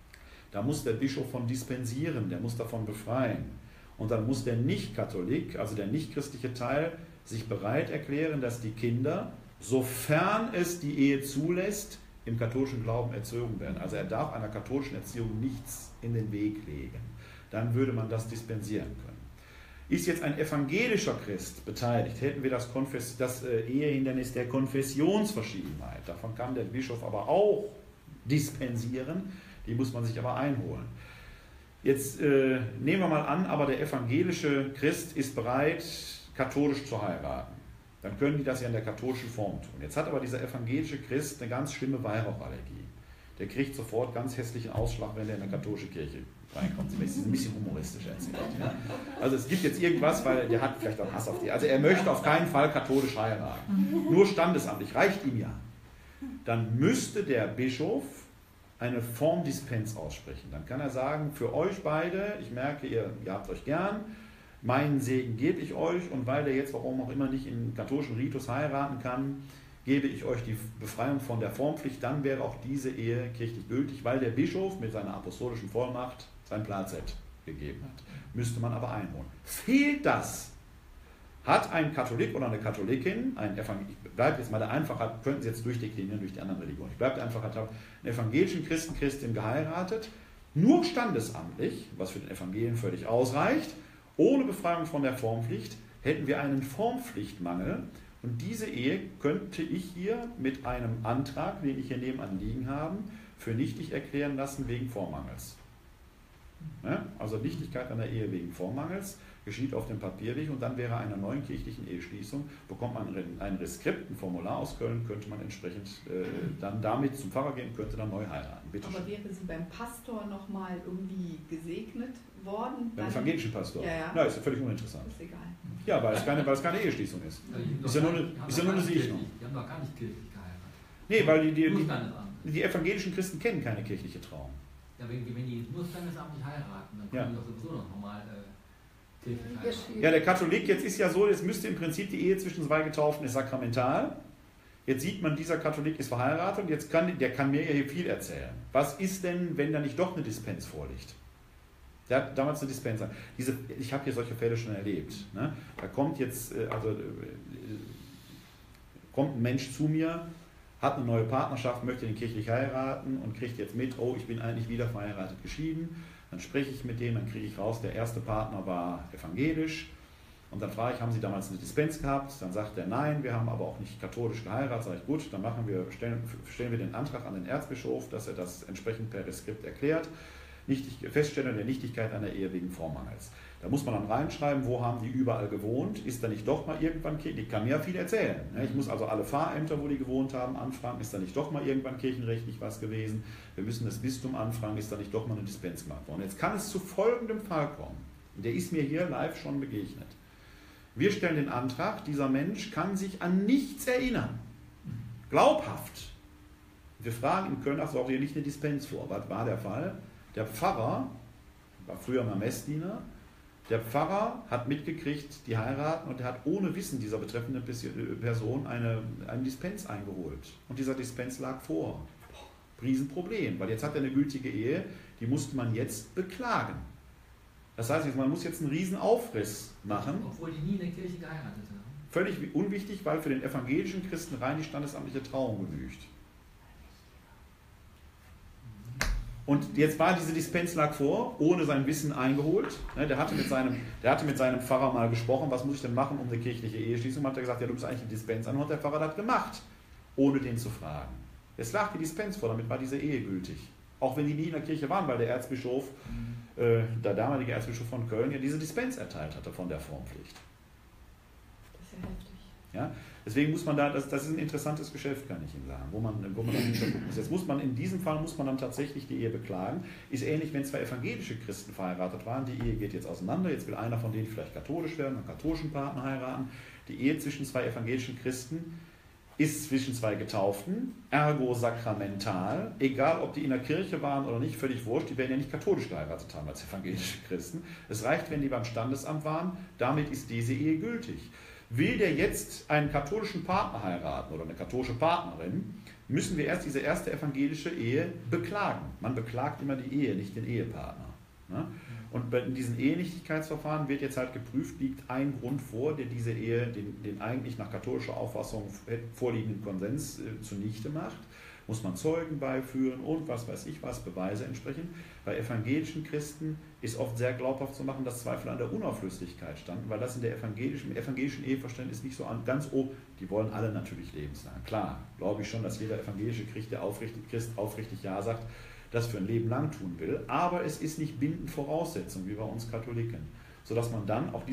Da muss der Bischof von dispensieren, der muss davon befreien. Und dann muss der Nicht-Katholik, also der nicht-christliche Teil, sich bereit erklären, dass die Kinder, sofern es die Ehe zulässt, im katholischen Glauben erzogen werden. Also er darf einer katholischen Erziehung nichts in den Weg legen. Dann würde man das dispensieren können. Ist jetzt ein evangelischer Christ beteiligt, hätten wir das Ehehindernis der Konfessionsverschiedenheit. Davon kann der Bischof aber auch dispensieren, die muss man sich aber einholen. Jetzt nehmen wir mal an, aber der evangelische Christ ist bereit, katholisch zu heiraten. Dann können die das ja in der katholischen Form tun. Jetzt hat aber dieser evangelische Christ eine ganz schlimme Weihrauchallergie. Der kriegt sofort ganz hässlichen Ausschlag, wenn er in eine katholische Kirche reinkommt. Das ist ein bisschen humoristisch erzählt. Ja? Also es gibt jetzt irgendwas, weil der hat vielleicht auch Hass auf die. Also er möchte auf keinen Fall katholisch heiraten. Nur standesamtlich, reicht ihm ja. Dann müsste der Bischof eine Formdispens aussprechen. Dann kann er sagen, für euch beide, ich merke, ihr habt euch gern, meinen Segen gebe ich euch und weil der jetzt warum auch immer nicht im katholischen Ritus heiraten kann, gebe ich euch die Befreiung von der Formpflicht, dann wäre auch diese Ehe kirchlich gültig, weil der Bischof mit seiner apostolischen Vollmacht sein Plazett gegeben hat. Müsste man aber einholen. Fehlt das? Hat ein Katholik oder eine Katholikin, ich bleibe jetzt mal der Einfachheit, könnten Sie jetzt durchdeklinieren durch die anderen Religionen, ich bleibe der Einfachheit, einen evangelischen Christin geheiratet, nur standesamtlich, was für den Evangelien völlig ausreicht, ohne Befreiung von der Formpflicht, hätten wir einen Formpflichtmangel und diese Ehe könnte ich hier mit einem Antrag, den ich hier nebenan liegen habe, für nichtig erklären lassen wegen Formmangels. Ja? Also Nichtigkeit einer Ehe wegen Formmangels geschieht auf dem Papierweg und dann wäre einer neuen kirchlichen Eheschließung, bekommt man ein Reskript, ein Formular aus Köln, könnte man entsprechend dann damit zum Pfarrer gehen, könnte dann neu heiraten. Bitte aber schön. wäre sie beim Pastor nochmal irgendwie gesegnet worden? Beim evangelischen Pastor? Ja. Na, ist ja völlig uninteressant. Ist egal. Ja, weil es keine Eheschließung ist. Ist ja nur eine Sicherung. Die haben doch gar nicht kirchlich geheiratet. Nee, weil Nur die evangelischen Christen kennen keine kirchliche Trauung. Ja, wenn die nur standesamtlich heiraten, dann können die doch sowieso noch normal kirchlich heiraten. Ja, der Katholik, jetzt ist ja so, jetzt müsste im Prinzip die Ehe zwischen zwei Getauften ist sakramental. Jetzt sieht man, dieser Katholik ist verheiratet und der kann mir ja hier viel erzählen. Was ist denn, wenn da nicht doch eine Dispens vorliegt? Der hat damals eine Dispens. Ich habe hier solche Fälle schon erlebt. Ne? Da kommt jetzt, kommt ein Mensch zu mir, hat eine neue Partnerschaft, möchte den kirchlich heiraten und kriegt jetzt mit, oh, ich bin eigentlich wieder verheiratet geschieden. Dann spreche ich mit dem, dann kriege ich raus, der erste Partner war evangelisch. Und dann frage ich, haben Sie damals eine Dispens gehabt? Dann sagt er, nein, wir haben aber auch nicht katholisch geheiratet. Sage ich, gut, dann stellen wir den Antrag an den Erzbischof, dass er das entsprechend per Reskript erklärt. Feststellung der Nichtigkeit einer Ehe wegen Formmangels. Da muss man dann reinschreiben, wo haben die überall gewohnt, ist da nicht doch mal irgendwann die kann mir ja viel erzählen. Ich muss also alle Pfarrämter, wo die gewohnt haben, anfragen, ist da nicht doch mal irgendwann kirchenrechtlich was gewesen. Wir müssen das Bistum anfragen, ist da nicht doch mal eine Dispens gemacht worden. Jetzt kann es zu folgendem Fall kommen, und der ist mir hier live schon begegnet. Wir stellen den Antrag, dieser Mensch kann sich an nichts erinnern. Glaubhaft. Wir fragen in Köln, auch hier nicht eine Dispens vor. Was war der Fall? Der Pfarrer, war früher mal Messdiener, der Pfarrer hat mitgekriegt, die heiraten und er hat ohne Wissen dieser betreffenden Person einen Dispens eingeholt. Und dieser Dispens lag vor. Riesenproblem, weil jetzt hat er eine gültige Ehe, die musste man jetzt beklagen. Das heißt, man muss jetzt einen riesen Aufriss machen. Obwohl die nie in der Kirche geheiratet haben. Völlig unwichtig, weil für den evangelischen Christen rein die standesamtliche Trauung genügt. Und jetzt war diese Dispens lag vor, ohne sein Wissen eingeholt. Der hatte mit seinem Pfarrer mal gesprochen, was muss ich denn machen, um eine kirchliche Eheschließung? Hat er gesagt, ja, du bist eigentlich eine Dispens an, und der Pfarrer hat gemacht, ohne den zu fragen. Jetzt lag die Dispens vor, damit war diese Ehe gültig. Auch wenn die nie in der Kirche waren, weil der Erzbischof, der damalige Erzbischof von Köln, ja diese Dispens erteilt hatte von der Formpflicht. Das ist ja heftig. Ja? Deswegen muss man das ist ein interessantes Geschäft, kann ich Ihnen sagen, wo man dann hintergucken muss. Jetzt muss man in diesem Fall dann tatsächlich die Ehe beklagen. Ist ähnlich, wenn zwei evangelische Christen verheiratet waren, die Ehe geht jetzt auseinander, jetzt will einer von denen vielleicht katholisch werden, einen katholischen Partner heiraten. Die Ehe zwischen zwei evangelischen Christen ist zwischen zwei Getauften, ergo sakramental, egal ob die in der Kirche waren oder nicht, völlig wurscht, die werden ja nicht katholisch geheiratet haben als evangelische Christen. Es reicht, wenn die beim Standesamt waren, damit ist diese Ehe gültig. Will der jetzt einen katholischen Partner heiraten oder eine katholische Partnerin, müssen wir erst diese erste evangelische Ehe beklagen. Man beklagt immer die Ehe, nicht den Ehepartner. Ne? Und in diesen Ehenichtigkeitsverfahren wird jetzt halt geprüft, liegt ein Grund vor, der diese Ehe, den eigentlich nach katholischer Auffassung vorliegenden Konsens zunichte macht. Muss man Zeugen beiführen und was weiß ich was, Beweise entsprechend. Bei evangelischen Christen ist oft sehr glaubhaft zu machen, dass Zweifel an der Unauflöslichkeit standen, weil das im evangelischen Eheverständnis nicht so ganz die wollen alle natürlich lebenslang. Klar, glaube ich schon, dass jeder evangelische Christ, der aufrichtig Ja sagt, das für ein Leben lang tun will, aber es ist nicht bindend Voraussetzung, wie bei uns Katholiken, sodass man dann auch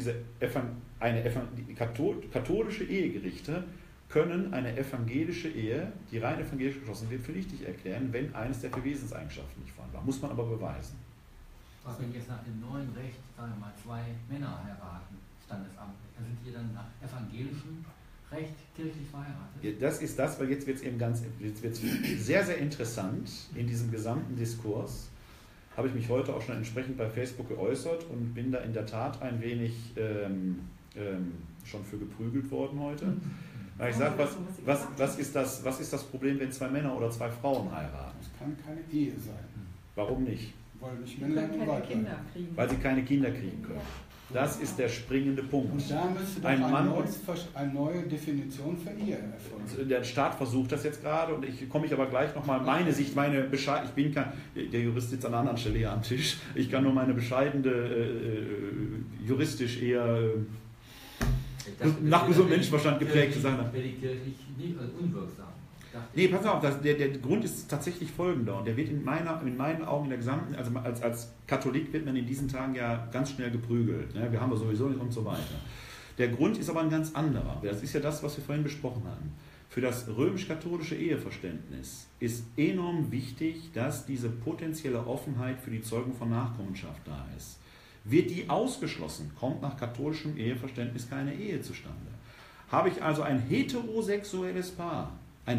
katholische Ehegerichte können eine evangelische Ehe, die rein evangelisch geschlossen wird, für nichtig erklären, wenn eines der vier Wesenseigenschaften nicht vorhanden war. Muss man aber beweisen. Was wenn jetzt nach dem neuen Recht, sagen wir mal, zwei Männer heiraten, Standesamt, dann sind die dann nach evangelischem Recht kirchlich verheiratet? Das ist das, weil jetzt wird es eben sehr, sehr interessant in diesem gesamten Diskurs. Habe ich mich heute auch schon entsprechend bei Facebook geäußert und bin da in der Tat ein wenig schon für geprügelt worden heute. Weil ich sage, was ist das Problem, wenn zwei Männer oder zwei Frauen heiraten? Das kann keine Ehe sein. Warum nicht? Weil nicht Die können Männlein und keine Weiblein. Kinder kriegen. Weil sie keine Kinder kriegen können. Das ist der springende Punkt. Und da müsste doch eine neue Definition für Ehe erfolgen. Der Staat versucht das jetzt gerade und ich komme aber gleich nochmal meine Sicht, ich bin kein, der Jurist sitzt an einer anderen Stelle hier am Tisch, ich kann nur meine bescheidene, juristisch eher nach gesundem Menschenverstand geprägte Sache. Wäre die kirchlich unwirksam? Nee, pass auf, der Grund ist tatsächlich folgender und der wird in meinen Augen in der gesamten, also als Katholik wird man in diesen Tagen ja ganz schnell geprügelt, ne? Wir haben wir sowieso nicht und so weiter. Der Grund ist aber ein ganz anderer, das ist ja das, was wir vorhin besprochen haben. Für das römisch-katholische Eheverständnis ist enorm wichtig, dass diese potenzielle Offenheit für die Zeugung von Nachkommenschaft da ist. Wird die ausgeschlossen, kommt nach katholischem Eheverständnis keine Ehe zustande. Habe ich also ein heterosexuelles Paar,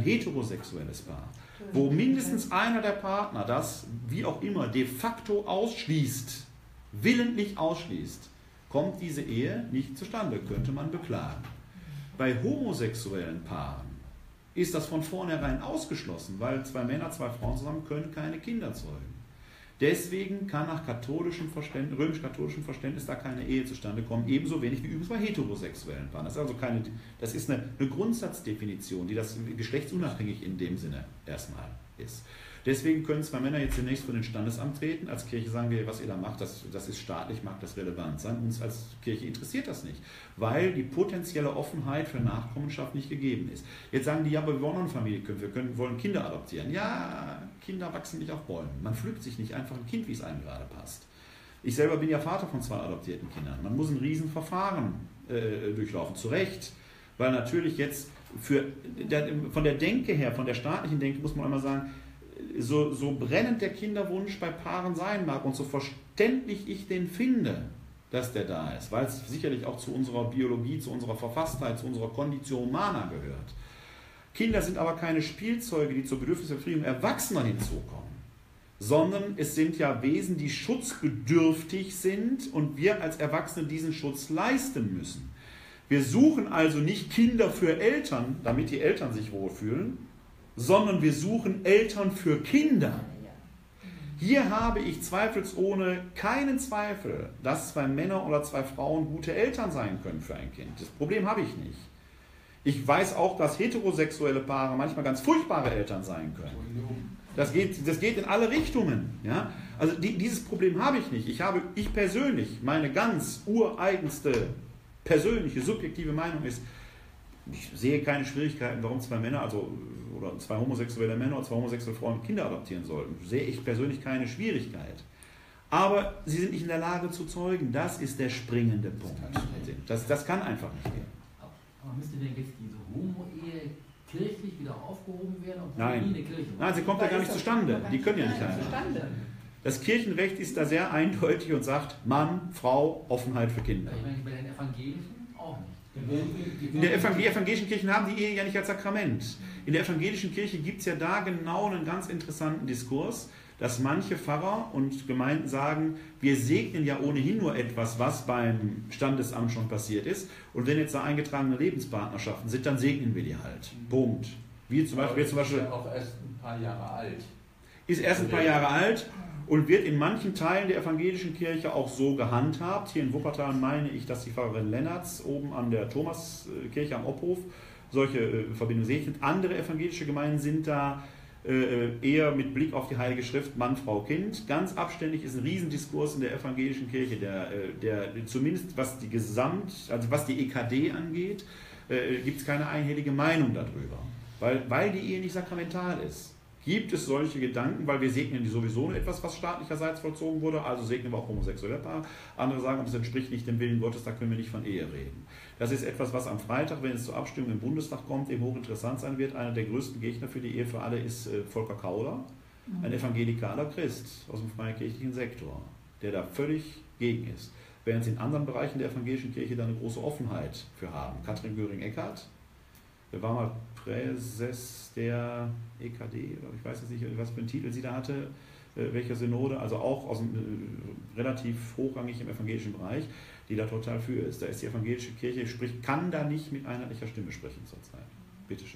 wo mindestens einer der Partner das, wie auch immer, de facto ausschließt, willentlich ausschließt, kommt diese Ehe nicht zustande, könnte man beklagen. Bei homosexuellen Paaren ist das von vornherein ausgeschlossen, weil zwei Männer, zwei Frauen zusammen können keine Kinder zeugen. Deswegen kann nach römisch-katholischem Verständnis da keine Ehe zustande kommen, ebenso wenig wie übrigens bei heterosexuellen Paaren. Das ist eine Grundsatzdefinition, die das geschlechtsunabhängig in dem Sinne erstmal ist. Deswegen können zwei Männer jetzt zunächst vor den Standesamt treten. Als Kirche sagen wir, was ihr da macht, das ist staatlich, mag das relevant sein. Uns als Kirche interessiert das nicht, weil die potenzielle Offenheit für Nachkommenschaft nicht gegeben ist. Jetzt sagen die, ja, aber wir wollen auch eine Familie, wollen Kinder adoptieren. Ja, Kinder wachsen nicht auf Bäumen. Man pflückt sich nicht einfach ein Kind, wie es einem gerade passt. Ich selber bin ja Vater von 2 adoptierten Kindern. Man muss ein Riesenverfahren durchlaufen, zu Recht. Weil natürlich jetzt von der Denke her, von der staatlichen Denke, muss man einmal sagen, so brennend der Kinderwunsch bei Paaren sein mag und so verständlich ich den finde, dass der da ist, weil es sicherlich auch zu unserer Biologie, zu unserer Verfasstheit, zu unserer Conditio Humana gehört. Kinder sind aber keine Spielzeuge, die zur Bedürfnisbefriedigung Erwachsener hinzukommen, sondern es sind ja Wesen, die schutzbedürftig sind und wir als Erwachsene diesen Schutz leisten müssen. Wir suchen also nicht Kinder für Eltern, damit die Eltern sich wohlfühlen, sondern wir suchen Eltern für Kinder. Hier habe ich zweifelsohne keinen Zweifel, dass 2 Männer oder 2 Frauen gute Eltern sein können für ein Kind. Das Problem habe ich nicht. Ich weiß auch, dass heterosexuelle Paare manchmal ganz furchtbare Eltern sein können. Das geht in alle Richtungen. Ja? Also dieses Problem habe ich nicht. Ich persönlich, meine ganz ureigenste persönliche, subjektive Meinung ist, ich sehe keine Schwierigkeiten, warum 2 Männer, oder 2 homosexuelle Männer oder 2 homosexuelle Frauen Kinder adoptieren sollten. Sehe ich persönlich keine Schwierigkeit. Aber sie sind nicht in der Lage zu zeugen. Das ist der springende Punkt. Das kann einfach nicht gehen. Aber müsste denn jetzt diese Homo-Ehe kirchlich wieder aufgehoben werden? Nein. Nie eine Kirche war? Nein, sie kommt ja gar nicht zustande. Die können ja nicht heiraten. Das Kirchenrecht ist da sehr eindeutig und sagt, Mann, Frau, Offenheit für Kinder. Ich meine, bei den Evangelischen auch nicht. Die evangelischen Kirchen haben die Ehe ja nicht als Sakrament. In der evangelischen Kirche gibt es ja da genau einen ganz interessanten Diskurs, dass manche Pfarrer und Gemeinden sagen, wir segnen ja ohnehin nur etwas, was beim Standesamt schon passiert ist. Und wenn jetzt da eingetragene Lebenspartnerschaften sind, dann segnen wir die halt. Punkt. Wie zum Beispiel, ist ja auch erst ein paar Jahre alt. Ist erst ein paar Jahre alt und wird in manchen Teilen der evangelischen Kirche auch so gehandhabt. Hier in Wuppertal meine ich, dass die Pfarrerin Lennertz oben an der Thomaskirche am Obhof solche Verbindungen segnet. Andere evangelische Gemeinden sind da eher mit Blick auf die Heilige Schrift Mann, Frau, Kind. Ganz abständig ist ein Riesendiskurs in der evangelischen Kirche, der zumindest was die EKD angeht, gibt es keine einhellige Meinung darüber. Weil die Ehe nicht sakramental ist. Gibt es solche Gedanken, weil wir segnen die sowieso nur etwas, was staatlicherseits vollzogen wurde, also segnen wir auch homosexuelle Paare. Andere sagen, das entspricht nicht dem Willen Gottes, da können wir nicht von Ehe reden. Das ist etwas, was am Freitag, wenn es zur Abstimmung im Bundestag kommt, eben hochinteressant sein wird. Einer der größten Gegner für die Ehe für alle ist Volker Kauder, ein evangelikaler Christ aus dem freikirchlichen Sektor, der da völlig gegen ist. Während sie in anderen Bereichen der evangelischen Kirche da eine große Offenheit für haben. Katrin Göring-Eckardt, der war mal Präses der EKD, oder ich weiß jetzt nicht, was für einen Titel sie da hatte, welcher Synode, also auch aus relativ hochrangig im evangelischen Bereich, die da total für ist. Da ist die evangelische Kirche, kann da nicht mit einheitlicher Stimme sprechen zurzeit. Bitteschön.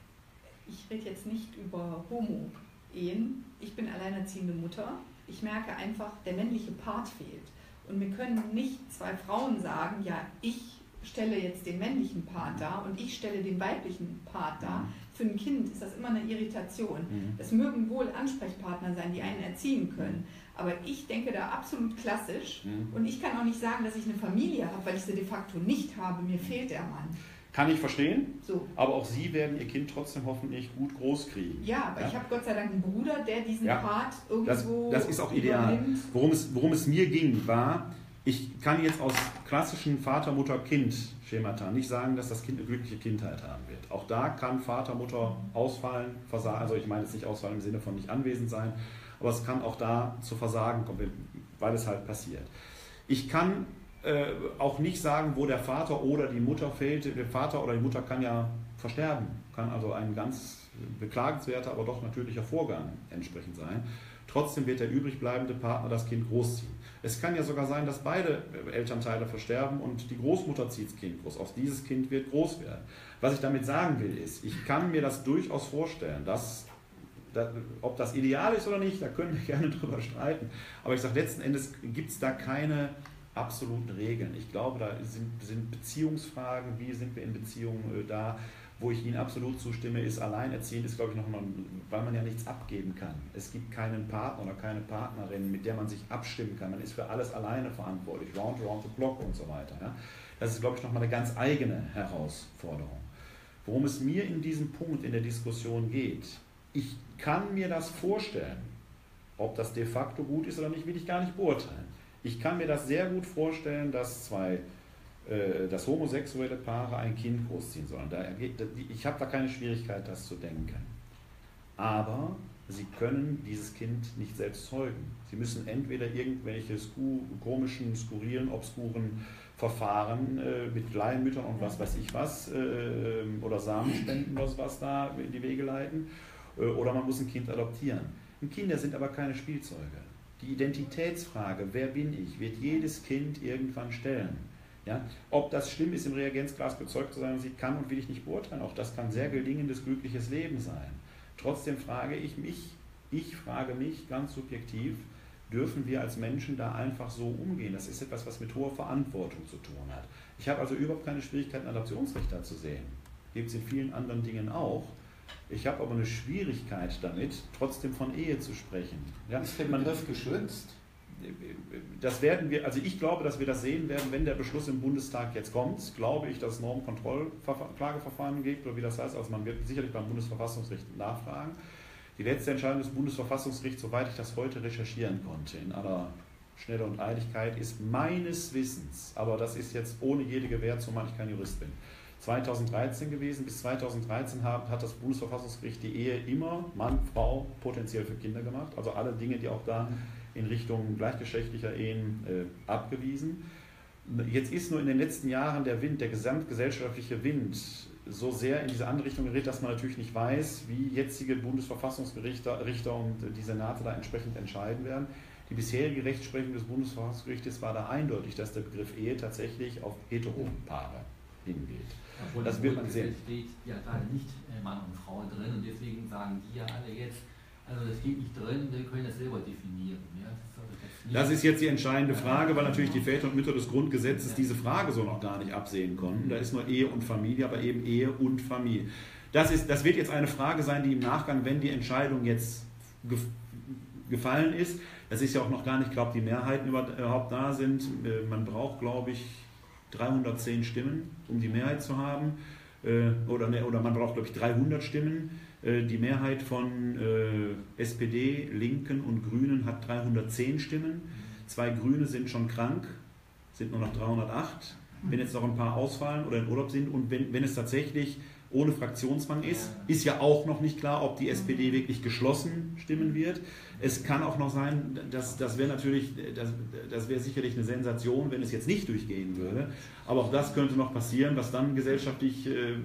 Ich rede jetzt nicht über Homo-Ehen. Ich bin alleinerziehende Mutter. Ich merke einfach, der männliche Part fehlt. Und wir können nicht zwei Frauen sagen, ja, ich stelle jetzt den männlichen Part dar und ich stelle den weiblichen Part dar. Für ein Kind ist das immer eine Irritation. Das mögen wohl Ansprechpartner sein, die einen erziehen können. Aber ich denke da absolut klassisch und ich kann auch nicht sagen, dass ich eine Familie habe, weil ich sie de facto nicht habe. Mir fehlt der Mann. Kann ich verstehen, so. Aber auch Sie werden Ihr Kind trotzdem hoffentlich gut groß kriegen. Ja, aber ich habe Gott sei Dank einen Bruder, der diesen Part irgendwo das ist auch ideal. Worum es mir ging, war, ich kann jetzt aus klassischen Vater-Mutter-Kind-Schemata nicht sagen, dass das Kind eine glückliche Kindheit haben wird. Auch da kann Vater, Mutter ausfallen, versagen. Also ich meine jetzt nicht ausfallen im Sinne von nicht anwesend sein, aber es kann auch da zu Versagen kommen, weil es halt passiert. Ich kann auch nicht sagen, wo der Vater oder die Mutter fehlt. Der Vater oder die Mutter kann ja versterben, kann also ein ganz beklagenswerter, aber doch natürlicher Vorgang entsprechend sein. Trotzdem wird der übrig bleibende Partner das Kind großziehen. Es kann ja sogar sein, dass beide Elternteile versterben und die Großmutter zieht das Kind groß. Auch dieses Kind wird groß werden. Was ich damit sagen will, ist, ich kann mir das durchaus vorstellen, ob das ideal ist oder nicht, da können wir gerne drüber streiten. Aber ich sage, letzten Endes gibt es da keine absoluten Regeln. Ich glaube, da sind Beziehungsfragen, wie sind wir in Beziehungen da. Wo ich Ihnen absolut zustimme, ist alleinerziehend, ist glaube ich nochmal, weil man ja nichts abgeben kann. Es gibt keinen Partner oder keine Partnerin, mit der man sich abstimmen kann. Man ist für alles alleine verantwortlich, round the clock und so weiter. Ja. Das ist glaube ich nochmal eine ganz eigene Herausforderung. Worum es mir in diesem Punkt in der Diskussion geht, ich kann mir das vorstellen, ob das de facto gut ist oder nicht, will ich gar nicht beurteilen. Ich kann mir das sehr gut vorstellen, dass homosexuelle Paare ein Kind großziehen sollen. Ich habe da keine Schwierigkeit, das zu denken. Aber sie können dieses Kind nicht selbst zeugen. Sie müssen entweder irgendwelche komischen, skurrilen, obskuren Verfahren mit Leihmüttern und was weiß ich was oder Samenspenden, was da in die Wege leiten, oder man muss ein Kind adoptieren. Kinder sind aber keine Spielzeuge. Die Identitätsfrage, wer bin ich, wird jedes Kind irgendwann stellen. Ja? Ob das schlimm ist, im Reagenzglas gezeugt zu sein, was ich kann und will ich nicht beurteilen. Auch das kann sehr gelingendes, glückliches Leben sein. Trotzdem frage ich frage mich ganz subjektiv, dürfen wir als Menschen da einfach so umgehen? Das ist etwas, was mit hoher Verantwortung zu tun hat. Ich habe also überhaupt keine Schwierigkeiten, Adoptionsrecht da zu sehen. Gibt es in vielen anderen Dingen auch. Ich habe aber eine Schwierigkeit damit, trotzdem von Ehe zu sprechen. Ja? Ist der Begriff geschützt? Das werden wir, also ich glaube, dass wir das sehen werden, wenn der Beschluss im Bundestag jetzt kommt, glaube ich, dass es Normkontrollklageverfahren gibt, oder wie das heißt, also man wird sicherlich beim Bundesverfassungsgericht nachfragen. Die letzte Entscheidung des Bundesverfassungsgerichts, soweit ich das heute recherchieren konnte, in aller Schnelle und Eiligkeit, ist meines Wissens, aber das ist jetzt ohne jede Gewähr, zumal ich kein Jurist bin, 2013 gewesen. Bis 2013 hat das Bundesverfassungsgericht die Ehe immer Mann, Frau potenziell für Kinder gemacht, also alle Dinge, die auch da in Richtung gleichgeschlechtlicher Ehen abgewiesen. Jetzt ist nur in den letzten Jahren der Wind, der gesamtgesellschaftliche Wind, so sehr in diese andere Richtung gerät, dass man natürlich nicht weiß, wie jetzige Bundesverfassungsrichter und die Senate da entsprechend entscheiden werden. Die bisherige Rechtsprechung des Bundesverfassungsgerichtes war da eindeutig, dass der Begriff Ehe tatsächlich auf Heteropaare hingeht. Obwohl das wird man sehen. Steht ja gerade nicht Mann und Frau drin und deswegen sagen die ja alle jetzt, also das steht nicht drin, wir können das selber definieren. Ja? Das ist jetzt die entscheidende Frage, weil natürlich die Väter und Mütter des Grundgesetzes diese Frage so noch gar nicht absehen konnten. Da ist nur Ehe und Familie, aber eben Ehe und Familie. Das wird jetzt eine Frage sein, die im Nachgang, wenn die Entscheidung jetzt gefallen ist, das ist ja auch noch gar nicht, ich glaube, die Mehrheiten überhaupt da sind. Man braucht, glaube ich, 310 Stimmen, um die Mehrheit zu haben. Oder man braucht, glaube ich, 300 Stimmen. Die Mehrheit von SPD, Linken und Grünen hat 310 Stimmen. 2 Grüne sind schon krank, sind nur noch 308. Wenn jetzt noch ein paar ausfallen oder in Urlaub sind und wenn es tatsächlich ohne Fraktionszwang ist ja auch noch nicht klar, ob die SPD wirklich geschlossen stimmen wird. Es kann auch noch sein, das wäre sicherlich eine Sensation, wenn es jetzt nicht durchgehen würde. Aber auch das könnte noch passieren, was dann gesellschaftlich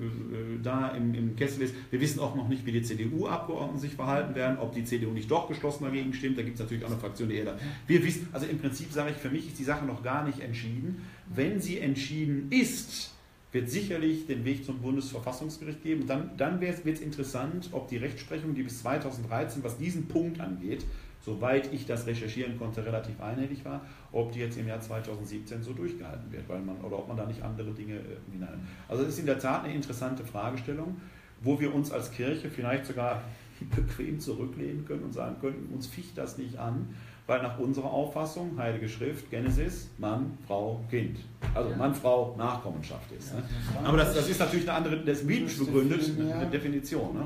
da im Kessel ist. Wir wissen auch noch nicht, wie die CDU-Abgeordneten sich verhalten werden, ob die CDU nicht doch geschlossen dagegen stimmt. Da gibt es natürlich auch eine Fraktion, die eher da. Wir wissen, also im Prinzip sage ich, für mich ist die Sache noch gar nicht entschieden. Wenn sie entschieden ist, wird sicherlich den Weg zum Bundesverfassungsgericht geben. Dann wird es interessant, ob die Rechtsprechung, die bis 2013, was diesen Punkt angeht, soweit ich das recherchieren konnte, relativ einhellig war, ob die jetzt im Jahr 2017 so durchgehalten wird, oder ob man da nicht andere Dinge hinein. Also es ist in der Tat eine interessante Fragestellung, wo wir uns als Kirche vielleicht sogar bequem zurücklehnen können und sagen können, uns ficht das nicht an, weil nach unserer Auffassung, Heilige Schrift, Genesis, Mann, Frau, Kind. Also Mann, Frau, Nachkommenschaft ist. Ne? Aber das ist natürlich eine andere, das ist biblisch begründet, eine Definition. Ne?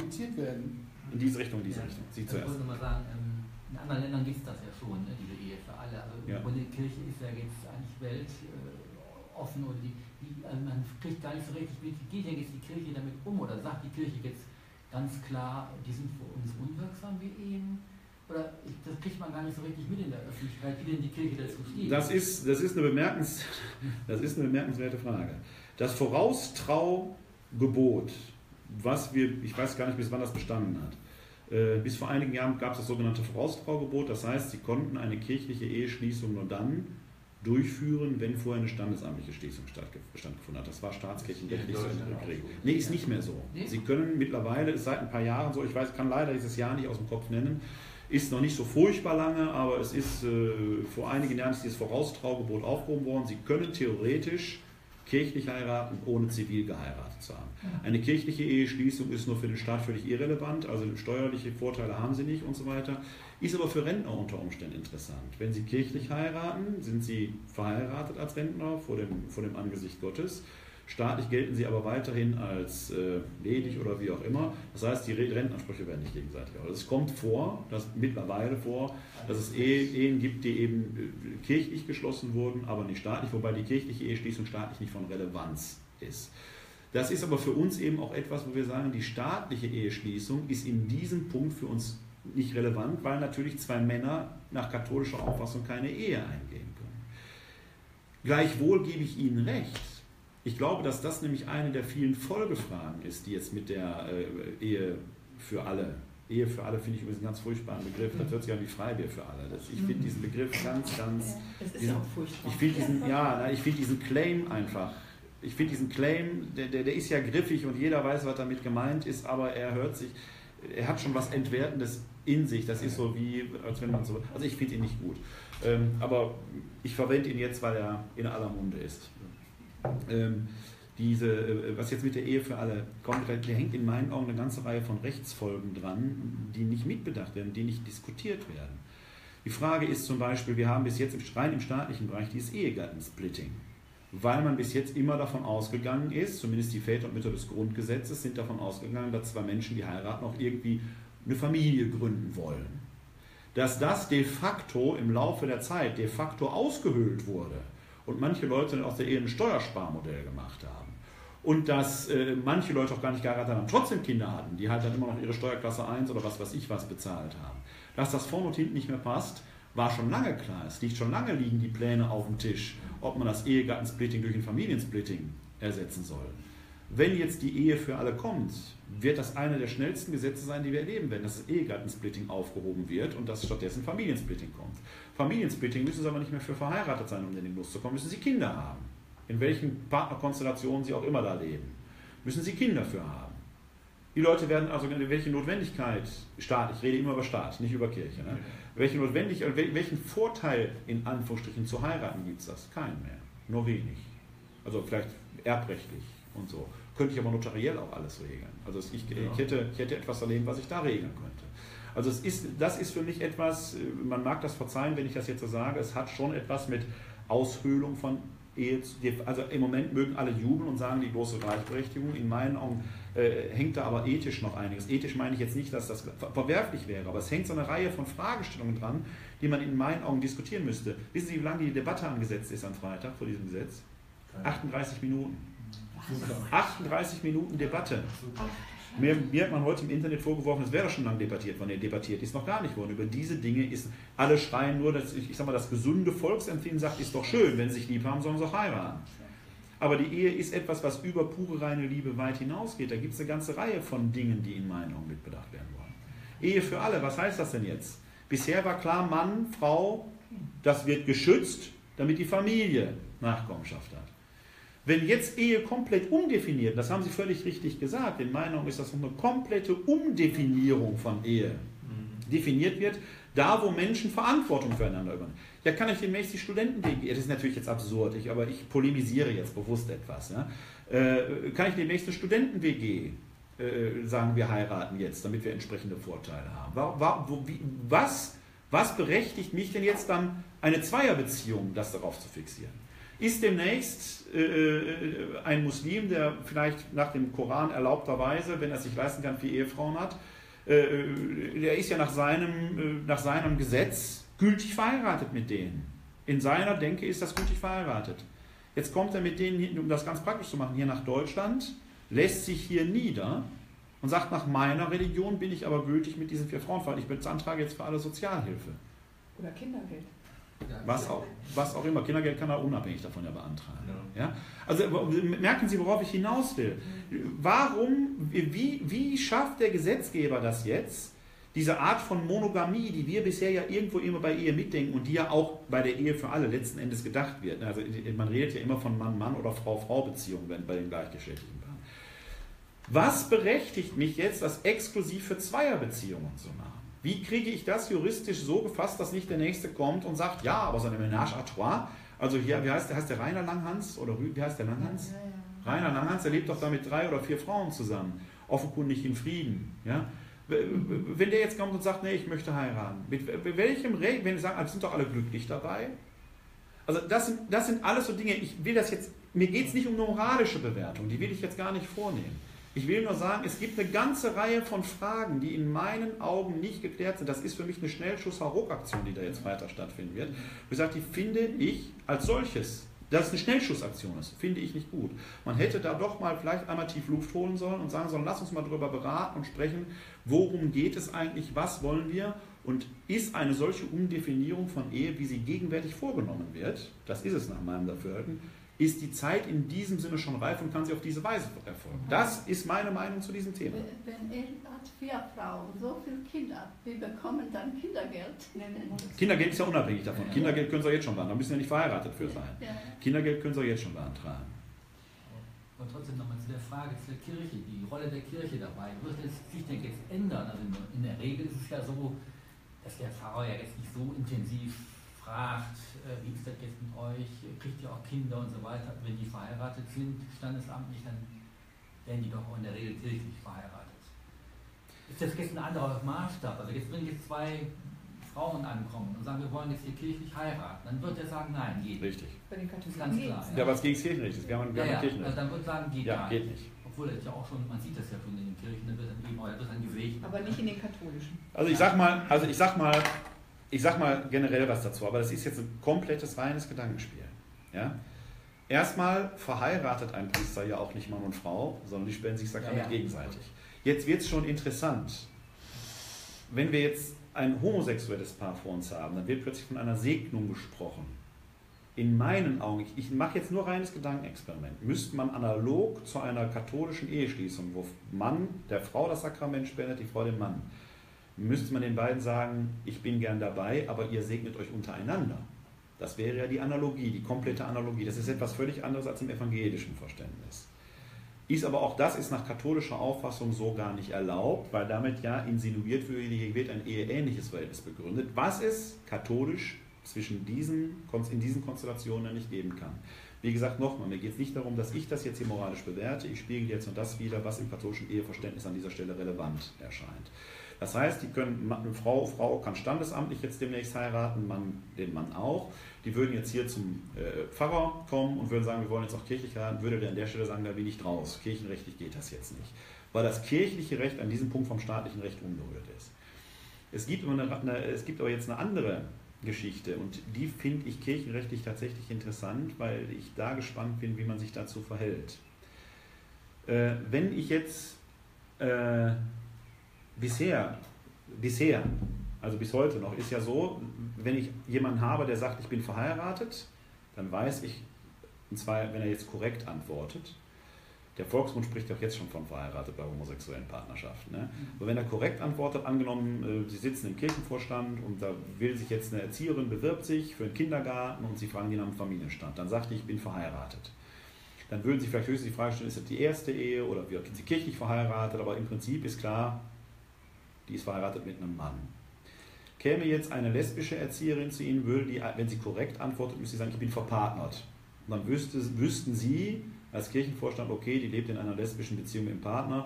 In diese Richtung, Sie zuerst. Ich wollte mal sagen, in anderen Ländern gibt es das ja schon, ne, diese Ehe für alle. Also die Kirche ist ja jetzt eigentlich weltoffen und man kriegt gar nicht so richtig mit, wie geht denn jetzt die Kirche damit um oder sagt die Kirche jetzt ganz klar, die sind für uns unwirksam wie Ehen? Oder das kriegt man gar nicht so richtig mit in der Öffentlichkeit, wie denn die Kirche dazu steht. Das ist eine bemerkenswerte Frage. Das Voraustraugebot, ich weiß gar nicht, bis wann das bestanden hat. Bis vor einigen Jahren gab es das sogenannte Voraustraugebot. Das heißt, sie konnten eine kirchliche Eheschließung nur dann durchführen, wenn vorher eine standesamtliche Schließung stattgefunden hat. Das war staatskirchenrechtlich so geregelt. Nee, ist nicht mehr so. Sie können mittlerweile, ist seit ein paar Jahren so, kann leider dieses Jahr nicht aus dem Kopf nennen, ist noch nicht so furchtbar lange, aber es ist vor einigen Jahren ist dieses Voraustraugebot aufgehoben worden. Sie können theoretisch kirchlich heiraten, ohne zivil geheiratet zu haben. Eine kirchliche Eheschließung ist nur für den Staat völlig irrelevant, also steuerliche Vorteile haben sie nicht und so weiter, ist aber für Rentner unter Umständen interessant. Wenn sie kirchlich heiraten, sind sie verheiratet als Rentner vor dem Angesicht Gottes. Staatlich gelten sie aber weiterhin als ledig oder wie auch immer. Das heißt, die Rentenansprüche werden nicht gegenseitig. Also es kommt mittlerweile vor, dass es Ehen gibt, die eben kirchlich geschlossen wurden, aber nicht staatlich, wobei die kirchliche Eheschließung staatlich nicht von Relevanz ist. Das ist aber für uns eben auch etwas, wo wir sagen, die staatliche Eheschließung ist in diesem Punkt für uns nicht relevant, weil natürlich 2 Männer nach katholischer Auffassung keine Ehe eingehen können. Gleichwohl gebe ich Ihnen recht. Ich glaube, dass das nämlich eine der vielen Folgefragen ist, die jetzt mit der Ehe für alle finde ich übrigens einen ganz furchtbaren Begriff. Das hört sich an wie Freibier für alle. Ich finde diesen Begriff ganz. Das ist ja auch furchtbar. Ich finde diesen Claim einfach. Ich finde diesen Claim, der ist ja griffig und jeder weiß, was damit gemeint ist, aber er hat schon was Entwertendes in sich. Das ist so wie, als wenn man so. Also ich finde ihn nicht gut. Aber ich verwende ihn jetzt, weil er in aller Munde ist. Was jetzt mit der Ehe für alle kommt, da hängt in meinen Augen eine ganze Reihe von Rechtsfolgen dran, die nicht mitbedacht werden, die nicht diskutiert werden. Die Frage ist zum Beispiel, wir haben bis jetzt rein im staatlichen Bereich dieses Ehegattensplitting, weil man bis jetzt immer davon ausgegangen ist, zumindest die Väter und Mütter des Grundgesetzes sind davon ausgegangen, dass 2 Menschen, die heiraten, auch irgendwie eine Familie gründen wollen. Dass das de facto im Laufe der Zeit ausgehöhlt wurde, und manche Leute aus der Ehe ein Steuersparmodell gemacht haben. Und dass manche Leute auch gar nicht geheiratet haben, trotzdem Kinder hatten, die halt dann immer noch ihre Steuerklasse 1 oder was bezahlt haben. Dass das vorne und hinten nicht mehr passt, war schon lange klar. Es liegen die Pläne auf dem Tisch. ob man das Ehegattensplitting durch ein Familiensplitting ersetzen soll. Wenn jetzt die Ehe für alle kommt, wird das eine der schnellsten Gesetze sein, die wir erleben werden, dass das Ehegattensplitting aufgehoben wird und dass stattdessen Familiensplitting kommt. Familiensplitting müssen sie aber nicht mehr für verheiratet sein, um in den Genuss zu kommen, müssen sie Kinder haben. In welchen Partnerkonstellationen sie auch immer da leben, müssen sie Kinder für haben. Die Leute werden also, welche Notwendigkeit, Staat, ich rede immer über Staat, nicht über Kirche, ne? Welchen Vorteil in Anführungsstrichen zu heiraten gibt es das? Keinen mehr, nur wenig. Also vielleicht erbrechtlich und so. Könnte ich aber notariell auch alles regeln. Also ich hätte etwas erleben, was ich da regeln könnte. Also das ist für mich etwas, man mag das verzeihen, wenn ich das jetzt so sage, es hat schon etwas mit Aushöhlung von Ehe, also im Moment mögen alle jubeln und sagen, die große Gleichberechtigung, in meinen Augen hängt da aber ethisch noch einiges. Ethisch meine ich jetzt nicht, dass das verwerflich wäre, aber es hängt so eine Reihe von Fragestellungen dran, die man in meinen Augen diskutieren müsste. Wissen Sie, wie lange die Debatte angesetzt ist am Freitag vor diesem Gesetz? 38 Minuten. 38 Minuten Debatte. Mir hat man heute im Internet vorgeworfen, es wäre schon lange debattiert worden. Debattiert ist noch gar nicht worden. Über diese Dinge ist, alle schreien nur, dass ich sag mal, das gesunde Volksempfinden sagt, ist doch schön, wenn sie sich lieb haben, sollen sie auch heiraten. Aber die Ehe ist etwas, was über pure reine Liebe weit hinausgeht. Da gibt es eine ganze Reihe von Dingen, die in meinen Augen mitbedacht werden wollen. Ehe für alle, was heißt das denn jetzt? Bisher war klar, Mann, Frau, das wird geschützt, damit die Familie Nachkommenschaft hat. Wenn jetzt Ehe komplett umdefiniert, das haben Sie völlig richtig gesagt, in meiner Meinung ist das eine komplette Umdefinierung von Ehe definiert wird, da wo Menschen Verantwortung füreinander übernehmen. Ja, kann ich demnächst die Studenten-WG, das ist natürlich jetzt absurd, aber ich polemisiere jetzt bewusst etwas, ja? Kann ich demnächst eine Studenten-WG sagen, wir heiraten jetzt, damit wir entsprechende Vorteile haben? Was berechtigt mich denn jetzt dann, eine Zweierbeziehung, das darauf zu fixieren? Ist demnächst ein Muslim, der vielleicht nach dem Koran erlaubterweise, wenn er es sich leisten kann, 4 Ehefrauen hat, der ist ja nach seinem Gesetz gültig verheiratet mit denen. In seiner Denke ist das gültig verheiratet. Jetzt kommt er mit denen, um das ganz praktisch zu machen, hier nach Deutschland, lässt sich hier nieder und sagt, nach meiner Religion bin ich aber gültig mit diesen 4 Frauen verheiratet. Ich beantrage jetzt für alle Sozialhilfe. Oder Kindergeld. Was auch immer. Kindergeld kann er unabhängig davon ja beantragen. Ja? Also merken Sie, worauf ich hinaus will. Wie schafft der Gesetzgeber das jetzt, diese Art von Monogamie, die wir bisher ja irgendwo immer bei Ehe mitdenken und die ja auch bei der Ehe für alle letzten Endes gedacht wird. Also man redet ja immer von Mann-Mann oder Frau-Frau-Beziehungen bei den gleichgeschlechtlichen Paaren. Was berechtigt mich jetzt, das exklusiv für Zweierbeziehungen zu machen? Wie kriege ich das juristisch so gefasst, dass nicht der Nächste kommt und sagt, ja, aber so eine Ménage à trois, also hier, wie heißt der Rainer Langhans? Oder wie heißt der Langhans? Ja. Rainer Langhans, der lebt doch da mit 3 oder 4 Frauen zusammen, offenkundig in Frieden. Ja? Wenn der jetzt kommt und sagt, nee, ich möchte heiraten, mit welchem Recht, wenn die sagen, sind doch alle glücklich dabei? Also das sind alles so Dinge, mir geht es nicht um eine moralische Bewertung, die will ich jetzt gar nicht vornehmen. Ich will nur sagen, es gibt eine ganze Reihe von Fragen, die in meinen Augen nicht geklärt sind. Das ist für mich eine Schnellschuss-Hauruck-Aktion, die da jetzt weiter stattfinden wird. Wie gesagt, die finde ich als solches, dass es eine Schnellschussaktion ist, finde ich nicht gut. Man hätte da doch mal vielleicht einmal tief Luft holen sollen und sagen sollen, lass uns mal darüber beraten und sprechen, worum geht es eigentlich, was wollen wir und ist eine solche Umdefinierung von Ehe, wie sie gegenwärtig vorgenommen wird, das ist es nach meinem Dafürhalten, ist die Zeit in diesem Sinne schon reif und kann sie auf diese Weise erfolgen. Das ist meine Meinung zu diesem Thema. Wenn er hat 4 Frauen, so viele Kinder, wir bekommen dann Kindergeld. Kindergeld ist ja unabhängig davon. Ja. Kindergeld können Sie jetzt schon beantragen, da müssen Sie ja nicht verheiratet für sein. Ja. Kindergeld können Sie jetzt schon beantragen. Und trotzdem nochmal zu der Frage zur Kirche, die Rolle der Kirche dabei. Wird es sich denn jetzt ändern? Also in der Regel ist es ja so, dass der Pfarrer ja jetzt nicht so intensiv fragt, wie ist das jetzt mit euch, kriegt ihr auch Kinder und so weiter. Wenn die verheiratet sind, standesamtlich, dann werden die doch auch in der Regel kirchlich verheiratet. Ist das jetzt ein anderer Maßstab? Also jetzt, wenn jetzt 2 Frauen ankommen und sagen, wir wollen jetzt hier kirchlich heiraten, dann wird er sagen, nein, geht nicht. Richtig. Bei den Katholiken ganz klar. Ja, aber es gegen das Kirchenrecht ist. Wir haben Kirchenrecht. Also dann wird sagen, geht ja, geht nicht. Obwohl das ja auch schon, man sieht das ja schon in den Kirchen, dann wird dann gesegnet. Aber nicht in den katholischen. Also ich sag mal generell was dazu, aber das ist jetzt ein komplettes reines Gedankenspiel. Ja? Erstmal verheiratet ein Priester ja auch nicht Mann und Frau, sondern die spenden sich Sakrament gegenseitig. Jetzt wird es schon interessant. Wenn wir jetzt ein homosexuelles Paar vor uns haben, dann wird plötzlich von einer Segnung gesprochen. in meinen Augen, ich mache jetzt nur reines Gedankenexperiment, müsste man analog zu einer katholischen Eheschließung, wo Mann der Frau das Sakrament spendet, die Frau dem Mann, müsste man den beiden sagen, ich bin gern dabei, aber ihr segnet euch untereinander. Das wäre ja die Analogie, die komplette Analogie. Das ist etwas völlig anderes als im evangelischen Verständnis. Ist aber auch das ist nach katholischer Auffassung so gar nicht erlaubt, weil damit ja insinuiert wird, ein eheähnliches Verhältnis begründet, was es katholisch in diesen Konstellationen nicht geben kann. Wie gesagt, nochmal, mir geht es nicht darum, dass ich das jetzt hier moralisch bewerte, ich spiegel jetzt nur das wider, was im katholischen Eheverständnis an dieser Stelle relevant erscheint. Das heißt, eine Frau kann standesamtlich jetzt demnächst heiraten, den Mann auch. Die würden jetzt hier zum Pfarrer kommen und würden sagen, wir wollen jetzt auch kirchlich heiraten, würde der an der Stelle sagen, da bin ich draus. Kirchenrechtlich geht das jetzt nicht. Weil das kirchliche Recht an diesem Punkt vom staatlichen Recht unberührt ist. Es gibt aber jetzt eine andere Geschichte und die finde ich kirchenrechtlich tatsächlich interessant, weil ich da gespannt bin, wie man sich dazu verhält. Wenn ich jetzt bisher, also bis heute noch, ist ja so, wenn ich jemanden habe, der sagt, ich bin verheiratet, dann weiß ich, und zwar, wenn er jetzt korrekt antwortet, der Volksmund spricht auch jetzt schon von verheiratet bei homosexuellen Partnerschaften. Ne? Aber wenn er korrekt antwortet, angenommen, Sie sitzen im Kirchenvorstand und da will sich jetzt eine Erzieherin, bewirbt sich für einen Kindergarten und Sie fragen ihn nach dem Familienstand, dann sagt die, ich bin verheiratet. Dann würden Sie vielleicht höchstens die Frage stellen, ist das die erste Ehe oder sind Sie kirchlich verheiratet, aber im Prinzip ist klar, die ist verheiratet mit einem Mann. Käme jetzt eine lesbische Erzieherin zu Ihnen, würde die, wenn sie korrekt antwortet, müsste sie sagen, ich bin verpartnert. Und dann wüssten Sie als Kirchenvorstand, okay, die lebt in einer lesbischen Beziehung mit dem Partner,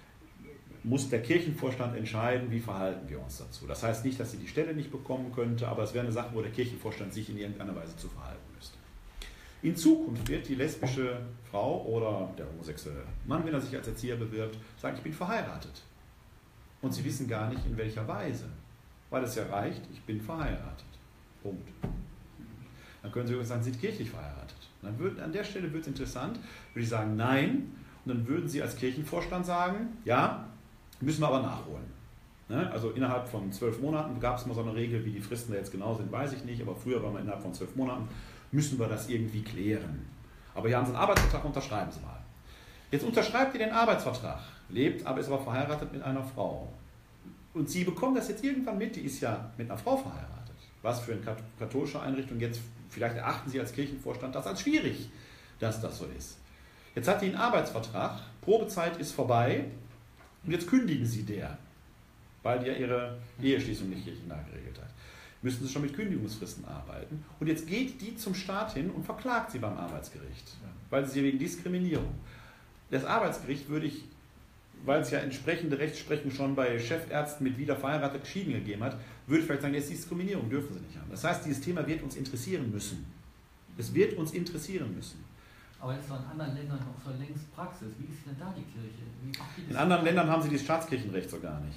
muss der Kirchenvorstand entscheiden, wie verhalten wir uns dazu. Das heißt nicht, dass sie die Stelle nicht bekommen könnte, aber es wäre eine Sache, wo der Kirchenvorstand sich in irgendeiner Weise zu verhalten müsste. In Zukunft wird die lesbische Frau oder der homosexuelle Mann, wenn er sich als Erzieher bewirbt, sagen, ich bin verheiratet. Und sie wissen gar nicht, in welcher Weise. Weil es ja reicht, ich bin verheiratet. Punkt. Dann können sie übrigens sagen, sie sind kirchlich verheiratet. An der Stelle wird es interessant, würde ich sagen, nein. Und dann würden sie als Kirchenvorstand sagen, ja, müssen wir aber nachholen. Ne? Also innerhalb von 12 Monaten gab es mal so eine Regel, wie die Fristen da jetzt genau sind, weiß ich nicht, aber früher war man innerhalb von 12 Monaten, müssen wir das irgendwie klären. Aber hier haben sie einen Arbeitsvertrag, unterschreiben Sie mal. Jetzt unterschreibt ihr den Arbeitsvertrag, lebt, aber ist aber verheiratet mit einer Frau. Und Sie bekommen das jetzt irgendwann mit, die ist ja mit einer Frau verheiratet. Was für eine katholische Einrichtung jetzt, vielleicht erachten Sie als Kirchenvorstand das als schwierig, dass das so ist. Jetzt hat die einen Arbeitsvertrag, Probezeit ist vorbei und jetzt kündigen Sie der, weil die ja ihre Eheschließung nicht kirchennah geregelt hat. Müssen Sie schon mit Kündigungsfristen arbeiten. Und jetzt geht die zum Staat hin und verklagt sie beim Arbeitsgericht, weil sie wegen Diskriminierung. Das Arbeitsgericht würde ich, weil es ja entsprechende Rechtsprechung schon bei Chefärzten mit wieder verheiratet geschieden gegeben hat, würde ich vielleicht sagen, jetzt Diskriminierung dürfen sie nicht haben. Das heißt, dieses Thema wird uns interessieren müssen. Es wird uns interessieren müssen. Aber das ist doch in anderen Ländern noch so längst Praxis. Wie ist denn da die Kirche? In anderen Ländern haben sie dieses Staatskirchenrecht so gar nicht.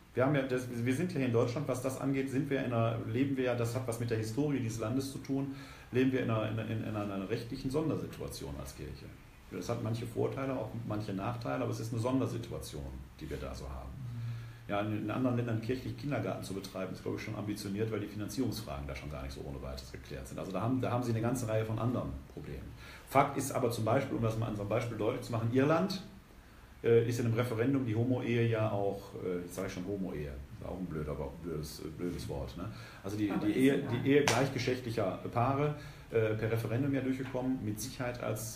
Wir sind ja hier in Deutschland, was das angeht, leben wir ja, das hat was mit der Historie dieses Landes zu tun, leben wir in einer rechtlichen Sondersituation als Kirche. Das hat manche Vorteile, auch manche Nachteile, aber es ist eine Sondersituation, die wir da so haben. Ja, in anderen Ländern kirchlich Kindergarten zu betreiben, ist, glaube ich, schon ambitioniert, weil die Finanzierungsfragen da schon gar nicht so ohne weiteres geklärt sind. Also da haben sie eine ganze Reihe von anderen Problemen. Fakt ist aber zum Beispiel, um das mal an so einem Beispiel deutlich zu machen, Irland ist in einem Referendum die Homo-Ehe ja auch, jetzt sage ich schon Homo-Ehe, ist auch ein blödes Wort. Ne? Also die Ehe gleichgeschlechtlicher Paare per Referendum ja durchgekommen, mit Sicherheit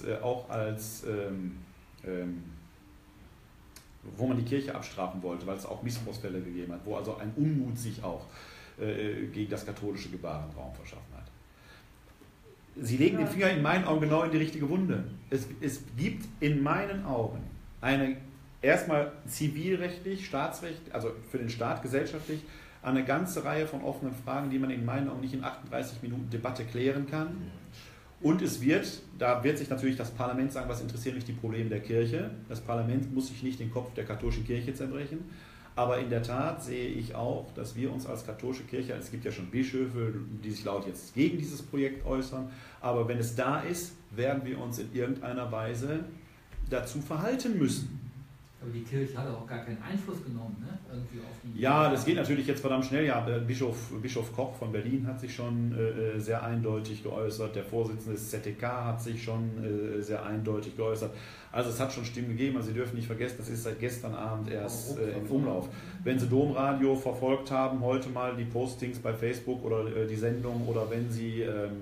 wo man die Kirche abstrafen wollte, weil es auch Missbrauchsfälle gegeben hat, wo also ein Unmut sich auch gegen das katholische Gebaren Raum verschaffen hat. Sie legen den Finger in meinen Augen genau in die richtige Wunde. Es gibt in meinen Augen erstmal zivilrechtlich, staatsrechtlich, also für den Staat gesellschaftlich, eine ganze Reihe von offenen Fragen, die man in meinen Augen nicht in 38 Minuten Debatte klären kann. Und da wird sich natürlich das Parlament sagen, was interessieren mich die Probleme der Kirche. Das Parlament muss sich nicht den Kopf der katholischen Kirche zerbrechen. Aber in der Tat sehe ich auch, dass wir uns als katholische Kirche, es gibt ja schon Bischöfe, die sich laut jetzt gegen dieses Projekt äußern, aber wenn es da ist, werden wir uns in irgendeiner Weise dazu verhalten müssen. Aber die Kirche hat auch gar keinen Einfluss genommen, ne? Irgendwie auf die. Ja, das geht natürlich jetzt verdammt schnell. Ja, Bischof Koch von Berlin hat sich schon sehr eindeutig geäußert. Der Vorsitzende des ZDK hat sich schon sehr eindeutig geäußert. Also es hat schon Stimmen gegeben. Also Sie dürfen nicht vergessen, das ist seit gestern Abend erst im Umlauf. Wenn Sie Domradio verfolgt haben, heute mal die Postings bei Facebook oder die Sendung, oder wenn Sie...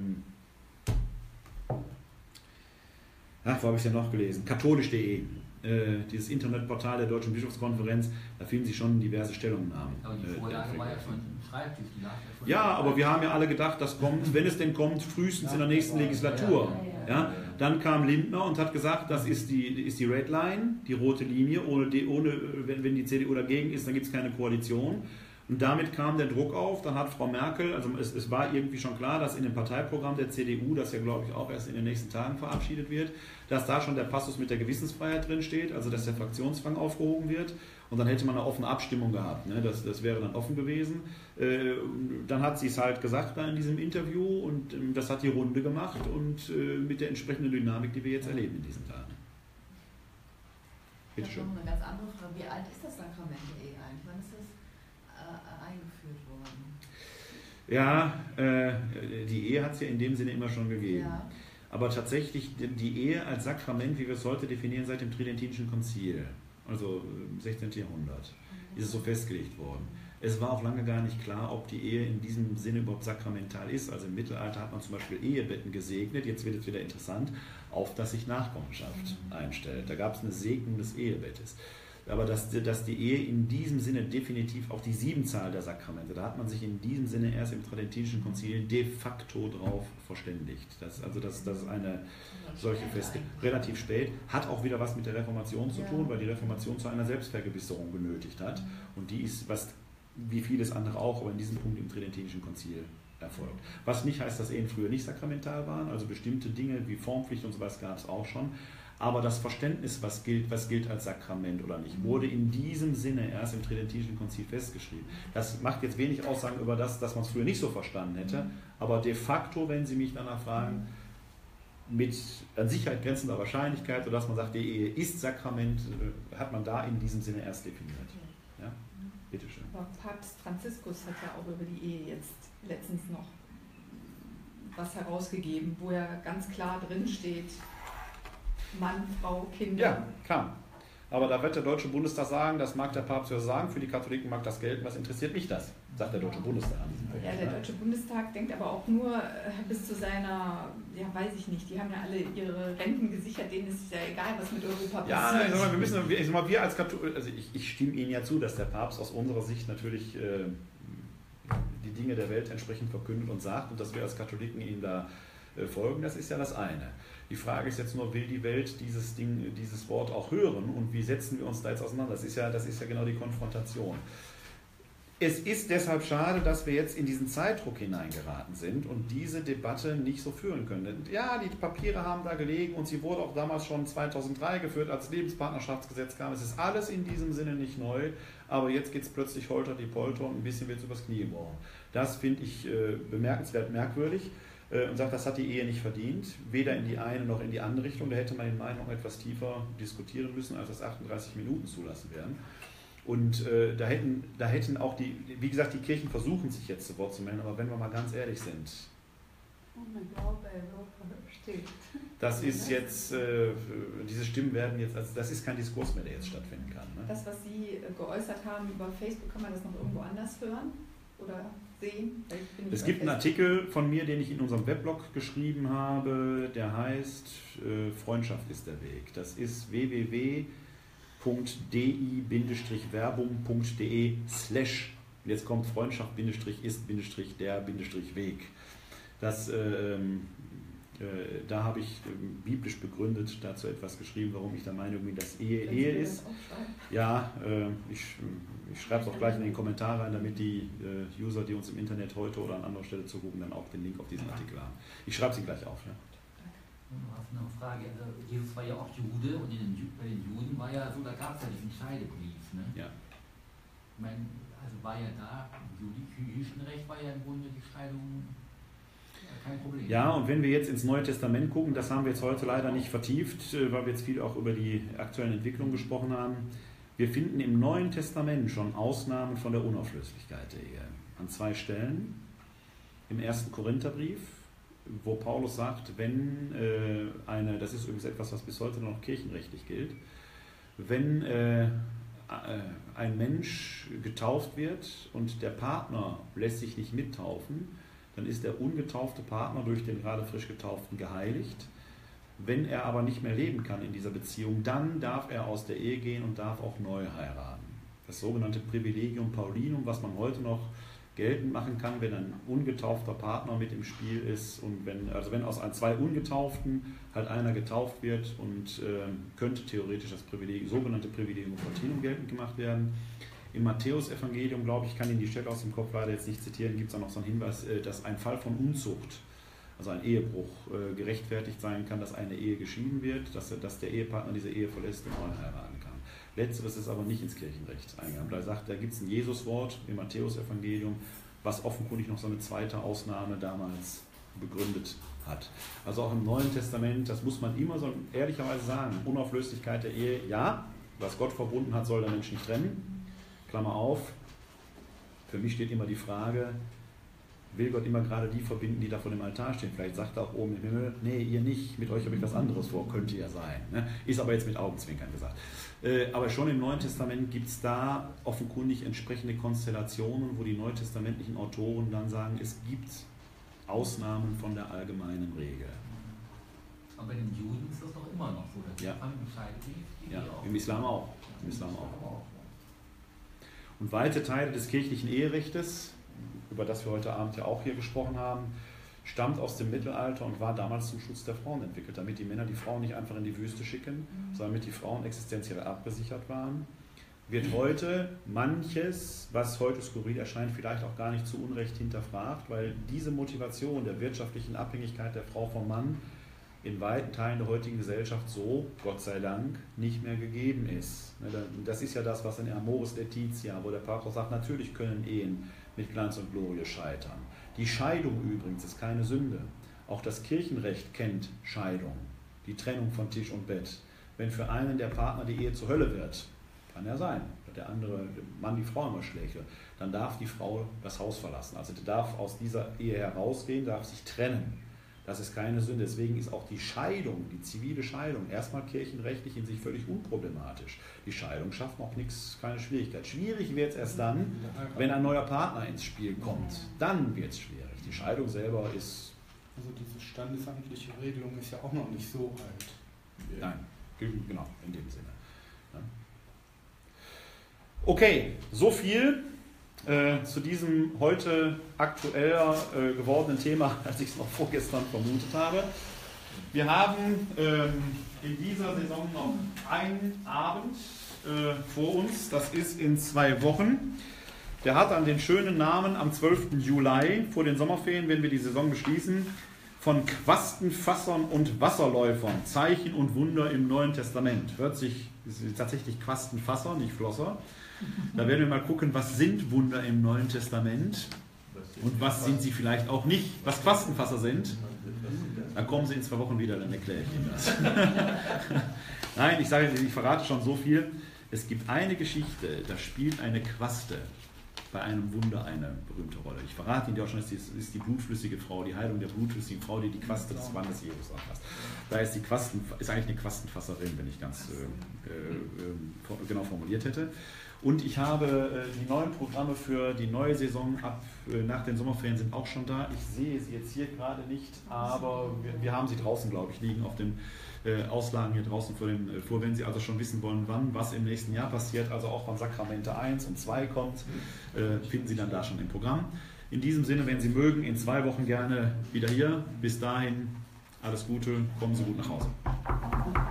wo habe ich es denn noch gelesen? Katholisch.de. Dieses Internetportal der Deutschen Bischofskonferenz, da finden Sie schon diverse Stellungnahmen. Aber die Vorlage war ja schon im Schreibtisch. Ja, aber wir haben ja alle gedacht, das kommt, wenn es denn kommt, frühstens in der nächsten Legislatur. Ja, dann kam Lindner und hat gesagt, das ist die Red Line, die rote Linie, wenn die CDU dagegen ist, dann gibt es keine Koalition. Und damit kam der Druck auf, dann hat Frau Merkel, also es war irgendwie schon klar, dass in dem Parteiprogramm der CDU, das ja glaube ich auch erst in den nächsten Tagen verabschiedet wird, dass da schon der Passus mit der Gewissensfreiheit drin steht, also dass der Fraktionszwang aufgehoben wird, und dann hätte man eine offene Abstimmung gehabt, ne? Das wäre dann offen gewesen. Dann hat sie es halt gesagt da in diesem Interview, und das hat die Runde gemacht, und mit der entsprechenden Dynamik, die wir jetzt erleben in diesen Tagen. Bitte schön. Ich habe noch eine ganz andere Frage. Wie alt ist das Sakrament der Ehe eigentlich? Wann ist das eingeführt worden? Ja, die Ehe hat es ja in dem Sinne immer schon gegeben. Ja. Aber tatsächlich die Ehe als Sakrament, wie wir es heute definieren, seit dem Tridentinischen Konzil, also im 16. Jahrhundert, ist es so festgelegt worden. Es war auch lange gar nicht klar, ob die Ehe in diesem Sinne überhaupt sakramental ist. Also im Mittelalter hat man zum Beispiel Ehebetten gesegnet, jetzt wird es wieder interessant, auf dass sich Nachkommenschaft einstellt. Da gab es eine Segnung des Ehebettes. Aber dass die Ehe in diesem Sinne definitiv auch die Siebenzahl der Sakramente, da hat man sich in diesem Sinne erst im Tridentinischen Konzil de facto drauf verständigt. Das ist eine solche Feste. Relativ spät, hat auch wieder was mit der Reformation zu tun, weil die Reformation zu einer Selbstvergewisserung genötigt hat. Und die ist, wie vieles andere auch, aber in diesem Punkt im Tridentinischen Konzil erfolgt. Was nicht heißt, dass Ehen früher nicht sakramental waren, also bestimmte Dinge wie Formpflicht und sowas gab es auch schon. Aber das Verständnis, was gilt als Sakrament oder nicht, wurde in diesem Sinne erst im Tridentinischen Konzil festgeschrieben. Das macht jetzt wenig Aussagen über das, dass man es früher nicht so verstanden hätte, aber de facto, wenn Sie mich danach fragen, mit an Sicherheit grenzender Wahrscheinlichkeit, sodass man sagt, die Ehe ist Sakrament, hat man da in diesem Sinne erst definiert. Ja? Bitte schön. Aber Papst Franziskus hat ja auch über die Ehe jetzt letztens noch was herausgegeben, wo ja ganz klar drin steht, Mann, Frau, Kinder. Ja, kam. Aber da wird der Deutsche Bundestag sagen, das mag der Papst ja sagen, für die Katholiken mag das gelten, was interessiert mich das, sagt der Deutsche Bundestag an diesem Punkt. Ja, der Deutsche Bundestag denkt aber auch nur bis zu seiner, ja weiß ich nicht, die haben ja alle ihre Renten gesichert, denen ist es ja egal, was mit Europa passiert. Ja, wir als Katholiken, also ich stimme Ihnen ja zu, dass der Papst aus unserer Sicht natürlich die Dinge der Welt entsprechend verkündet und sagt, und dass wir als Katholiken ihm da folgen, das ist ja das eine. Die Frage ist jetzt nur, will die Welt dieses Wort auch hören, und wie setzen wir uns da jetzt auseinander? Das ist ja genau die Konfrontation. Es ist deshalb schade, dass wir jetzt in diesen Zeitdruck hineingeraten sind und diese Debatte nicht so führen können. Ja, die Papiere haben da gelegen, und sie wurde auch damals schon 2003 geführt, als Lebenspartnerschaftsgesetz kam. Es ist alles in diesem Sinne nicht neu, aber jetzt geht es plötzlich holter die Polter und ein bisschen wird es übers Knie gebrochen. Das finde ich bemerkenswert merkwürdig. Und sagt, das hat die Ehe nicht verdient, weder in die eine noch in die andere Richtung. Da hätte man in meinen Augen etwas tiefer diskutieren müssen, als das 38 Minuten zulassen werden. Und da hätten auch wie gesagt, die Kirchen versuchen sich jetzt zu Wort zu melden, aber wenn wir mal ganz ehrlich sind, das ist jetzt, diese Stimmen werden jetzt, also das ist kein Diskurs mehr, der jetzt stattfinden kann. Ne? Das, was Sie geäußert haben über Facebook, kann man das noch irgendwo anders hören oder sehen? Es gibt einen Artikel von mir, den ich in unserem Weblog geschrieben habe, der heißt Freundschaft ist der Weg. Das ist www.di-werbung.de/ jetzt kommt Freundschaft-ist-der-Weg. Da habe ich biblisch begründet dazu etwas geschrieben, warum ich der Meinung bin, dass Ehe ist. Ja, ich schreibe es auch gleich in den Kommentar rein, damit die User, die uns im Internet heute oder an anderer Stelle zugucken, dann auch den Link auf diesen Artikel haben. Ich schreibe sie gleich auf. Ja. Du hast noch eine Frage. Also Jesus war ja auch Jude, und bei den Juden war ja so, da gab es ja diesen Scheidebrief. Ne? Ja. Ich meine, also war ja da, im jüdischen Recht war ja im Grunde die Scheidung kein Problem. Ja, und wenn wir jetzt ins Neue Testament gucken, das haben wir jetzt heute leider nicht vertieft, weil wir jetzt viel auch über die aktuellen Entwicklungen gesprochen haben. Wir finden im Neuen Testament schon Ausnahmen von der Unauflöslichkeit der Ehe. An 2 Stellen. Im 1. Korintherbrief, wo Paulus sagt, wenn das ist übrigens etwas, was bis heute noch kirchenrechtlich gilt, wenn ein Mensch getauft wird und der Partner lässt sich nicht mittaufen, dann ist der ungetaufte Partner durch den gerade frisch Getauften geheiligt. Wenn er aber nicht mehr leben kann in dieser Beziehung, dann darf er aus der Ehe gehen und darf auch neu heiraten. Das sogenannte Privilegium Paulinum, was man heute noch geltend machen kann, wenn ein ungetaufter Partner mit im Spiel ist und wenn aus 2 Ungetauften halt einer getauft wird und könnte theoretisch das sogenannte Privilegium Paulinum geltend gemacht werden. Im Matthäus-Evangelium, glaube ich, kann Ihnen die Stelle aus dem Kopf leider jetzt nicht zitieren, gibt es auch noch so einen Hinweis, dass ein Fall von Unzucht, also ein Ehebruch, gerechtfertigt sein kann, dass eine Ehe geschieden wird, dass der Ehepartner diese Ehe verlässt und neu heiraten kann. Letzteres ist aber nicht ins Kirchenrecht eingegangen. Da gibt es ein Jesuswort im Matthäus-Evangelium, was offenkundig noch so eine zweite Ausnahme damals begründet hat. Also auch im Neuen Testament, das muss man immer so ehrlicherweise sagen, Unauflöslichkeit der Ehe, ja, was Gott verbunden hat, soll der Mensch nicht trennen. Klammer auf, für mich steht immer die Frage, will Gott immer gerade die verbinden, die da vor dem Altar stehen? Vielleicht sagt er auch oben im Himmel, nee, ihr nicht, mit euch habe ich was anderes vor, könnte ja sein. Ne? Ist aber jetzt mit Augenzwinkern gesagt. Aber schon im Neuen Testament gibt es da offenkundig entsprechende Konstellationen, wo die neutestamentlichen Autoren dann sagen, es gibt Ausnahmen von der allgemeinen Regel. Aber bei den Juden ist das doch immer noch so, dass die Gefangenen ja, im Islam auch. Im Islam auch. Und weite Teile des kirchlichen Eherechtes, über das wir heute Abend ja auch hier gesprochen haben, stammt aus dem Mittelalter und war damals zum Schutz der Frauen entwickelt, damit die Männer die Frauen nicht einfach in die Wüste schicken, sondern damit die Frauen existenziell abgesichert waren. Wird heute manches, was heute skurril erscheint, vielleicht auch gar nicht zu Unrecht hinterfragt, weil diese Motivation der wirtschaftlichen Abhängigkeit der Frau vom Mann in weiten Teilen der heutigen Gesellschaft so, Gott sei Dank, nicht mehr gegeben ist. Das ist ja das, was in Amoris Laetitia, wo der Papst sagt, natürlich können Ehen mit Glanz und Glorie scheitern. Die Scheidung übrigens ist keine Sünde. Auch das Kirchenrecht kennt Scheidung, die Trennung von Tisch und Bett. Wenn für einen der Partner die Ehe zur Hölle wird, kann ja sein, dass der andere Mann die Frau immer schlägt, dann darf die Frau das Haus verlassen. Also die darf aus dieser Ehe herausgehen, darf sich trennen. Das ist keine Sünde. Deswegen ist auch die Scheidung, die zivile Scheidung, erstmal kirchenrechtlich in sich völlig unproblematisch. Die Scheidung schafft noch nichts, keine Schwierigkeit. Schwierig wird es erst dann, wenn ein neuer Partner ins Spiel kommt. Dann wird es schwierig. Die Scheidung selber ist... Also diese standesamtliche Regelung ist ja auch noch nicht so alt. Nein, genau, in dem Sinne. Okay, so viel zu diesem heute aktueller gewordenen Thema, als ich es noch vorgestern vermutet habe. Wir haben in dieser Saison noch einen Abend vor uns, das ist in 2 Wochen. Der hat dann den schönen Namen am 12. Juli vor den Sommerferien, wenn wir die Saison beschließen, von Quastenfassern und Wasserläufern, Zeichen und Wunder im Neuen Testament. Hört sich tatsächlich Quastenfasser, nicht Flosser. Da werden wir mal gucken, was sind Wunder im Neuen Testament und was sind sie vielleicht auch nicht, was Quastenfasser sind. Dann kommen sie in 2 Wochen wieder, dann erkläre ich Ihnen das. Nein, ich verrate schon so viel. Es gibt eine Geschichte, da spielt eine Quaste bei einem Wunder eine berühmte Rolle. Ich verrate Ihnen ja auch schon, es ist die blutflüssige Frau, die Heilung der blutflüssigen Frau, die die Quaste des Mannes Jesus anfasst. Da ist ist eigentlich eine Quastenfasserin, wenn ich ganz genau formuliert hätte. Und ich habe die neuen Programme für die neue Saison nach den Sommerferien sind auch schon da. Ich sehe sie jetzt hier gerade nicht, aber wir haben sie draußen, glaube ich, liegen auf den Auslagen hier draußen vor, wenn Sie also schon wissen wollen, wann was im nächsten Jahr passiert, also auch wann Sakramente 1 und 2 kommt, finden Sie dann da schon im Programm. In diesem Sinne, wenn Sie mögen, in 2 Wochen gerne wieder hier. Bis dahin, alles Gute, kommen Sie gut nach Hause.